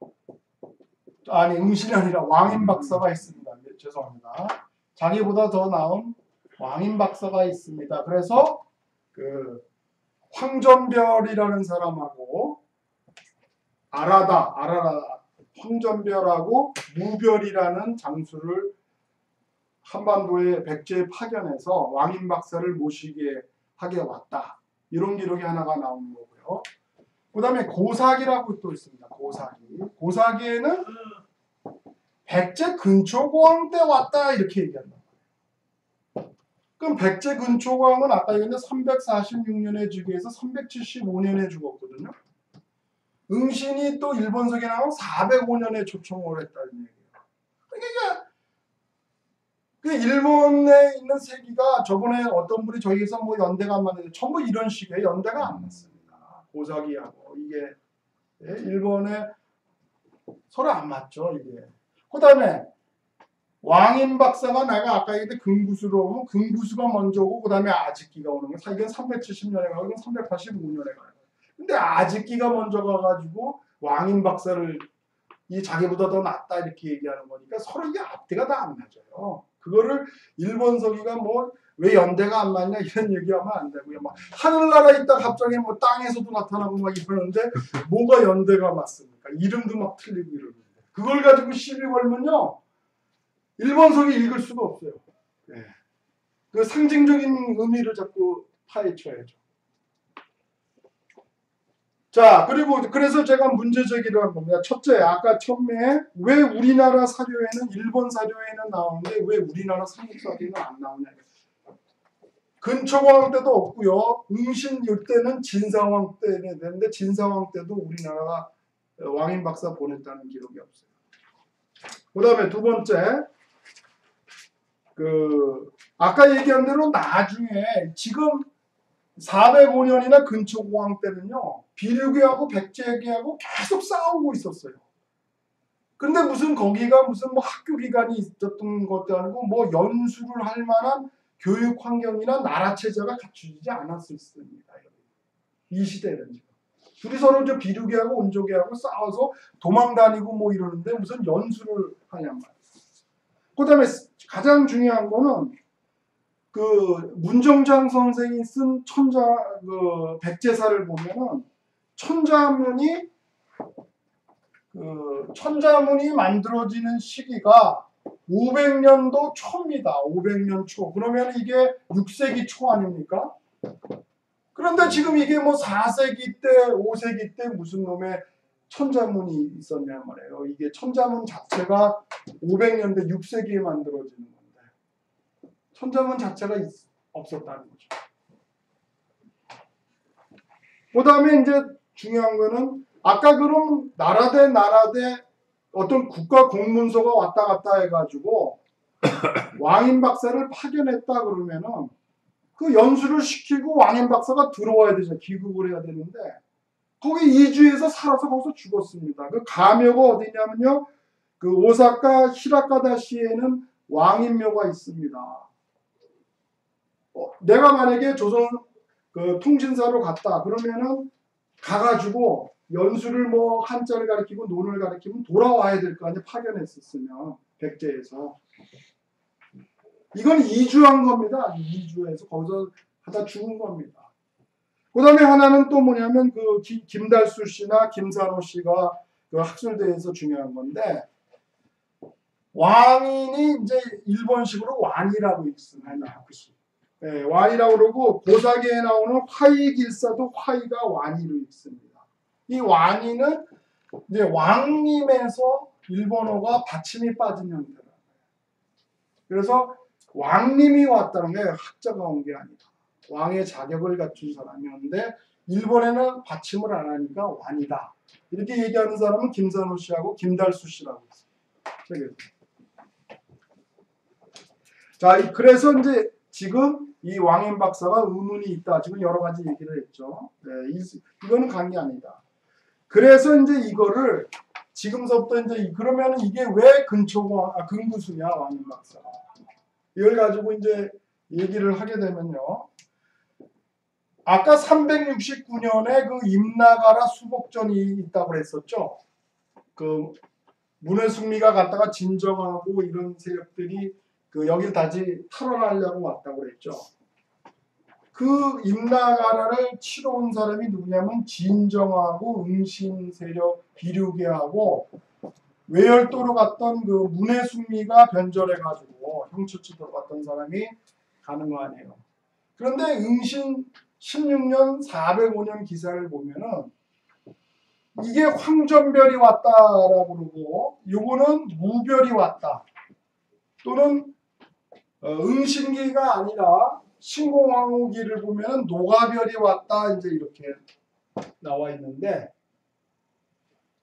아니 응신이 아니라 왕인 박사가 있습니다. 네, 죄송합니다. 자기보다 더 나은 왕인 박사가 있습니다. 그래서 그 황전별이라는 사람하고 아라다 아라라 황전별하고 무별이라는 장수를 한반도에 백제에 파견해서 왕인 박사를 모시게 하게 왔다. 이런 기록이 하나가 나오는 거고요. 그 다음에 고사기라고 또 있습니다. 고사기. 고사기에는 백제 근초고왕 때 왔다 이렇게 얘기한다. 그럼 백제 근초고왕은 아까 얘기했는데 삼백사십육 년에 즉위해서 삼백칠십오 년에 죽었거든요. 응신이 또 일본서기에 나오면 사백오 년에 초청을 했다는 얘기예요. 그러니까 그 일본에 있는 세기가 저번에 어떤 분이 저기서 뭐 연대가 안 맞는데 전부 이런 식의 연대가 안 맞습니다. 고사기하고 이게 예, 일본에 서로 안 맞죠 이게. 그다음에 왕인 박사가 내가 아까 얘기했던 금구수로 오면 금구수가 먼저 오고 그다음에 아직기가 오는 거야. 이건 삼백칠십 년에 가고 이건 삼백팔십오 년에 가요. 근데 아직기가 먼저 가가지고 왕인 박사를 이 자기보다 더 낫다 이렇게 얘기하는 거니까 서로 이게 앞뒤가 다 안 맞아요. 그거를 일본 서기가 뭐 왜 연대가 안 맞냐 이런 얘기하면 안 되고요. 막 하늘나라에 있다 갑자기 뭐 땅에서도 나타나고 막 이러는데 뭐가 연대가 맞습니까? 이름도 막 틀리고 이러는데 그걸 가지고 시비 걸면요 일본 서기 읽을 수가 없어요. 네. 그 상징적인 의미를 자꾸 파헤쳐야죠. 자, 그리고 그래서 제가 문제 제기를 한 겁니다. 첫째, 아까 처음에 왜 우리나라 사료에는 일본 사료에는 나오는데 왜 우리나라 상입사료에는 안 나오냐. 근초광 때도 없고요. 응신 이때는 진사왕 때는 되는데 진사왕 때도 우리나라가 왕인 박사 보냈다는 기록이 없어요. 그 다음에 두 번째, 그 아까 얘기한 대로 나중에 지금 사백오 년이나 근초고왕 때는요 비류계하고 백제계하고 계속 싸우고 있었어요. 근데 무슨 거기가 무슨 뭐 학교 기관이 있었던 것도 아니고 뭐 연수를 할 만한 교육 환경이나 나라 체제가 갖추지 않았습니다. 이 시대는 지금 둘이 서로 저 비류계하고 온조계하고 싸워서 도망 다니고 뭐 이러는데 무슨 연수를 하냔 말이에요. 그다음에 가장 중요한 거는 그 문정장 선생이 쓴 천자 그 백제사를 보면은 천자문이 그 천자문이 만들어지는 시기가 오백 년도 초입니다. 오백 년 초. 그러면 이게 육 세기 초 아닙니까? 그런데 지금 이게 뭐 사 세기 때, 오 세기 때 무슨 놈의 천자문이 있었냐 말이에요. 이게 천자문 자체가 오백 년대 육 세기에 만들어지는 건데 천자문 자체가 있, 없었다는 거죠. 그 다음에 이제 중요한 거는 아까 그럼 나라 대 나라 대 어떤 국가 공문서가 왔다 갔다 해가지고 왕인 박사를 파견했다 그러면은 그 연수를 시키고 왕인 박사가 들어와야 되죠. 귀국을 해야 되는데 거기 이 주에서 살아서 거기서 죽었습니다. 그 가묘가 어디냐면요. 그 오사카 히라카다시에는 왕인묘가 있습니다. 어, 내가 만약에 조선 그 통신사로 갔다 그러면은 가가지고 연수를 뭐 한자를 가르치고 논을 가르치면 돌아와야 될 거 아니에요. 파견했었으면 백제에서 이건 이주한 겁니다. 이주해서 거기서 하다 죽은 겁니다. 그 다음에 하나는 또 뭐냐면 그 기, 김달수 씨나 김산호 씨가 그 학술대에서 중요한 건데 왕인이 이제 일본식으로 완이라고 있습니다. 네, 완이라고 그러고 고사기에 나오는 화이길사도 화이가 완이로 있습니다. 이 완이는 이제 왕님에서 일본어가 받침이 빠진 형태라는 거예요. 그래서 왕님이 왔다는 게 학자가 온 게 아니다. 왕의 자격을 갖춘 사람이었는데 일본에는 받침을 안 하니까 완이다. 이렇게 얘기하는 사람은 김산호 씨하고 김달수 씨라고 있습니다. 자, 그래서 이제 지금 이 왕인 박사가 의문이 있다. 지금 여러 가지 얘기를 했죠. 네, 이, 이거는 간 게 아니다. 그래서 이제 이거를 지금서부터 이제 그러면 이게 왜 근초고 아, 근구수냐 왕인 박사가 이걸 가지고 이제 얘기를 하게 되면요. 아까 삼백육십구 년에 그 임나가라 수복전이 있다고 그랬었죠. 그 문해숙미가 갔다가 진정하고 이런 세력들이 그 여기를 다시 탈환하려고 왔다고 그랬죠. 그 임나가라를 치러 온 사람이 누구냐면 진정하고 응신 세력 비류계하고 외열도로 갔던 그 문해숙미가 변절해가지고 형처치도로 갔던 사람이 가는 거 아니에요. 그런데 응신 십육 년 사백오 년 기사를 보면은 이게 황전별이 왔다라고 그러고 요거는 무별이 왔다 또는 어, 응신기가 아니라 신공황후기를 보면은 노가별이 왔다 이제 이렇게 나와 있는데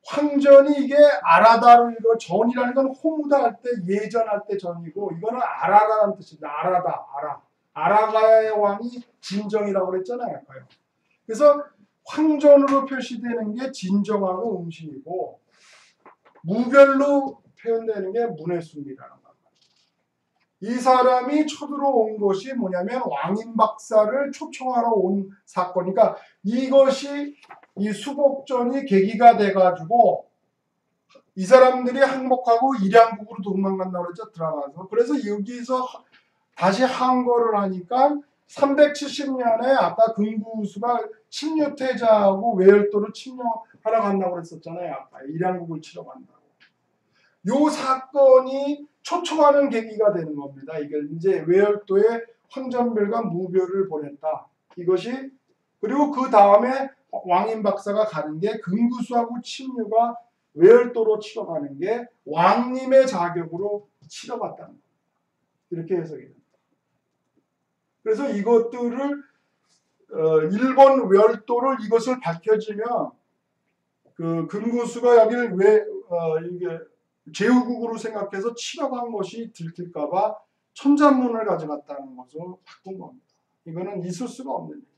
황전이 이게 아라다를 이거 전이라는 건 호무다 할 때 예전할 때 전이고 이거는 아라라는 뜻입니다. 아라다 아라 아라가의 왕이 진정이라고 그랬잖아요. 그래서 황전으로 표시되는 게 진정하고 음신이고 무별로 표현되는 게 문해수입니다라는 거예요. 이 사람이 쳐들어온 것이 뭐냐면 왕인박사를 초청하러 온 사건. 그러니까 이것이 이 수복전이 계기가 돼가지고 이 사람들이 항복하고 일양국으로 도망간다고 그랬죠. 들어가서. 그래서 여기서 다시 항거를 하니까 삼백칠십 년에 아까 금구수가 침류태자하고 외열도를 침략하러 간다고 그랬었잖아요. 아까 일양국을 치러 간다고. 요 사건이 초청하는 계기가 되는 겁니다. 이게 이제 외열도에 황전별과 무별을 보냈다. 이것이 그리고 그 다음에 왕인박사가 가는 게 금구수하고 침류가 외열도로 치러 가는 게 왕님의 자격으로 치러 갔다는 겁니다. 이렇게 해석이 됩니다. 그래서 이것들을 어, 일본 외열도를 이것을 밝혀지면 그 금구수가 여기를 왜 어, 이게 제후국으로 생각해서 치러 간 것이 들킬까봐 천자문을 가져갔다는 것으로 바꾼 겁니다. 이거는 있을 수가 없는 일이에요.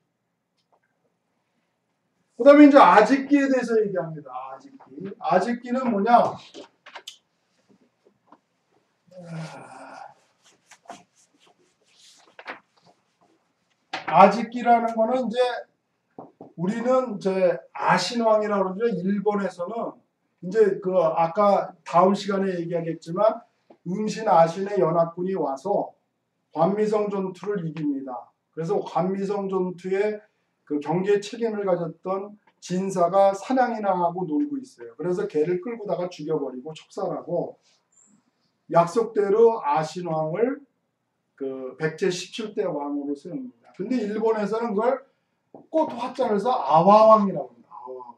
그 다음에 이제 아직기에 대해서 얘기합니다. 아직기. 아직기는 뭐냐? 아직기라는 거는 이제 우리는 이제 아신왕이라고 그러죠. 일본에서는 이제 그 아까 다음 시간에 얘기하겠지만 응신 아신의 연합군이 와서 관미성 전투를 이깁니다. 그래서 관미성 전투에 그 경계 책임을 가졌던 진사가 사냥이나 하고 놀고 있어요. 그래서 개를 끌고다가 죽여버리고 척살하고 약속대로 아신왕을 그 백제 십칠 대 왕으로 세웁니다. 근데 일본에서는 그걸 꽃 화자를 써 아와왕이라고 합니다. 아와왕.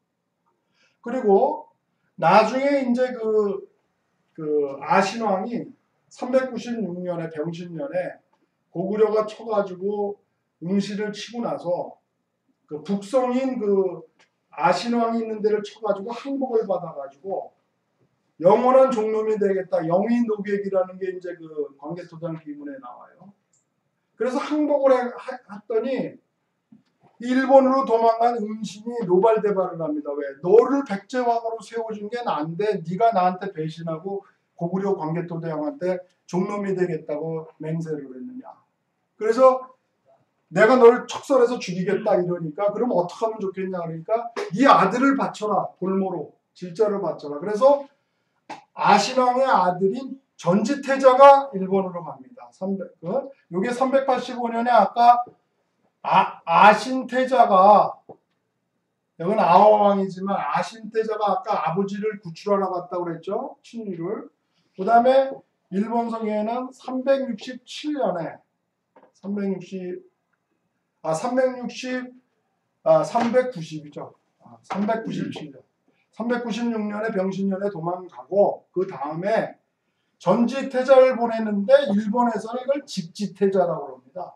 그리고 나중에 이제 그, 그 아신왕이 삼백구십육 년에 병신년에 고구려가 쳐가지고 응시를 치고 나서 그 북성인 그 아신왕이 있는 데를 쳐가지고 항복을 받아가지고 영원한 종놈이 되겠다. 영위 노객이라는 게 이제 그 광개토장 기문에 나와요. 그래서 항복을 해, 했더니 일본으로 도망간 응신이 노발대발을 합니다. 왜? 너를 백제왕으로 세워준 게 난데 네가 나한테 배신하고 고구려 광개토대왕한테 종놈이 되겠다고 맹세를 했느냐. 그래서 내가 너를 척설해서 죽이겠다 이러니까 그럼 어떻게 하면 좋겠냐 그러니까 네 아들을 바쳐라. 볼모로 질자를 바쳐라. 그래서 아신왕의 아들인 전지태자가 일본으로 갑니다. 삼백, 어? 이게 삼백팔십오 년에 아까 아, 아신태자가 여기는 아와왕이지만 아신태자가 아까 아버지를 구출하러 갔다고 그랬죠. 친위를. 그 다음에 일본성에는 삼백육십칠 년에 삼백육십 아 삼백육십 아 삼백구십이죠. 아, 삼백구십칠 년. 삼백구십육 년에 병신년에 도망가고 그 다음에 전지태자를 보냈는데 일본에서는 이걸 직지태자라고 합니다.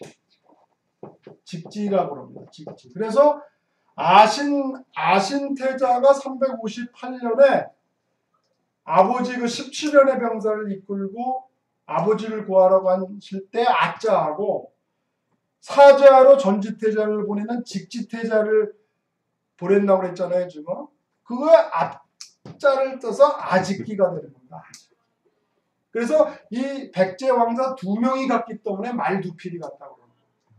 직지라고 합니다. 직지. 그래서 아신 아신태자가 삼백오십팔 년에 아버지 그 십칠 년의 병사를 이끌고 아버지를 구하러 가실 때 아자하고 사자로 전지태자를 보내는 직지태자를 보낸다고 그랬잖아요. 지금 그거에 앞자를 떠서 아직기가 되는 겁니다. 그래서 이 백제 왕자 두 명이 갔기 때문에 말 두 필이 같다고 합니다.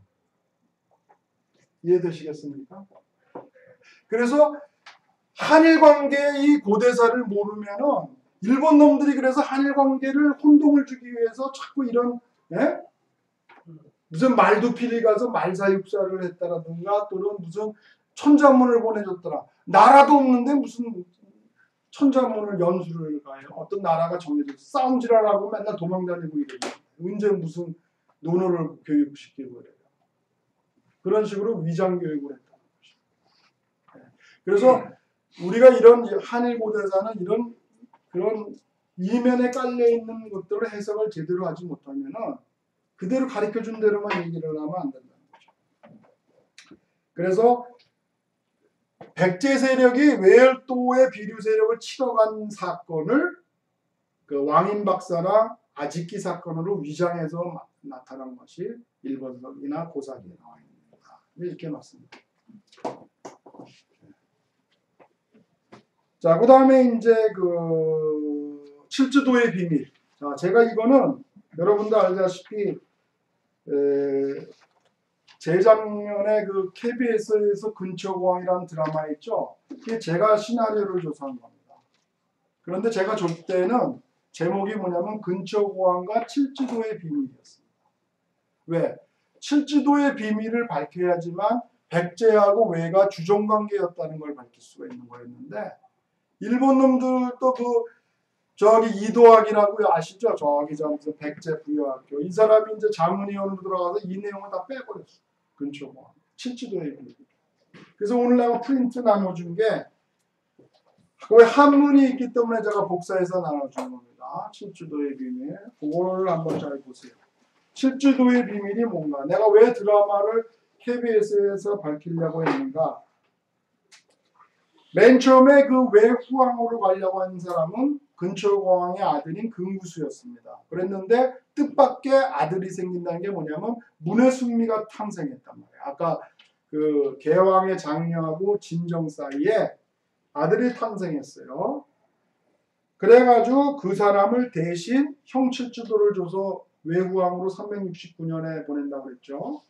이해되시겠습니까? 그래서 한일 관계의 이 고대사를 모르면은 일본 놈들이 그래서 한일 관계를 혼동을 주기 위해서 자꾸 이런 예? 무슨 말두필이 가서 말사육사를 했다라든가 또는 무슨 천자문을 보내줬더라. 나라도 없는데 무슨 천자문을 연수를 가요. 어떤 나라가 정해져 싸움질하라고 맨날 도망다니고 이래요. 언제 무슨 논어를 교육시키고 이래요. 그런 식으로 위장교육을 했다는 것이죠. 그래서 우리가 이런 한일 고대사는 이런 그런 이면에 깔려 있는 것들을 해석을 제대로 하지 못하면은 그대로 가르쳐 준 대로만 얘기를 하면 안 된다는 거죠. 그래서 백제 세력이 외열도의 비류 세력을 치러간 사건을 그 왕인박사나 아지키 사건으로 위장해서 마- 나타난 것이 일본석이나 고사기에 나와 있습니다. 이렇게 맞습니다. 자, 그 다음에 이제 그 칠주도의 비밀. 자, 제가 이거는 여러분도 알다시피 에, 재작년에 그 케이비에스에서 근처공항이라는 드라마 있죠. 그게 제가 시나리오를 조사한 겁니다. 그런데 제가 줄 때는 제목이 뭐냐면 근처공항과 칠지도의 비밀이었습니다. 왜? 칠지도의 비밀을 밝혀야지만 백제하고 외가 주종관계였다는 걸 밝힐 수가 있는 거였는데 일본 놈들도 그 저기 이도학이라고 아시죠? 저기 저 무슨 백제 부여학교 이 사람이 이제 자문위원으로 들어가서 이 내용을 다 빼버렸어. 근처공항 칠지도의 비밀. 그래서 오늘 내가 프린트 나눠준 게 거기 한문이 있기 때문에 제가 복사해서 나눠준 겁니다. 칠주도의 비밀. 그거를 한번 잘 보세요. 칠주도의 비밀이 뭔가? 내가 왜 드라마를 케이비에스에서 밝히려고 했는가? 맨 처음에 그 외후항으로 가려고 하는 사람은 근처공항의 아들인 금구수였습니다. 그랬는데 뜻밖의 아들이 생긴다는 게 뭐냐면 문해순미가 탄생했단 말이에요. 아까 그 개왕의 장녀하고 진정 사이에 아들이 탄생했어요. 그래가지고 그 사람을 대신 형 칠주도를 줘서 외후항으로 삼백육십구 년에 보낸다고 그랬죠.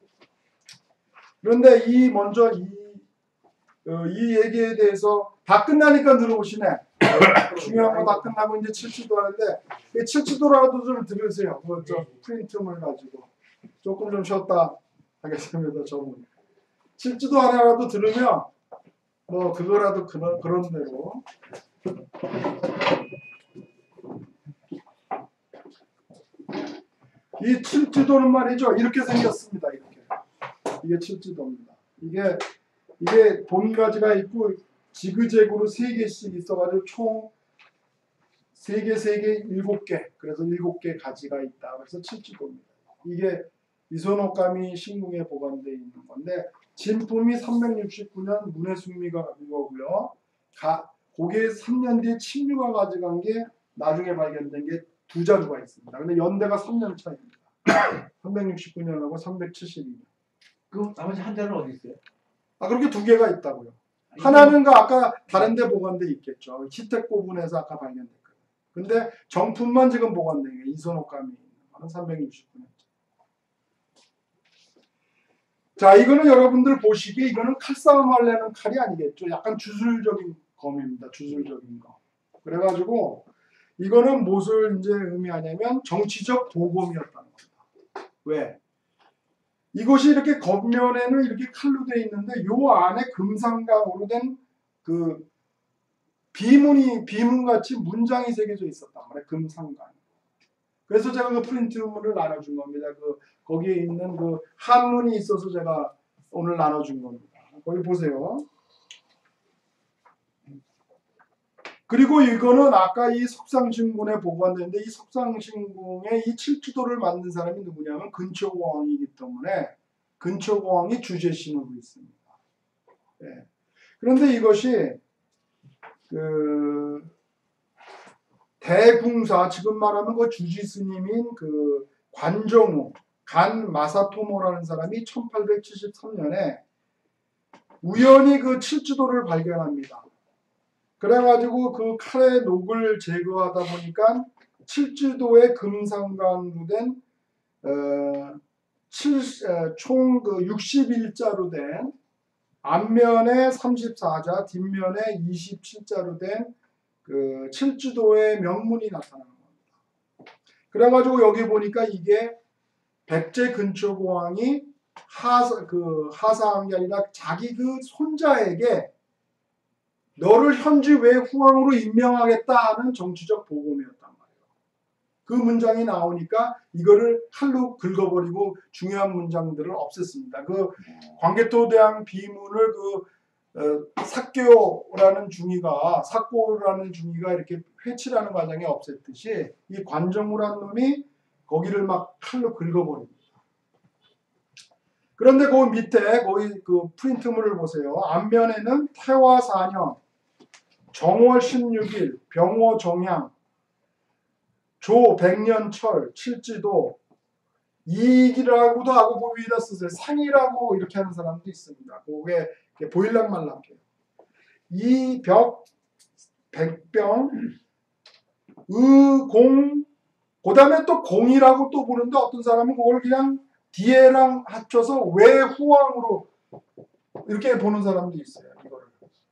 그런데 이 먼저 이, 어, 이 얘기에 대해서 다 끝나니까 들어오시네. 중요한 거 다 끝나고 이제 칠주도 하는데 이 칠주도라도 좀 들으세요. 뭐 저 프린트물 가지고 조금 좀 쉬었다 하겠습니다. 저분 칠주도 하나라도 들으면 뭐 그거라도 그런 그런 대로. 이 칠지도는 말이죠. 이렇게 생겼습니다. 이렇게. 이게 칠지도입니다. 이게 이게 본가지가 있고 지그재그로 세 개씩 있어가지고 총 세 개, 세 개, 일곱 개. 그래서 일곱 개 가지가 있다. 그래서 칠지도입니다. 이게 이손옥감이 신궁에 보관되어 있는 건데 진품이 삼백육십구 년 문해순미가 이거고요. 가 고게 삼 년 뒤에 침류가 가져간 게 나중에 발견된 게 두 자루가 있습니다. 근데 연대가 삼 년 차입니다. 삼백육십구 년하고 삼백칠십이 년. 그 나머지 한 자는 어디 있어요? 아 그렇게 두 개가 있다고요. 하나는 그 아까 다른 데 보관돼 있겠죠. 히택고분에서 아까 발견됐거든요. 근데 정품만 지금 보관된 게 이손옥감이 있는 거는 삼백육십구 년. 자, 이거는 여러분들 보시기에 이거는 칼싸움 하려는 칼이 아니겠죠. 약간 주술적인 검입니다. 주술적인 거. 그래가지고 이거는 무엇을 이제 의미하냐면 정치적 도검이었다는 겁니다. 왜? 이것이 이렇게 겉면에는 이렇게 칼로 되어 있는데 요 안에 금상강으로 된 그 비문이 비문같이 문장이 새겨져 있었단 말이에요. 금상강. 그래서 제가 그 프린트물을 나눠준 겁니다. 그 거기에 있는 그 한문이 있어서 제가 오늘 나눠준 겁니다. 거기 보세요. 그리고 이거는 아까 이 석상신군에 보관됐는데 이 석상신궁에 이 칠주도를 만든 사람이 누구냐면 근처공항이기 때문에 근처공항이 주제신으로 있습니다. 네. 그런데 이것이 그 대궁사 지금 말하면 그 주지스님인 그 관정우 간 마사토모라는 사람이 천팔백칠십삼 년에 우연히 그 칠주도를 발견합니다. 그래가지고 그 칼의 녹을 제거하다 보니까 칠주도의 금상강으로 된 어, 총 그 육십일 자로 된 앞면에 삼십사 자, 뒷면에 이십칠 자로 된 그 칠주도의 명문이 나타나는 겁니다. 그래가지고 여기 보니까 이게 백제 근처공항이 하사 그 하사한 게 아니라 자기 그 손자에게 너를 현지 외후왕으로 임명하겠다 하는 정치적 보검이었단 말이에요. 그 문장이 나오니까 이거를 칼로 긁어버리고 중요한 문장들을 없앴습니다. 그 광개토대왕 비문을 그 어, 삭교라는 중의가 삭고라는 중의가 이렇게 회치라는 과정에 없앴듯이 이 관정우란 놈이 거기를 막 칼로 긁어버립니다. 그런데 그 밑에 거기 그 프린트물을 보세요. 앞면에는 태화 사 년, 정월 십육 일, 병호 정향, 조 백년철, 칠지도, 이익이라고도 하고 그 위에다 쓰세요. 상이라고 이렇게 하는 사람도 있습니다. 그게 보일락말락해요. 이벽, 백병, 의공, 그 다음에 또 공이라고 또 부르는데 어떤 사람은 그걸 그냥 뒤에랑 합쳐서 외후왕으로 이렇게 보는 사람도 있어요. 이거를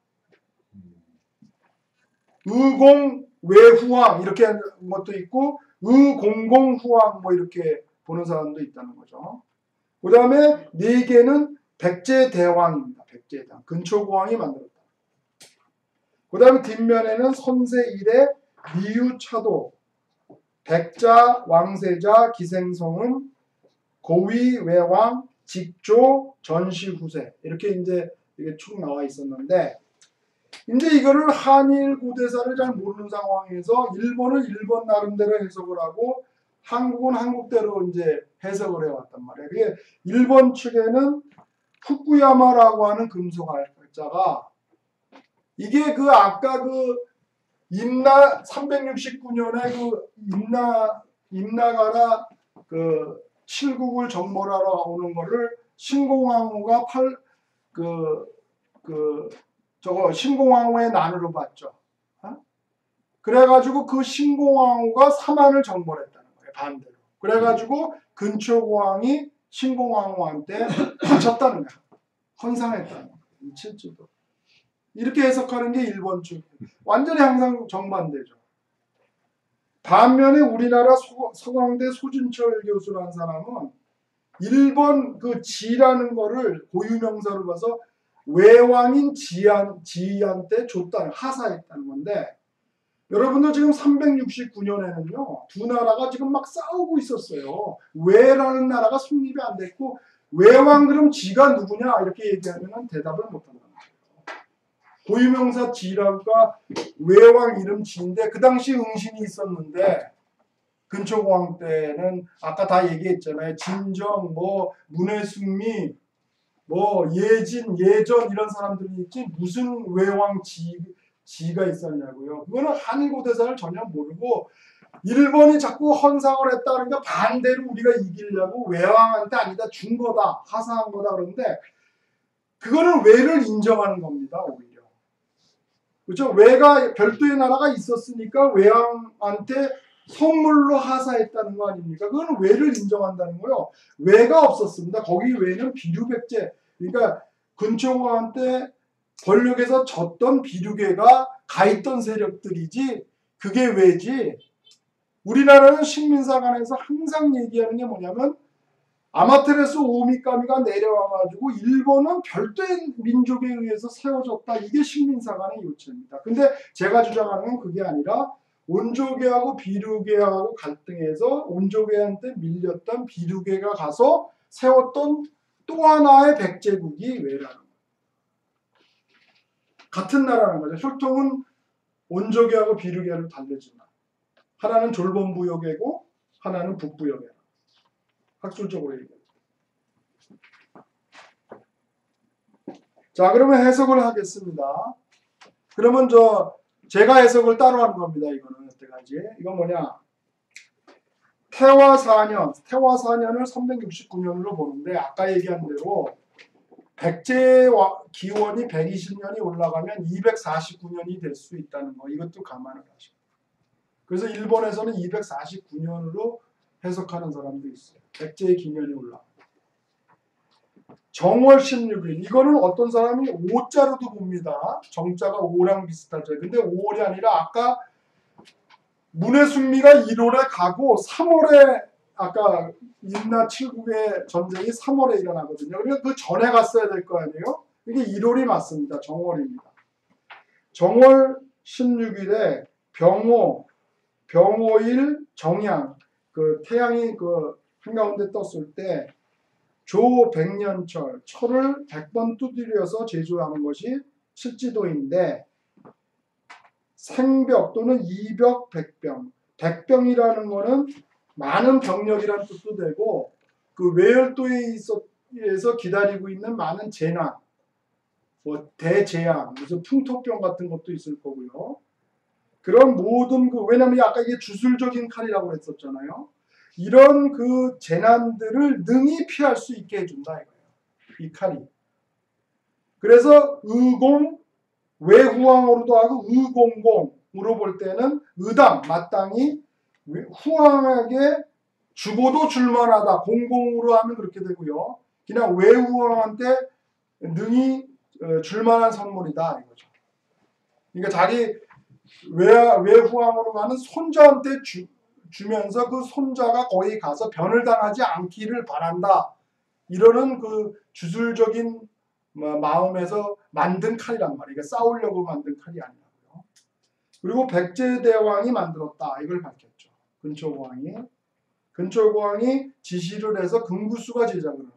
의공 외후왕 이렇게 하는 것도 있고 의공공후왕 뭐 이렇게 보는 사람도 있다는 거죠. 그 다음에 네 개는 백제대왕입니다. 백제대왕 근초고왕이 만들었다. 그 다음에 뒷면에는 선세일의 미유차도, 백자, 왕세자, 기생성은, 고위외왕, 직조, 전시후세 이렇게 이제 이게 쭉 나와 있었는데 이제 이거를 한일 고대사를 잘 모르는 상황에서 일본은 일본 나름대로 해석을 하고 한국은 한국대로 이제 해석을 해왔단 말이에요. 그게 일본 측에는 후쿠야마라고 하는 금속학자가 이게 그 아까 그 임나 삼백육십구 년에 그 임나 임나가라 그 칠국을 정벌하러 오는 거를 신공항우가 팔 그 그 저거 신공항우의 난으로 봤죠. 어? 그래가지고 그 신공항우가 삼한을 정벌했다는 거예요. 반대로. 그래가지고 근초고왕이 신공항우한테 바쳤다는 거야. 헌상했다는 거예요. 칠지도. 이렇게 해석하는 게 일본 쪽. 완전히 항상 정반대죠. 반면에 우리나라 소, 서강대 소진철 교수라는 사람은 일본 그 지라는 거를 고유명사로 봐서 외왕인 지한, 지한테 줬다는, 하사했다는 건데 여러분들 지금 삼백육십구 년에는요 두 나라가 지금 막 싸우고 있었어요. 외라는 나라가 성립이 안 됐고 외왕 그럼 지가 누구냐 이렇게 얘기하면 대답을 못한다는 거예요. 고유명사 지라가 외왕 이름 지인데 그 당시 응신이 있었는데 근초고왕 때는 아까 다 얘기했잖아요. 진정, 뭐 문해숙미, 뭐 예진, 예전 이런 사람들이 있지 무슨 외왕 지, 지가 있었냐고요. 그거는 한일고대사를 전혀 모르고 일본이 자꾸 헌상을 했다 그러니까 반대로 우리가 이기려고 외왕한테 아니다 준 거다 하사한 거다 그러는데 그거는 외를 인정하는 겁니다. 오히려. 그렇죠? 외가 별도의 나라가 있었으니까 외왕한테 선물로 하사했다는 거 아닙니까? 그거는 외를 인정한다는 거요. 외가 없었습니다. 거기 외는 비류백제. 그러니까 근초고왕한테 권력에서 졌던 비류계가 가있던 세력들이지 그게 외지. 우리나라는 식민사관에서 항상 얘기하는 게 뭐냐면 아마테라스 오미카미가 내려와가지고 일본은 별도의 민족에 의해서 세워졌다. 이게 식민사관의 요체입니다. 근데 제가 주장하는 건 그게 아니라 온조계하고 비류계하고 갈등해서 온조계한테 밀렸던 비류계가 가서 세웠던 또 하나의 백제국이 외라는 거예요. 같은 나라라는 거죠. 혈통은 온조계하고 비류계로 다르지만 하나는 졸본부여계고 하나는 북부여계라. 학술적으로 얘기하죠. 자, 그러면 해석을 하겠습니다. 그러면 저 제가 해석을 따로 하는 겁니다. 이거는 여태까지. 이건 뭐냐? 태화 사 년, 태화 사 년을 삼백육십구 년으로 보는데 아까 얘기한 대로 백제 기원이 백이십 년이 올라가면 이백사십구 년이 될 수 있다는 거. 이것도 감안을 하시고. 그래서 일본에서는 이백사십구 년으로 해석하는 사람도 있어요. 백제의 기년이 올라가. 정월 십육 일. 이거는 어떤 사람이 오자로도 봅니다. 정자가 오랑 비슷하죠. 근데 오월이 아니라 아까 문해숙미가 일월에 가고 삼월에 아까 임나 칠국의 전쟁이 삼월에 일어나거든요. 그러니까 그 전에 갔어야 될 거 아니에요? 이게 일월이 맞습니다. 정월입니다. 정월 십육 일에 병호, 병호일 정양, 그 태양이 그 한가운데 떴을 때 조 백년철, 철을 백 번 두드려서 제조하는 것이 칠지도인데 생벽 또는 이벽 백병, 백병이라는 거는 많은 병력이라는 뜻도 되고 그 외열도에 있었 에서 기다리고 있는 많은 재난, 뭐 대재앙, 무슨 풍토병 같은 것도 있을 거고요. 그런 모든 그 왜냐면 아까 이게 주술적인 칼이라고 그랬었잖아요. 이런 그 재난들을 능히 피할 수 있게 해준다 이거예요. 이 칼이. 그래서 의공 외후왕으로도 하고 의공공으로 볼 때는 의당 마땅히 후왕에게 주고도 줄만하다. 공공으로 하면 그렇게 되고요. 그냥 외후왕한테 능히 줄만한 선물이다 이거죠. 그러니까 자기 외, 외후왕으로 가는 손자한테 주, 주면서 그 손자가 거기 가서 변을 당하지 않기를 바란다. 이러는 그 주술적인 마음에서 만든 칼이란 말이에요. 그러니까 싸우려고 만든 칼이 아니라고요. 그리고 백제대왕이 만들었다. 이걸 밝혔죠. 근초고왕이. 근초고왕이 지시를 해서 금구수가 제작을 합니다.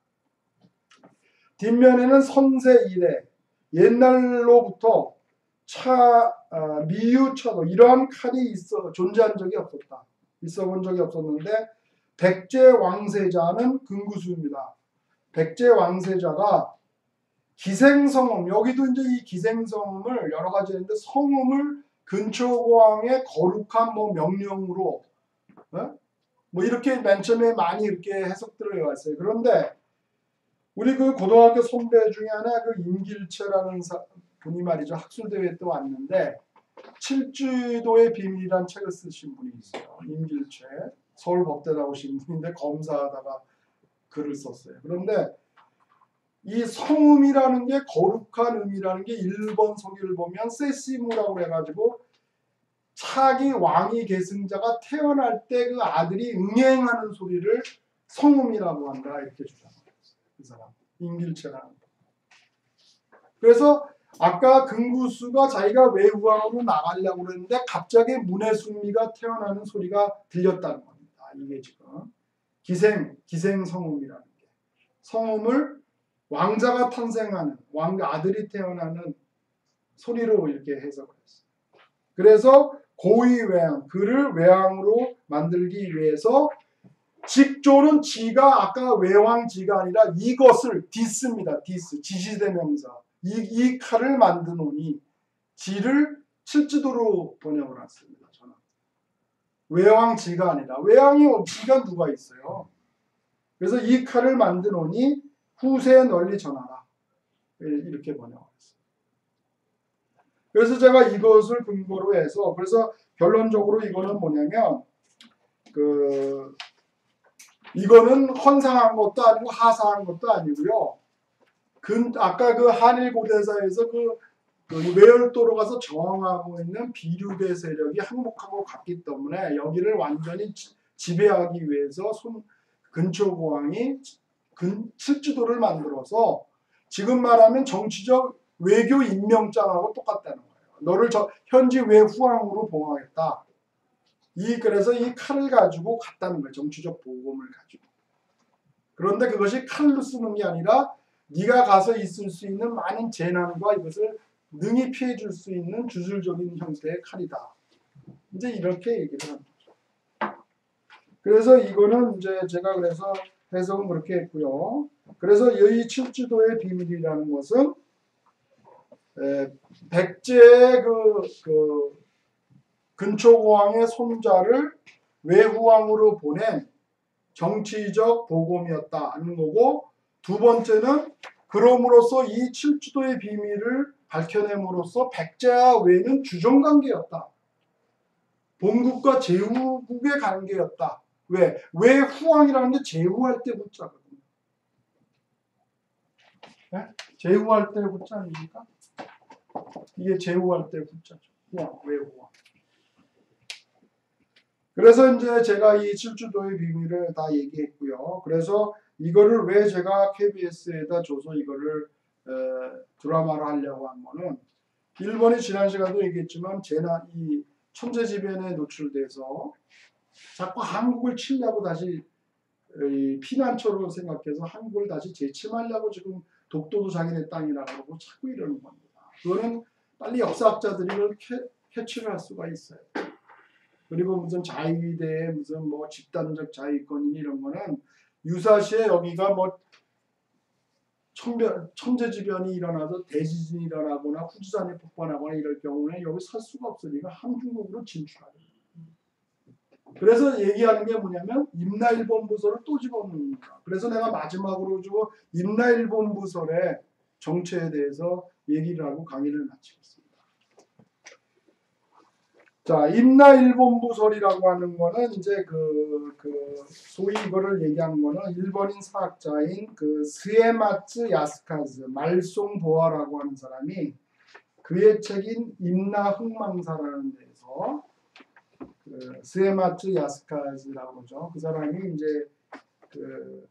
뒷면에는 선세 이래 옛날로부터 차, 아, 미유차도 이러한 칼이 있어 존재한 적이 없었다. 있어 본 적이 없었는데 백제왕세자는 금구수입니다. 백제왕세자가 기생성음, 여기도 이제 이 기생성음을 여러 가지 했는데 성음을 근초고왕의 거룩한 뭐 명령으로 어? 뭐 이렇게 맨 처음에 많이 이렇게 해석들을 해왔어요. 그런데 우리 그 고등학교 선배 중에 하나 그 임길채라는 사, 분이 말이죠. 학술대회 때 왔는데 칠주도의 비밀이라는 책을 쓰신 분이 있어요. 임길채. 서울법대 나오신 분인데 검사하다가 글을 썼어요. 그런데 이 성음이라는 게 거룩한 음이라는 게 일 번 서기를 보면 세시무라고 해가지고 차기 왕위 계승자가 태어날 때 그 아들이 응행하는 소리를 성음이라고 한다 이렇게 주장합니다. 이 사람 임길채라는. 그래서 아까 금구수가 자기가 외후왕으로 나가려고 그랬는데 갑자기 문해숙미가 태어나는 소리가 들렸다는 겁니다. 이게 지금 기생 기생 성음이라는 게 성음을 왕자가 탄생하는 왕 아들이 태어나는 소리로 이렇게 해석을 했어요. 그래서 고위외왕 그를 외왕으로 만들기 위해서 직조는 지가 아까 외왕지가 아니라 이것을 디스입니다. 디스 지시대명사 이, 이 칼을 만드노니 지를 칠지도로 번역을 했습니다. 저는 외왕지가 아니라 외왕이 지가 누가 있어요. 그래서 이 칼을 만드노니 후세에 널리 전하라 이렇게 번역을 했어요. 그래서 제가 이것을 근거로 해서 그래서 결론적으로 이거는 뭐냐면 그 이거는 헌상한 것도 아니고 하사한 것도 아니고요. 근 아까 그 한일 고대사에서 그, 그 외열도로 가서 저항하고 있는 비류대 세력이 항복하고 갔기 때문에 여기를 완전히 지, 지배하기 위해서 손 근초고왕이 근 칠지도를 만들어서 지금 말하면 정치적 외교 임명장하고 똑같다는 거예요. 너를 저 현지 외후왕으로 봉하겠다. 이 그래서 이 칼을 가지고 갔다는 거예요. 정치적 보검을 가지고. 그런데 그것이 칼로 쓰는 게 아니라 네가 가서 있을 수 있는 많은 재난과 이것을 능히 피해 줄 수 있는 주술적인 형태의 칼이다. 이제 이렇게 얘기를 하는 거죠. 그래서 이거는 이제 제가 그래서 해석은 그렇게 했고요. 그래서 이 칠지도의 비밀이라는 것은 에, 백제의 그, 그 근초고왕의 손자를 외후왕으로 보낸 정치적 보검이었다는 거고 두 번째는 그럼으로써 이 칠지도의 비밀을 밝혀냄으로써 백제와 외는 주종관계였다. 본국과 제후국의 관계였다. 왜? 외후왕이라는 게 제후할 때 후자거든요. 네? 제후할 때 후자 아닙니까? 이게 제후할 때 후자죠. 후왕, 외후왕. 그래서 이제 제가 이 칠주도의 비밀을 다 얘기했고요. 그래서 이거를 왜 제가 케이비에스에다 줘서 이거를 에, 드라마로 하려고 한 거는 일본이 지난 시간도 얘기했지만 재난 이 천재지변에 노출돼서 자꾸 한국을 치려고 다시 이 피난처로 생각해서 한국을 다시 재침하려고 지금 독도도 자기네 땅이라고 하고 자꾸 이러는 겁니다. 그거는 빨리 역사학자들이 그걸 캐, 캐치를 할 수가 있어요. 그리고 무슨 자위대 무슨 뭐 집단적 자위권 이런 거는 유사시에 여기가 뭐 천변, 천재지변이 일어나서 대지진이 일어나거나 후지산이 폭발하거나 이럴 경우는 여기 살 수가 없으니까 함중국으로 진출하죠. 그래서 얘기하는 게 뭐냐면 임나일본부설을 또 집어넣는다. 그래서 내가 마지막으로 주고 임나일본부설의 정체에 대해서 얘기를 하고 강의를 마치겠습니다. 자, 임나일본부설이라고 하는 거는 이제 그, 그 소위 이거를 얘기한 거는 일본인 사학자인 그 스에마츠 야스카즈 말송보아라고 하는 사람이 그의 책인 임나흥망사라는 데서 그 스에마츠 야스카즈라고 하죠. 그 사람이 이제 그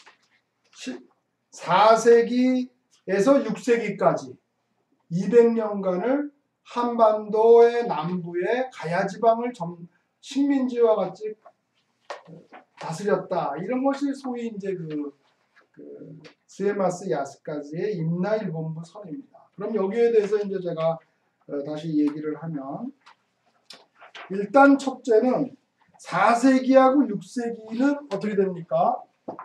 사 세기에서 육 세기까지 이백 년간을 한반도의 남부의 가야 지방을 점, 식민지와 같이 다스렸다. 이런 것이 소위 이제 그, 그 스에마스 야스카즈의 임나일본부 선입니다. 그럼 여기에 대해서 이제 제가 어, 다시 얘기를 하면 일단 첫째는 사 세기하고 육 세기는 어떻게 됩니까?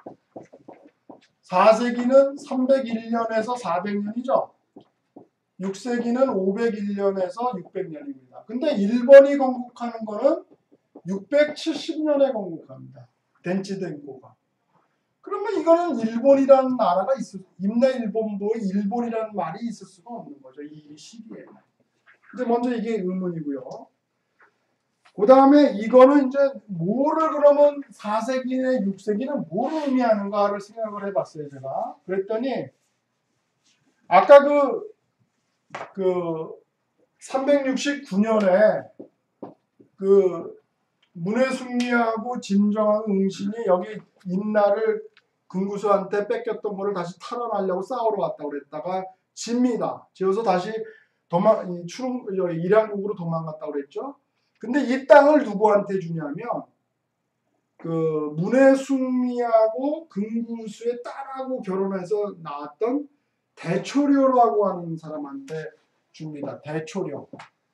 사 세기는 삼백일 년에서 사백 년이죠. 육 세기는 오백일 년에서 육백 년입니다. 근데 일본이 건국하는 거는 육백칠십 년에 건국합니다. 덴치덴코가. 그러면 이거는 일본이라는 나라가 있을, 임나일본부의 일본이라는 말이 있을 수가 없는 거죠. 이 시기에. 이제 먼저 이게 의문이고요. 그 다음에 이거는 이제 뭐를 그러면 사 세기나 육 세기는 뭘 의미하는가를 생각을 해봤어요, 제가. 그랬더니 아까 그, 그 삼백육십구 년에 그 문해숭리하고 진정한 응신이 여기 임나를 금구수한테 뺏겼던 거를 다시 탈환하려고 싸우러 갔다고 그랬다가 집니다. 지어서 다시 도망, 추릉, 일양국으로 도망갔다고 그랬죠. 근데 이 땅을 누구한테 주냐면 그 문해숭리하고 금구수의 딸하고 결혼해서 낳았던 대초료라고 하는 사람한테 줍니다. 대초료.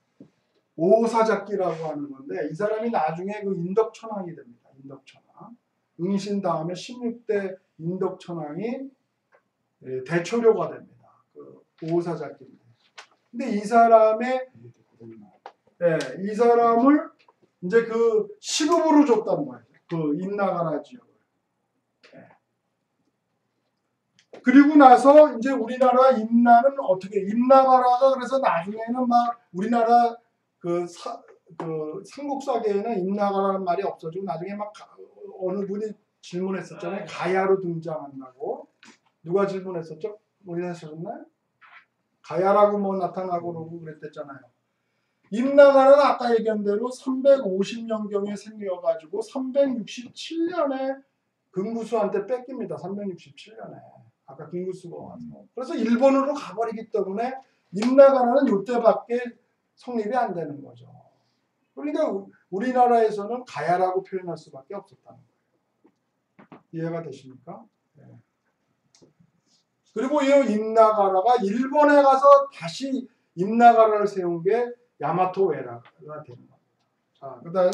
오사자키라고 하는 건데 이 사람이 나중에 그 인덕천왕이 됩니다. 인덕천왕. 응신 다음에 십육 대 인덕천왕이 대초료가 됩니다. 그 오사자키입니다. 근데 이 사람의 예, 이 사람을 이제 그 시급으로 줬다는 거예요. 그 임나가라 지역을. 예. 그리고 나서 이제 우리나라 임나는 어떻게 임나가라가 그래서 나중에는 막 우리나라 그, 사, 그 삼국사계에는 임나가라는 말이 없어지고 나중에 막 가, 어느 분이 질문했었잖아요. 가야로 등장한다고. 누가 질문했었죠? 우리 하셨나요? 가야라고 뭐 나타나고 그러고 그랬댔잖아요. 임나가라는 아까 얘기한 대로 삼백오십 년경에 생겨가지고 삼백육십칠 년에 금구수한테 뺏깁니다. 삼백육십칠 년에. 아까 금구수가 와서. 그래서 일본으로 가버리기 때문에 임나가라는 이때밖에 성립이 안 되는 거죠. 그러니까 우리나라에서는 가야라고 표현할 수밖에 없었다는 거예요. 이해가 되십니까? 네. 그리고 이 임나가라가 일본에 가서 다시 임나가라를 세운 게 야마토 외라가 되는 겁니다. 자, 그다음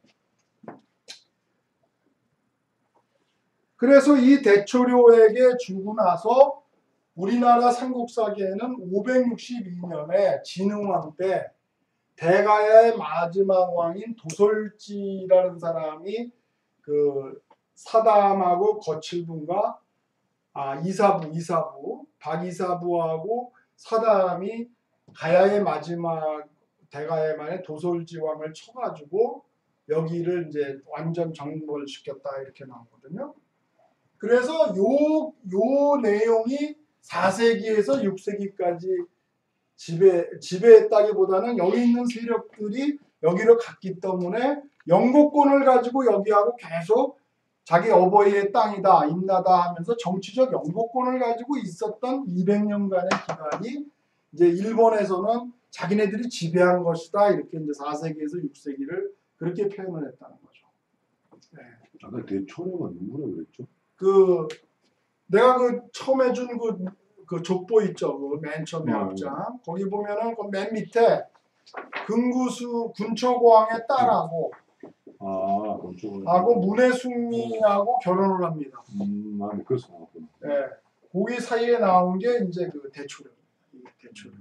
그래서 이 대초료에게 주고 나서 우리나라 삼국사기에는 오백육십이 년에 진흥왕 때 대가야의 마지막 왕인 도솔지라는 사람이 그 사담하고 거칠분과 아 이사부 이사부 박이사부하고 사담이 가야의 마지막 대가야의 말에 도솔지 왕을 쳐가지고 여기를 이제 완전 정벌시켰다 이렇게 나오거든요. 그래서 요, 요 내용이 사 세기에서 육 세기까지 지배, 지배했다기보다는 여기 있는 세력들이 여기로 갔기 때문에 영국권을 가지고 여기하고 계속 자기 어버이의 땅이다, 임나다 하면서 정치적 영국권을 가지고 있었던 이백 년간의 기간이 이제 일본에서는 자기네들이 지배한 것이다. 이렇게 이제 사 세기에서 육 세기를 그렇게 표현을 했다는 거죠. 네. 아까 대초료가 누구라고 그랬죠? 그 내가 그 처음에 준 그 그 족보 있죠. 그 맨 처음에 음. 앞장 거기 보면은 그 맨 밑에 금구수 군초고왕의 딸하고 아, 그쪽은. 하고 문해숭리하고 결혼을 합니다. 음, 아, 그래서 나왔구나. 예. 고기 사이에 나온 게 이제 그 대초령. 이 대초령.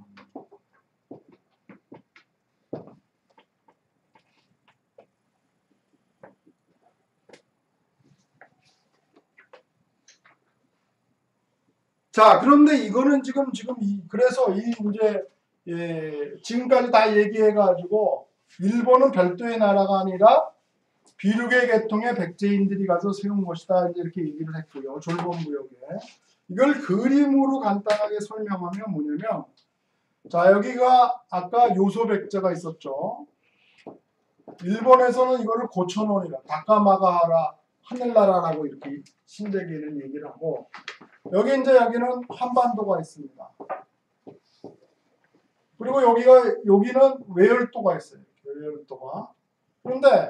자, 그런데 이거는 지금 지금 이 그래서 이 이제 예, 지금까지 다 얘기해가지고 일본은 별도의 나라가 아니라 비류계 계통의 백제인들이 가서 세운 것이다 이렇게 얘기를 했고요. 졸본무역에 이걸 그림으로 간단하게 설명하면 뭐냐면 자 여기가 아까 요소백제가 있었죠. 일본에서는 이거를 고천원이라 다카마가하라 하늘나라라고 이렇게 신대기에는 얘기를 하고 여기 이제 여기는 한반도가 있습니다. 그리고 여기가 여기는 외열도가 있어요. 외열도가. 그런데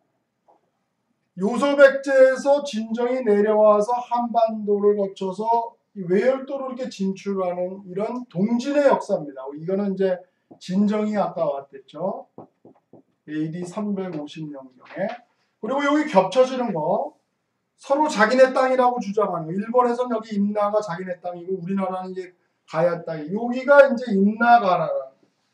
요소백제에서 진정이 내려와서 한반도를 거쳐서 이 외열도로 이렇게 진출하는 이런 동진의 역사입니다. 이거는 이제 진정이 아까 왔댔죠. 에이디 삼백오십 년경에. 그리고 여기 겹쳐지는 거 서로 자기네 땅이라고 주장하는 거. 일본에서는 여기 임나가 자기네 땅이고 우리나라는 이제 가야 땅이. 여기가 이제 임나가라라는.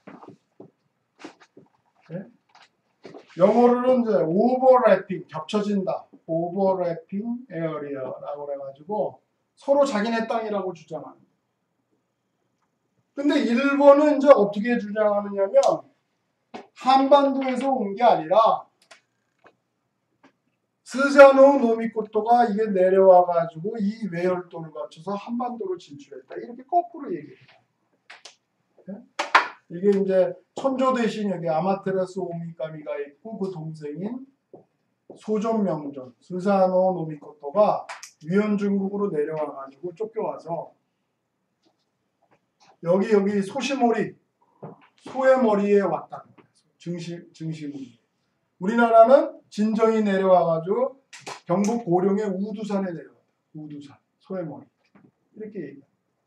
네? 영어로는 이제 오버래핑 겹쳐진다. 오버래핑 에어리어라고 해가지고 서로 자기네 땅이라고 주장하는. 근데 일본은 이제 어떻게 주장하느냐면 한반도에서 온 게 아니라 스자노 노미코토가 이게 내려와가지고 이 외열도를 거쳐서 한반도로 진출했다. 이렇게 거꾸로 얘기해요. 네? 이게 이제 천조 대신 여기 아마테라스 오미카미가 있고 그 동생인 소존명존 스자노 노미코토가 위헌중국으로 내려와가지고 쫓겨와서 여기 여기 소시모리 소의 머리에 왔다는 거예요. 증시 증시물이. 우리나라는 진정이 내려와가지고 경북 고령의 우두산에 내려왔다. 우두산 소의 머리 이렇게 얘기해요.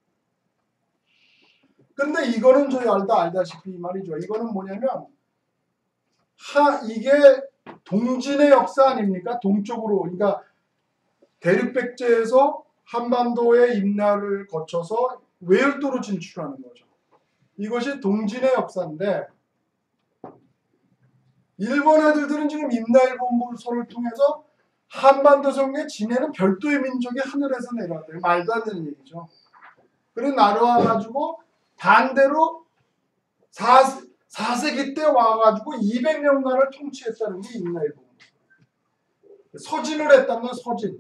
근데 이거는 저희 알다 알다시피 말이죠. 이거는 뭐냐면 하 이게 동진의 역사 아닙니까? 동쪽으로 그러니까 대륙백제에서 한반도의 임나를 거쳐서 외열도로 진출하는 거죠. 이것이 동진의 역사인데 일본 애들들은 지금 임나일본물소를 통해서 한반도 성에 지내는 별도의 민족이 하늘에서 내려왔대요. 말도 안 되는 얘기죠. 그래 나와가지고 반대로 사 세기 때 와가지고 이백 년간을 통치했다는 게 임나일본. 서진을 했다는 건 서진.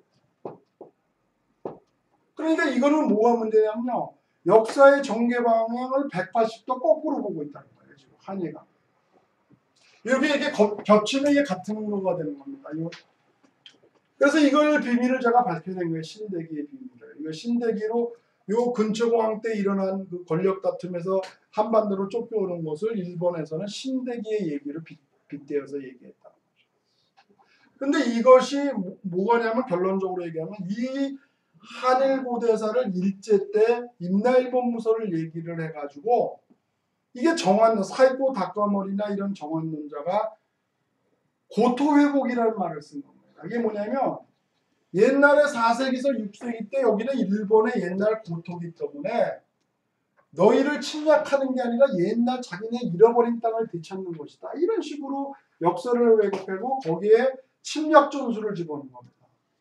그러니까 이거는 뭐가 문제냐면요. 역사의 전개 방향을 백팔십 도 거꾸로 보고 있다는 거예요. 지금 한예가. 이렇게 이렇게 겹치면 이게 같은 거가 되는 겁니다. 이거. 그래서 이걸 비밀을 제가 밝혀낸 거예요. 신대기의 비밀을. 이거 신대기로 요 근초공황 때 일어난 그 권력 다툼에서 한반도로 쫓겨오는 것을 일본에서는 신대기의 얘기를 빗, 빗대어서 얘기했다는 거죠. 근데 이것이 뭐, 뭐가냐면 결론적으로 얘기하면 이 한일고대사를 일제 때 임나일본무서를 얘기를 해가지고 이게 정환, 사이코 다카머리나 이런 정환론자가 고토회복이라는 말을 쓴 겁니다. 이게 뭐냐면 옛날에 사 세기에서 육 세기 때 여기는 일본의 옛날 고토기 때문에 너희를 침략하는 게 아니라 옛날 자기네 잃어버린 땅을 되찾는 것이다. 이런 식으로 역사를 왜곡하고 거기에 침략 전술을 집어넣은 겁니다.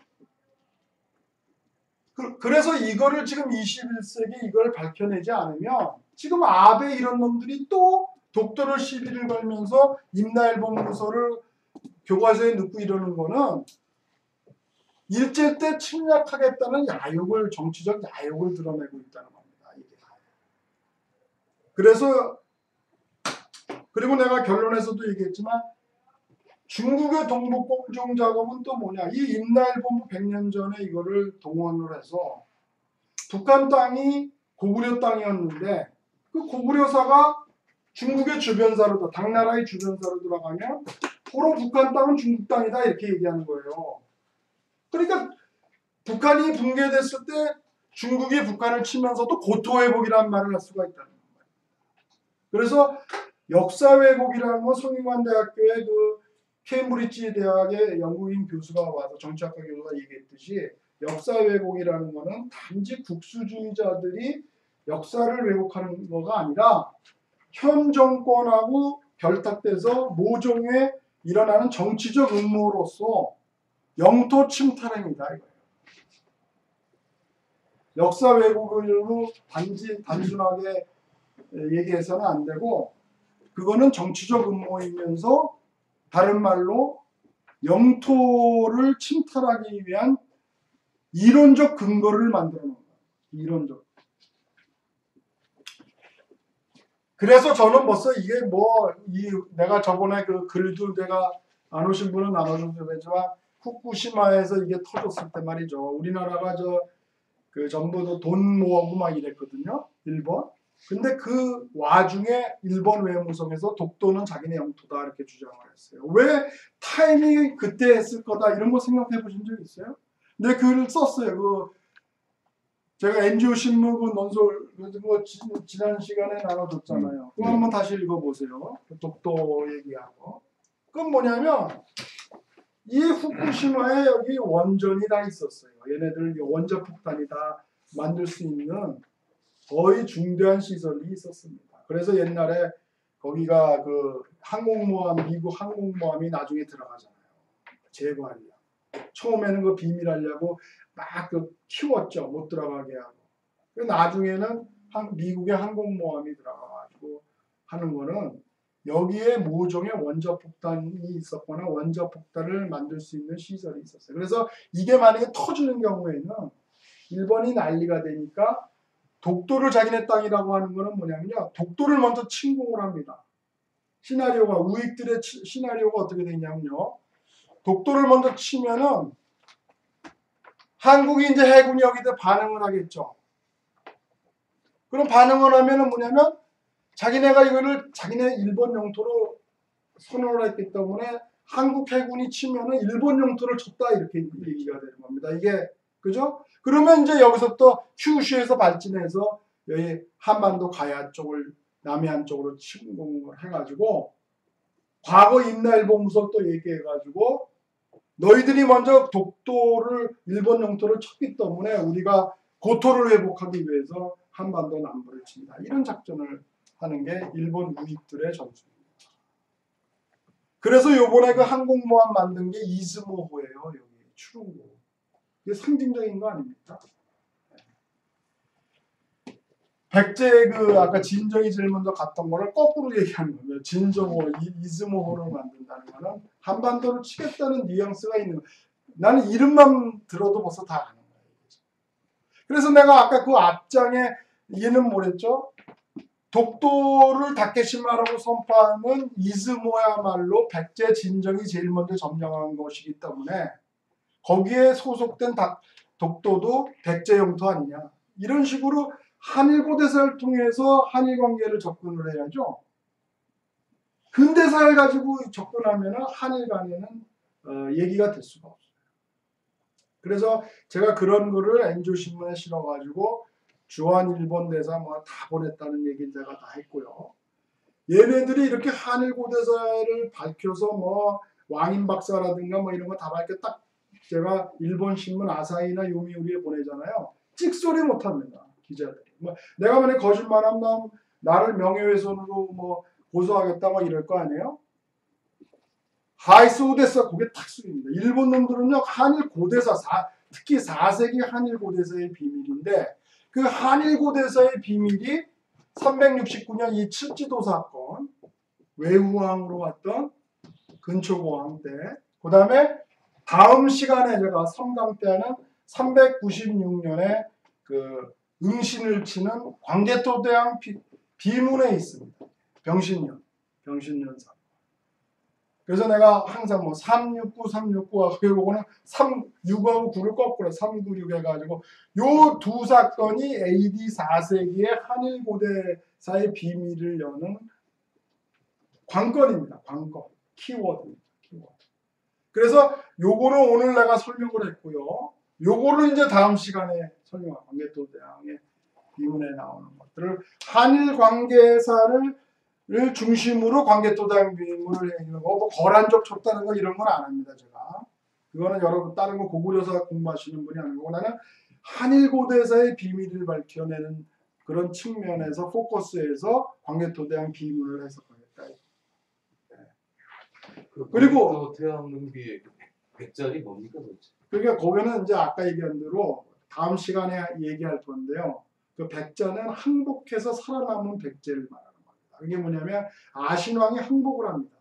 그, 그래서 이거를 지금 이십일 세기 이걸 밝혀내지 않으면 지금 아베 이런 놈들이 또 독도를 시비를 걸면서 임나일본무서를 교과서에 넣고 이러는 거는 일제 때 침략하겠다는 야욕을 정치적 야욕을 드러내고 있다는 겁니다. 이게. 그래서 그리고 내가 결론에서도 얘기했지만 중국의 동북공정 작업은 또 뭐냐. 이 임나일본부 백 년 전에 이거를 동원을 해서 북한 땅이 고구려 땅이었는데 그 고구려사가 중국의 주변사로 당나라의 주변사로 들어가면 포로 북한 땅은 중국 땅이다 이렇게 얘기하는 거예요. 그러니까 북한이 붕괴됐을 때 중국이 북한을 치면서도 고토회복이라는 말을 할 수가 있다는 거예요. 그래서 역사회복이라는 건 성균관대학교의 그 케임브리지 대학의 영국인 교수가 와서 정치학과 교수가 얘기했듯이 역사 왜곡이라는 거는 단지 국수주의자들이 역사를 왜곡하는 거가 아니라 현 정권하고 결탁돼서 모종에 일어나는 정치적 음모로서 영토 침탈행위다 이거예요. 역사 왜곡으로 단지 단순하게 얘기해서는 안 되고 그거는 정치적 음모이면서 다른 말로 영토를 침탈하기 위한 이론적 근거를 만들어 놓은 거예요. 이론적. 그래서 저는 벌써 이게 뭐 이 내가 저번에 그 글도 내가 안 오신 분은 안 오신 분이지만 후쿠시마에서 이게 터졌을 때 말이죠. 우리나라가 저 그 전부 돈 모으고 막 이랬거든요. 일본. 근데 그 와중에 일본 외무성에서 독도는 자기네 영토다 이렇게 주장을 했어요. 왜 타이밍이 그때 했을 거다 이런 거 생각해 보신 적 있어요? 근데 글을 썼어요. 그 제가 엔지오 신문 그 논설 그거 지난 시간에 나눠줬잖아요. 그거 한번 다시 읽어보세요. 독도 얘기하고. 그건 뭐냐면 이 후쿠시마에 여기 원전이 다 있었어요. 얘네들 원자 폭탄이 다 만들 수 있는 거의 중대한 시설이 있었습니다. 그래서 옛날에 거기가 그 항공모함, 미국 항공모함이 나중에 들어가잖아요. 제거하려고. 처음에는 그 비밀하려고 막 그 키웠죠. 못 들어가게 하고. 나중에는 미국의 항공모함이 들어가가지고 하는 거는 여기에 모종의 원자폭탄이 있었거나 원자폭탄을 만들 수 있는 시설이 있었어요. 그래서 이게 만약에 터지는 경우에는 일본이 난리가 되니까 독도를 자기네 땅이라고 하는 거는 뭐냐면요. 독도를 먼저 침공을 합니다. 시나리오가 우익들의 치, 시나리오가 어떻게 되냐면요. 독도를 먼저 치면은 한국이 이제 해군이 여기다 반응을 하겠죠. 그럼 반응을 하면은 뭐냐면 자기네가 이거를 자기네 일본 영토로 선언을 했기 때문에 한국 해군이 치면은 일본 영토를 쳤다 이렇게 얘기가 되는 겁니다. 이게 그죠? 그러면 이제 여기서부터 큐슈에서 발진해서 여기 한반도 가야 쪽을 남해안 쪽으로 침공을 해가지고 과거 임나일보 무서 또 얘기해가지고 너희들이 먼저 독도를 일본 영토를 쳤기 때문에 우리가 고토를 회복하기 위해서 한반도 남부를 친다. 이런 작전을 하는 게 일본 우익들의 전술입니다. 그래서 요번에 그 항공모함 만든 게 이즈모호예요. 여기 추릉호. 이게 상징적인 거 아닙니까? 백제 그 아까 진정이 제일 먼저 갔던 거를 거꾸로 얘기하는 거예요. 진정호, 이즈모호를 만든다는 거는 한반도를 치겠다는 뉘앙스가 있는 거예요. 나는 이름만 들어도 벌써 다 아는 거예요. 그래서 내가 아까 그 앞장에 얘는 뭐랬죠? 독도를 다케시마라고 선포하는 이즈모야말로 백제 진정이 제일 먼저 점령한 것이기 때문에 거기에 소속된 다, 독도도 백제 영토 아니냐. 이런 식으로 한일 고대사를 통해서 한일 관계를 접근을 해야죠. 근대사를 가지고 접근하면 한일 간에는 어, 얘기가 될 수가 없어요. 그래서 제가 그런 거를 엔조 신문에 실어가지고 주한 일본 대사 뭐 다 보냈다는 얘기를 제가 다 했고요. 얘네들이 이렇게 한일 고대사를 밝혀서 뭐 왕인 박사라든가 뭐 이런 거 다 밝혀 딱 제가 일본 신문 아사히나 요미우리에 보내잖아요. 찍소리 못합니다. 기자들이. 뭐 내가 만약 거짓말하면 나를 명예훼손으로 뭐 고소하겠다 뭐 이럴 거 아니에요? 하이스 오데사 그게 탁 쓰입니다. 일본 놈들은요 한일 고대사 사, 특히 사 세기 한일 고대사의 비밀인데 그 한일 고대사의 비밀이 삼백육십구 년 이 칠지도 사건 외후왕으로 왔던 근초고왕 때 그 다음에 다음 시간에 제가 삼강 때 하는 삼백구십육 년에 그 응신을 치는 광개토대왕 비문에 있습니다. 병신년, 병신년 사건. 그래서 내가 항상 뭐 삼육구, 삼육구하고 요거는 육하고 구를 거꾸로 삼구육 해가지고 요 두 사건이 에이디 사 세기의 한일 고대사의 비밀을 여는 관건입니다. 관건, 키워드입니다. 키워드. 그래서 요거는 오늘 내가 설명을 했고요. 요거를 이제 다음 시간에 설명할 광개토대왕의 비문에 나오는 것들을 한일 관계사를 를 중심으로 광개토대왕 비문을 해주는 거, 뭐 거란족 쳤다는 거 이런 건 안 합니다 제가. 이거는 여러분 다른 거 고구려사 공부하시는 분이 아니고 나는 한일 고대사의 비밀을 밝혀내는 그런 측면에서 포커스에서 광개토대왕 비문을 해석하겠다. 그 그리고- 또 태양능비의 그 백- 백작이 뭡니까 도대체? 그러니까 거기는 이제 아까 얘기한 대로 다음 시간에 얘기할 건데요. 그 백자는 항복해서 살아남은 백제를 말하는 겁니다. 그게 뭐냐면 아신왕이 항복을 합니다.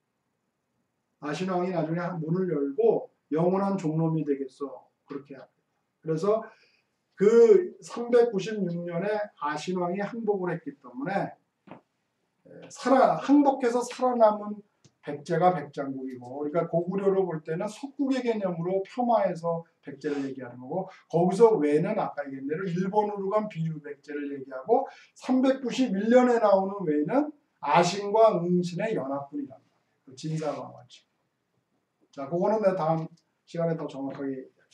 아신왕이 나중에 문을 열고 영원한 종놈이 되겠어. 그렇게 합니다. 그래서 그 삼백구십육 년에 아신왕이 항복을 했기 때문에 살아, 항복해서 살아남은 백제가 백장국이고, 그러니까 고구려로 볼 때는 속국의 개념으로 폄하해서 백제를 얘기하는 거고, 거기서 외는 아까 얘기한 대로 일본으로 간 비유 백제를 얘기하고, 삼백구십일 년에 나오는 외는 아신과 응신의 연합군이란 말이에요. 그 진사강화치. 자, 그거는 내가 다음 시간에 더 정확하게 얘기할게요.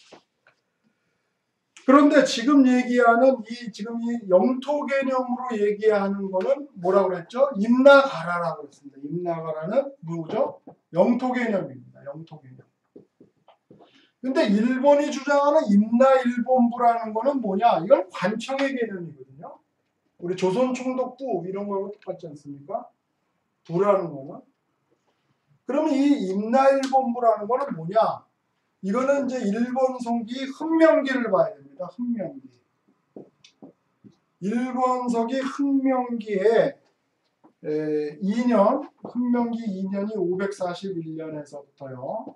그런데 지금 얘기하는 이 지금 이 영토 개념으로 얘기하는 거는 뭐라고 그랬죠? 임나가라라고 그랬습니다. 임나가라는 뭐죠? 영토 개념입니다. 영토 개념. 근데 일본이 주장하는 임나일본부라는 거는 뭐냐? 이건 관청의 개념이거든요. 우리 조선총독부 이런 거하고 똑같지 않습니까? 부라는 거는. 그러면 이 임나일본부라는 거는 뭐냐? 이거는 이제 일본 성기 흠명기를 봐야 됩니다. 흠명기. 일본서기 흠명기에 이 년, 흠명기 이 년이 오백사십일 년에서부터요.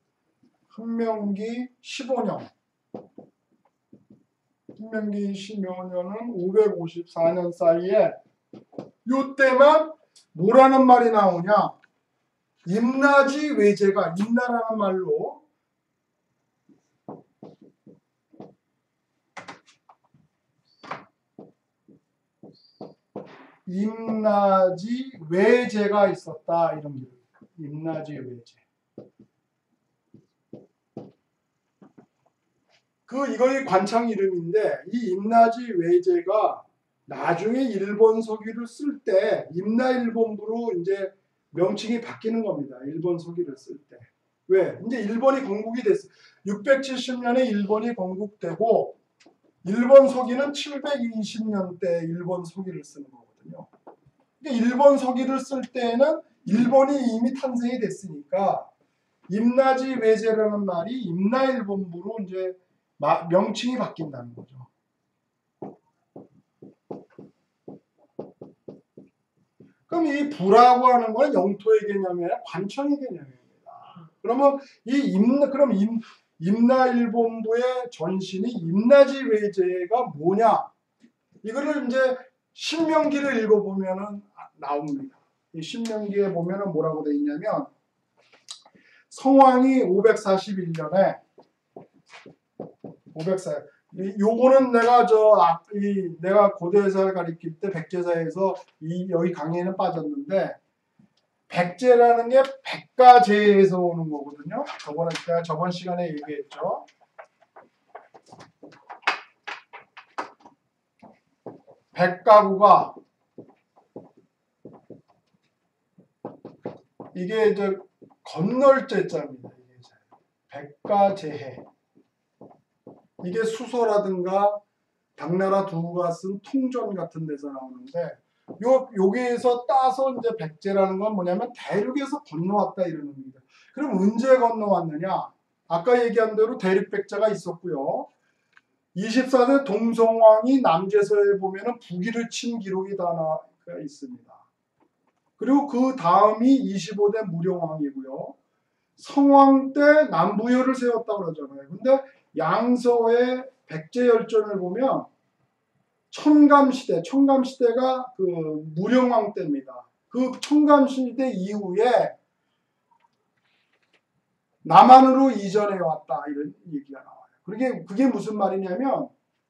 흠명기 십오 년. 흠명기 십오 년은 오백오십사 년 사이에 요때만 뭐라는 말이 나오냐? 임나지 외제가, 임나라는 말로 임나지 외제가 있었다. 이런 게 임나지 외제. 그 이거의 관청 이름인데 이 임나지 외제가 나중에 일본 서기를 쓸 때 임나일본부로 이제 명칭이 바뀌는 겁니다. 일본 서기를 쓸 때. 왜? 이제 일본이 건국이 됐어. 육백칠십 년에 일본이 건국되고 일본 서기는 칠백이십 년대 일본 서기를 쓰는 거거든요. 그러니까 일본 서기를 쓸 때에는 일본이 이미 탄생이 됐으니까 임나지 외제라는 말이 임나일본부로 이제 명칭이 바뀐다는 거죠. 그럼 이 부라고 하는 건 영토의 개념이 아니라 관청의 개념입니다. 그러면 이 임, 그럼 임, 임나일본부의 전신이 임나지 외제가 뭐냐? 이거를 이제 신명기를 읽어보면은 나옵니다. 이 신명기에 보면은 뭐라고 돼 있냐면 성왕이 오백사십일 년에 오백사 요거는 내가 저 이 내가 고대사를 가리킬 때 백제사에서 이 여기 강의에는 빠졌는데 백제라는 게 백가제에서 오는 거거든요. 저번에 제가 저번 시간에 얘기했죠. 백가구가 이게 이제 건널 제자입니다. 이게 백가제해. 이게 수서라든가 당나라 두부가 쓴 통전 같은 데서 나오는데 요 여기에서 따서 이제 백제라는 건 뭐냐면 대륙에서 건너왔다 이런 의미입니다. 그럼 언제 건너왔느냐? 아까 얘기한 대로 대륙 백제가 있었고요. 이십사 세 동성왕이 남제서에 보면은 북위를 친 기록이 다 나와 있습니다. 그리고 그 다음이 이십오 대 무령왕이고요. 성왕 때 남부여를 세웠다고 그러잖아요. 근데 양서의 백제열전을 보면 청감시대, 청감시대가 그 무령왕 때입니다. 그 청감시대 이후에 남한으로 이전해 왔다 이런 얘기가 나와요. 그게 그게 무슨 말이냐면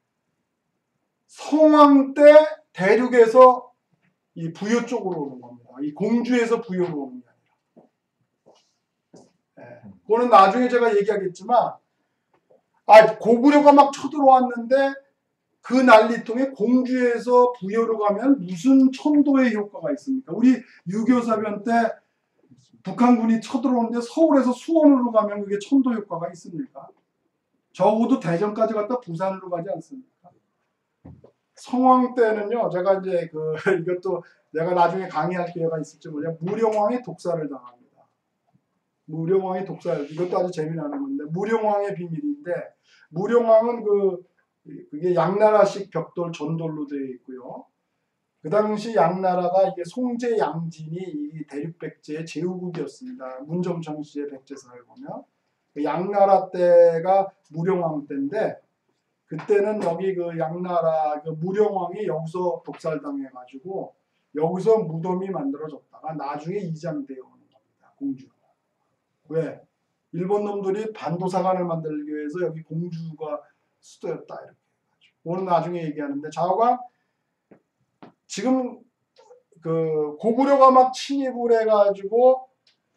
성왕 때 대륙에서 이 부여 쪽으로 오는 겁니다. 이 공주에서 부여로 오는 게 아니라. 네. 그거는 나중에 제가 얘기하겠지만, 아 고구려가 막 쳐들어왔는데 그 난리통에 공주에서 부여로 가면 무슨 천도의 효과가 있습니까? 우리 유교사변 때 북한군이 쳐들어오는데 서울에서 수원으로 가면 그게 천도 효과가 있습니까? 적어도 대전까지 갔다 부산으로 가지 않습니까? 성왕 때는요, 제가 이제 그 이것도 내가 나중에 강의할 기회가 있을지 몰라 무령왕이 독사를 당합니다. 무령왕이 독사를, 이것도 아주 재미나는 건데 무령왕의 비밀인데, 무령왕은 그 그게 양나라식 벽돌 전돌로 되어 있고요. 그 당시 양나라가 이게 송제 양진이 이 대륙백제의 제후국이었습니다. 문정천 씨의 백제사를 보면 그 양나라 때가 무령왕 때인데, 그때는 여기 그 양나라 그 무령왕이 여기서 독살당해가지고 여기서 무덤이 만들어졌다가 나중에 이장되어 오는 겁니다. 공주가. 왜? 일본 놈들이 반도사관을 만들기 위해서 여기 공주가 수도였다 이렇게 해가지고. 오늘 나중에 얘기하는데, 좌우가 지금 그 고구려가 막 침입을 해가지고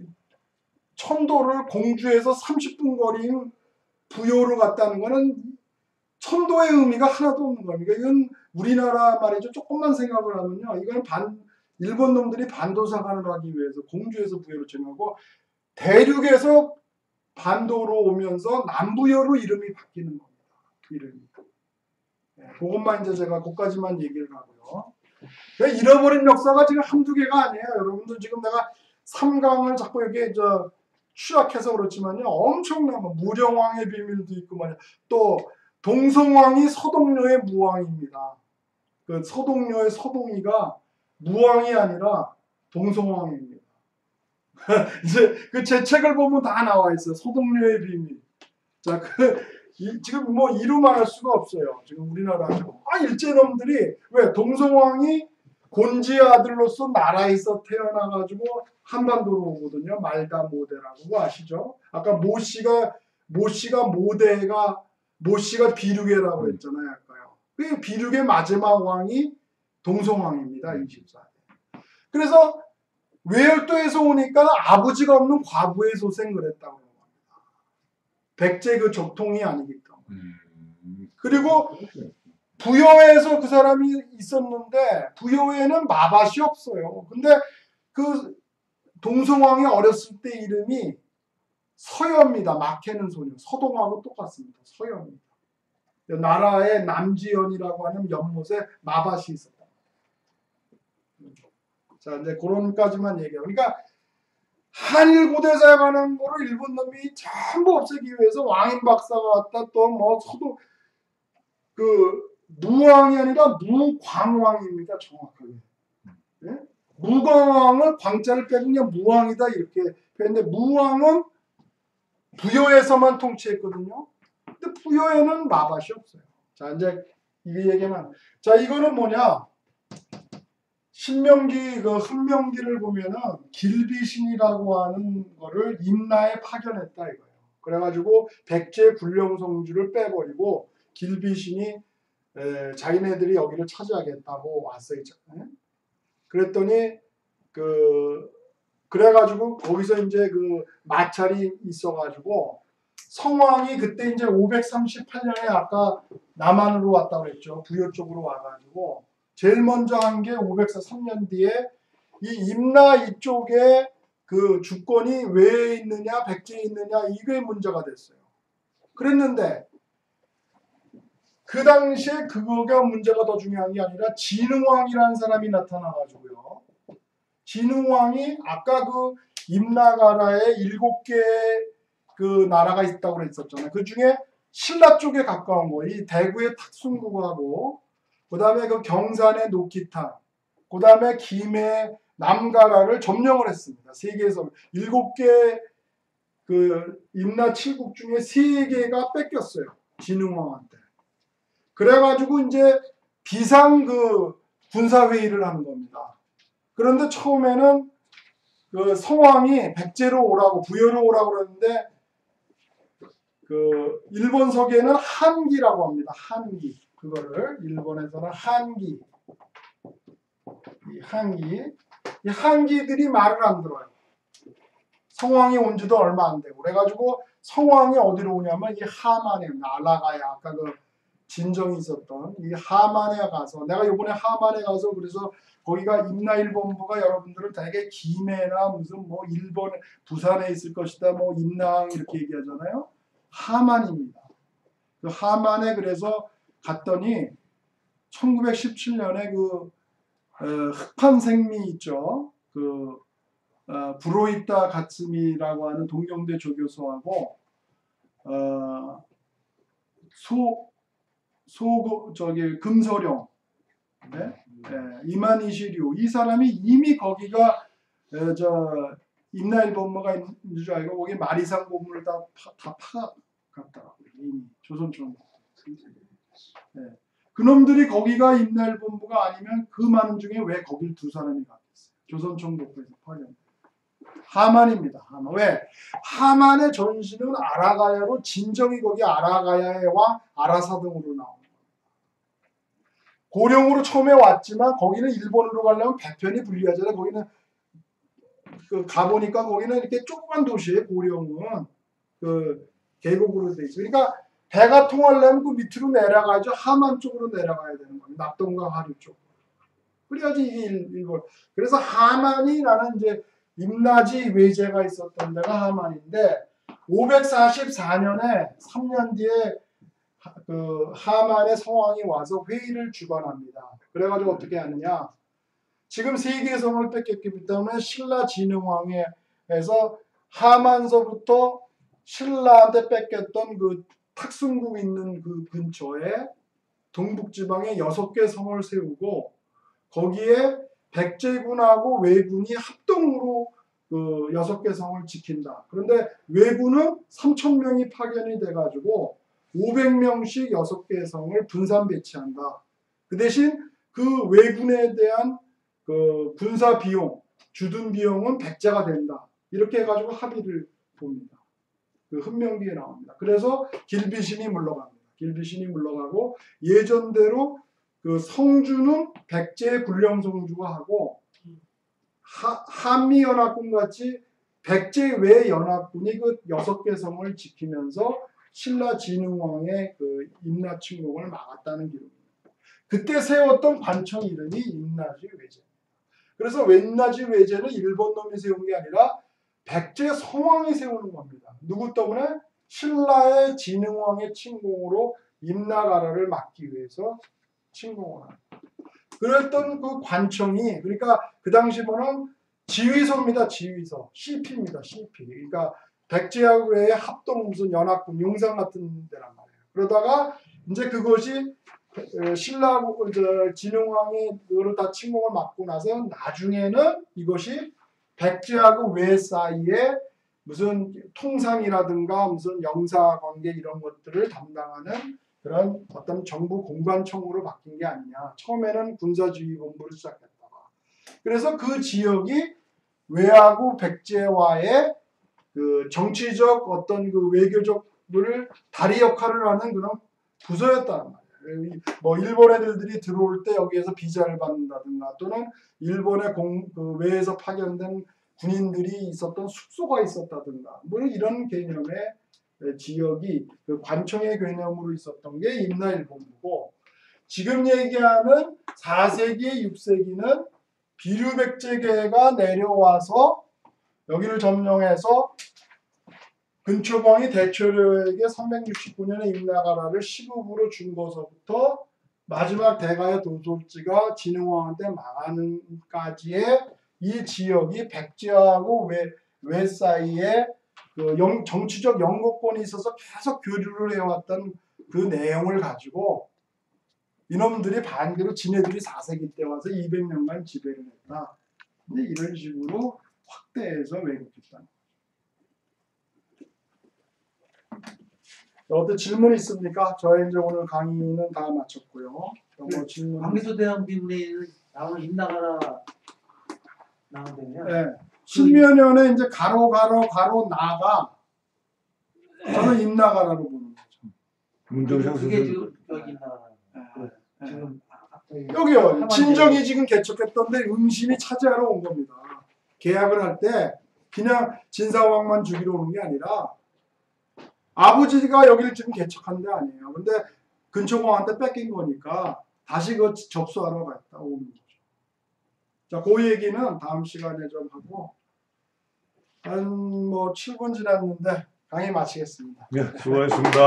천도를 공주에서 삼십 분 거리인 부여로 갔다는 거는 천도의 의미가 하나도 없는 겁니다. 이건 우리나라 말이죠. 조금만 생각을 하면요, 이건 반 일본 놈들이 반도사관을 하기 위해서 공주에서 부여로 정하고 대륙에서 반도로 오면서 남부여로 이름이 바뀌는 겁니다. 이름이. 네, 그것만 이제 제가 그까지만 얘기를 하고요. 잃어버린 역사가 지금 한두 개가 아니에요. 여러분들 지금 내가 삼강을 자꾸 이렇게 저 추락해서 그렇지만요, 엄청난 거, 무령왕의 비밀도 있고 말이야. 또 동성왕이 서동료의 무왕입니다. 그 서동료의 서동이가 무왕이 아니라 동성왕입니다. 이제 그 제 책을 보면 다 나와 있어요. 서동료의 비밀. 자, 그 이, 지금 뭐 이루 말할 수가 없어요. 지금 우리나라 아 일제놈들이 왜 동성왕이 곤지의 아들로서 나라에서 태어나가지고 한반도로 오거든요. 말다 모대라고 그거 아시죠? 아까 모씨가 모씨가 모대가 모씨가 비류계라고 했잖아요. 아까요. 그 비류계 마지막 왕이 동성왕입니다. 이십사 대. 그래서 외열도에서 오니까 아버지가 없는 과부의 소생 그랬다고 합니다. 백제 그 적통이 아니기 때문에. 음. 그리고 부여에서 그 사람이 있었는데 부여에는 마밭이 없어요. 근데 그 동성왕이 어렸을 때 이름이 서여입니다. 막 캐는 소녀. 서동하고 똑같습니다. 서여입니다. 나라의 남지연이라고 하는 연못에 마밭이 있었다. 자, 이제 그런까지만 얘기해요. 그러니까 한일 고대사에 관한 거를 일본 놈이 전부 없애기 위해서 왕인 박사가 왔다 또 뭐 서도 그 무왕이 아니라 무광왕입니다. 정확하게. 네? 무광왕을 광자를 빼고 그냥 무왕이다 이렇게 표현했는데, 무왕은 부여에서만 통치했거든요. 근데 부여에는 마밭이 없어요. 자, 이제 이 얘기만. 자, 이거는 뭐냐? 신명기 그 흥명기를 보면은 길비신이라고 하는 거를 임나에 파견했다 이거예요. 그래가지고 백제 군령성주를 빼버리고 길비신이 에, 자기네들이 여기를 차지하겠다고 왔어요. 그랬더니 그 그래가지고 거기서 이제 그 마찰이 있어가지고 성왕이 그때 이제 오백삼십팔 년에 아까 남한으로 왔다고 그랬죠. 부여 쪽으로 와가지고 제일 먼저 한 게 오백삼 년 뒤에 이 임나 이쪽에 그 주권이 왜 있느냐, 백제에 있느냐 이게 문제가 됐어요. 그랬는데 그 당시에 그거가 문제가 더 중요한 게 아니라 진흥왕이라는 사람이 나타나가지고요. 진흥왕이 아까 그 임나가라에 일곱 개 그 나라가 있다고 그랬었잖아요. 그 중에 신라 쪽에 가까운 거, 이 대구의 탁순국하고 그 다음에 그 경산의 노키탄, 그 다음에 김해 남가라를 점령을 했습니다. 세 개에서 일곱 개 그 임나 칠국 중에 세 개가 뺏겼어요. 진흥왕한테. 그래가지고 이제 비상 그 군사회의를 하는 겁니다. 그런데 처음에는 그 성왕이 백제로 오라고, 부여로 오라고 그랬는데 그 일본서기에는 한기라고 합니다. 한기. 그거를 일본에서는 한기. 이 한기. 이 한기들이 말을 안 들어요. 성왕이 온 지도 얼마 안 되고. 그래가지고 성왕이 어디로 오냐면 이 하만에, 나라가야 아까 그 진정이 있었던 이 하만에 가서, 내가 요번에 하만에 가서 그래서 거기가 임나일 본부가 여러분들은 되게 김해나 무슨 뭐 일본 부산에 있을 것이다 뭐 임나항 이렇게 얘기하잖아요. 하만입니다. 그 하만에 그래서 갔더니 천구백십칠 년에 그 어, 흑판생미 있죠. 그 어, 브로이타 가츠미라고 하는 동경대 조교수하고 어, 소, 소, 저기, 금소룡, 네? 네, 이만희시류, 이 사람이 이미 거기가, 에, 저, 임나일 본무가 있는 줄 알고, 거기 마리산 본무를 다, 파, 다 파갔더라고요. 이미, 조선총. 네. 그놈들이 거기가 임나일 본무가 아니면 그 많은 중에 왜 거길 두 사람이 갔겠어요? 조선총독부에서 파견. 하만입니다. 하만. 왜? 하만의 전신은 아라가야로 진정이 거기 아라가야와 아라사 등으로 나옵니다. 고령으로 처음에 왔지만 거기는 일본으로 가려면 배편이 불리하잖아요. 거기는 그 가보니까 거기는 이렇게 조그만 도시에 고령은 그 계곡으로 돼 있어요. 그러니까 배가 통하려면 그 밑으로 내려가죠. 하만 쪽으로 내려가야 되는 거예요. 낙동강 하류 쪽. 그래야지 이게 일본. 그래서 하만이라는 이제 임나지 외제가 있었던 데가 하만인데 오백사십사 년에 삼 년 뒤에 그 하만의 성왕이 와서 회의를 주관합니다. 그래가지고 어떻게 하느냐? 지금 세계성을 뺏겼기 때문에 신라 진흥왕에서 하만서부터 신라한테 뺏겼던 그 탁순국 있는 그 근처에 동북지방에 여섯 개 성을 세우고 거기에 백제군하고 왜군이 합동으로 그 여섯 개 성을 지킨다. 그런데 왜군은 삼천 명이 파견이 돼가지고 오백 명씩 여섯 개 성을 분산 배치한다. 그 대신 그 왜군에 대한 그 군사 비용, 주둔 비용은 백제가 된다. 이렇게 해가지고 합의를 봅니다. 그 흔명기에 나옵니다. 그래서 길비신이 물러갑니다. 길비신이 물러가고 예전대로 그 성주는 백제의 불령성주가 하고 하, 한미연합군 같이 백제 외 연합군이 그 여섯 개 성을 지키면서 신라 진흥왕의 그 임나 침공을 막았다는 기록입니다. 그때 세웠던 관청 이름이 임나지 외제. 그래서 임나지 외제는 일본 놈이 세운 게 아니라 백제 성왕이 세우는 겁니다. 누구 때문에? 신라의 진흥왕의 침공으로 임나가라를 막기 위해서 침공을 합니다. 그랬던 그 관청이 그러니까 그 당시 보는 지휘소입니다. 지휘소. 씨피입니다. 씨피. 그러니까 백제하고 외에 합동 무슨 연합군 용산 같은 데란 말이에요. 그러다가 이제 그것이 신라 진흥왕이 그거를 다 침공을 막고 나서 나중에는 이것이 백제하고 외 사이에 무슨 통상이라든가 무슨 영사관계 이런 것들을 담당하는 그런 어떤 정부 공관청으로 바뀐 게 아니냐. 처음에는 군사지휘본부를 시작했다가. 그래서 그 지역이 외하고 백제와의 그 정치적 어떤 그 외교적을 다리 역할을 하는 그런 부서였다는 말이에요. 뭐 일본 애들이 들어올 때 여기에서 비자를 받는다든가 또는 일본의 공, 그 외에서 파견된 군인들이 있었던 숙소가 있었다든가 뭐 이런 개념의 지역이 그 관청의 개념으로 있었던 게 임나일 본부고 지금 얘기하는 사 세기, 육 세기는 비류백제계가 내려와서 여기를 점령해서 근초광이 대초려에게 삼백육십구 년에 임나가라를 시국으로 준 것부터 마지막 대가의 도솔지가 진흥왕한테 망하는까지의 이 지역이 백제하고 외, 외 사이에 그 영, 정치적 영국권이 있어서 계속 교류를 해왔던 그 내용을 가지고 이놈들이 반대로 지네들이 사 세기 때 와서 이백 년간 지배를 했다. 근데 이런 식으로 확대해서 왜곡했다. 어떤 질문 있습니까? 저희 이제 오늘 강의는 다 마쳤고요. 뭐 질문. 광개토대왕 비문에 나오는 임나가라 나오는데요. 네. 십몇년에 이제 가로 가로 가로 나가 저는 임나가라로 보는 거죠. 문정상 그게 선생 지금 여기 임나가라. 네. 지금 여기요. 진정이 지금 개척했던데 음심이 차지하러 온 겁니다. 계약을 할 때 그냥 진사왕만 죽이러 오는 게 아니라 아버지가 여기를 지금 개척한 데 아니에요. 근데 근초공한테 뺏긴 거니까 다시 그 접수하러 갔다 오는 거죠. 자, 그 얘기는 다음 시간에 좀 하고 한 뭐 칠 분 지났는데 강의 마치겠습니다. 네, 수고하셨습니다.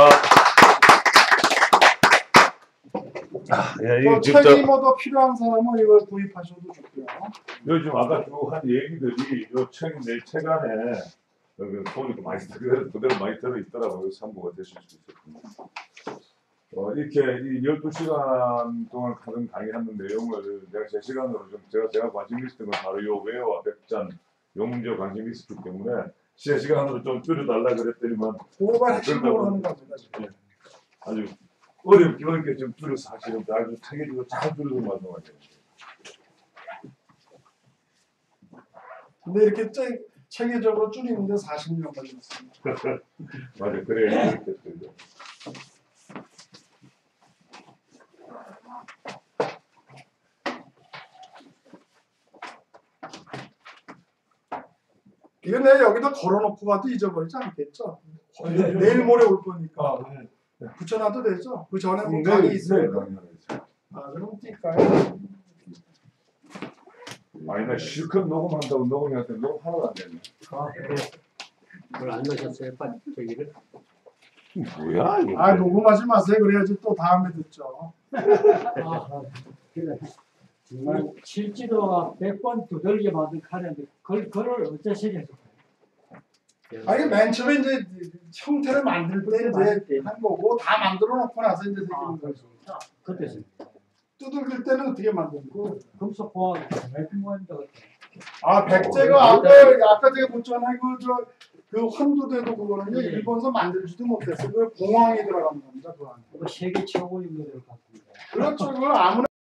아, 야, 또 이거 진짜 책이 뭐더 필요한 사람은 이걸 구입하셔도 좋고요. 요즘 아까 쭉 한 얘기들이 요 책, 내 책 안에 여기 보니까 많이 그대로, 그대로 많이 들어있더라고요. 참고가 되실 수 있었습니다. 어, 이렇게 이 열두 시간 동안 하던 강의하는 내용을 내가 제 시간으로 좀 제가 제가 관심 있었던 건 바로 요 외와 백잔 요 문제에 관심이 있었기 때문에 제 시간으로 좀 줄여달라 그랬더니만 그거가 핵심으로 하는 겁니다. 예, 아주 어렵게 어렵게 좀 줄여서 사실은 아주 체계적으로 잘 줄여서 말씀하세요. 근데 이렇게 체, 체계적으로 줄이는데 사십 년 걸렸습니다. 맞아, 그래야 이렇게 되죠. 이거 내가 여기다 걸어놓고 가도 잊어버리지 않겠죠? 내일 모레 올 거니까 붙여놔도 되죠? 그 전에 뭐 강의 있어요? 아, 그럼 뛸까요? 아니 나 실컷 녹음한다고 녹음했더니 녹음 하나도 안 됐네. 아, 네. 그걸 안 넣으셨어요? 빠- 저기를? 뭐야 이게? 아, 녹음하지 마세요. 그래야지 또 다음에 듣죠. 아, 그래. 정말 실제로가 백 번 두들겨 맞은 칼인데 그걸, 그걸 어쩌시겠어요? 아니, 맨 처음에 이제 형태를 만들 때 이제 한 거고 다 만들어 놓고 나서 이제 아, 생기는 거죠. 그때 두들길 때는 어떻게 만들고? 금속 보안 몇 번도 아, 백제가 어, 아까 아까 제가 보잖아요. 그저 그 환두대도 그거는요 네. 일본서 만들지도 못했어요. 그 봉황이 들어간 겁니다. 그 안에. 세계 최고인 거를 갖고 있는 그렇죠. 그걸 아무나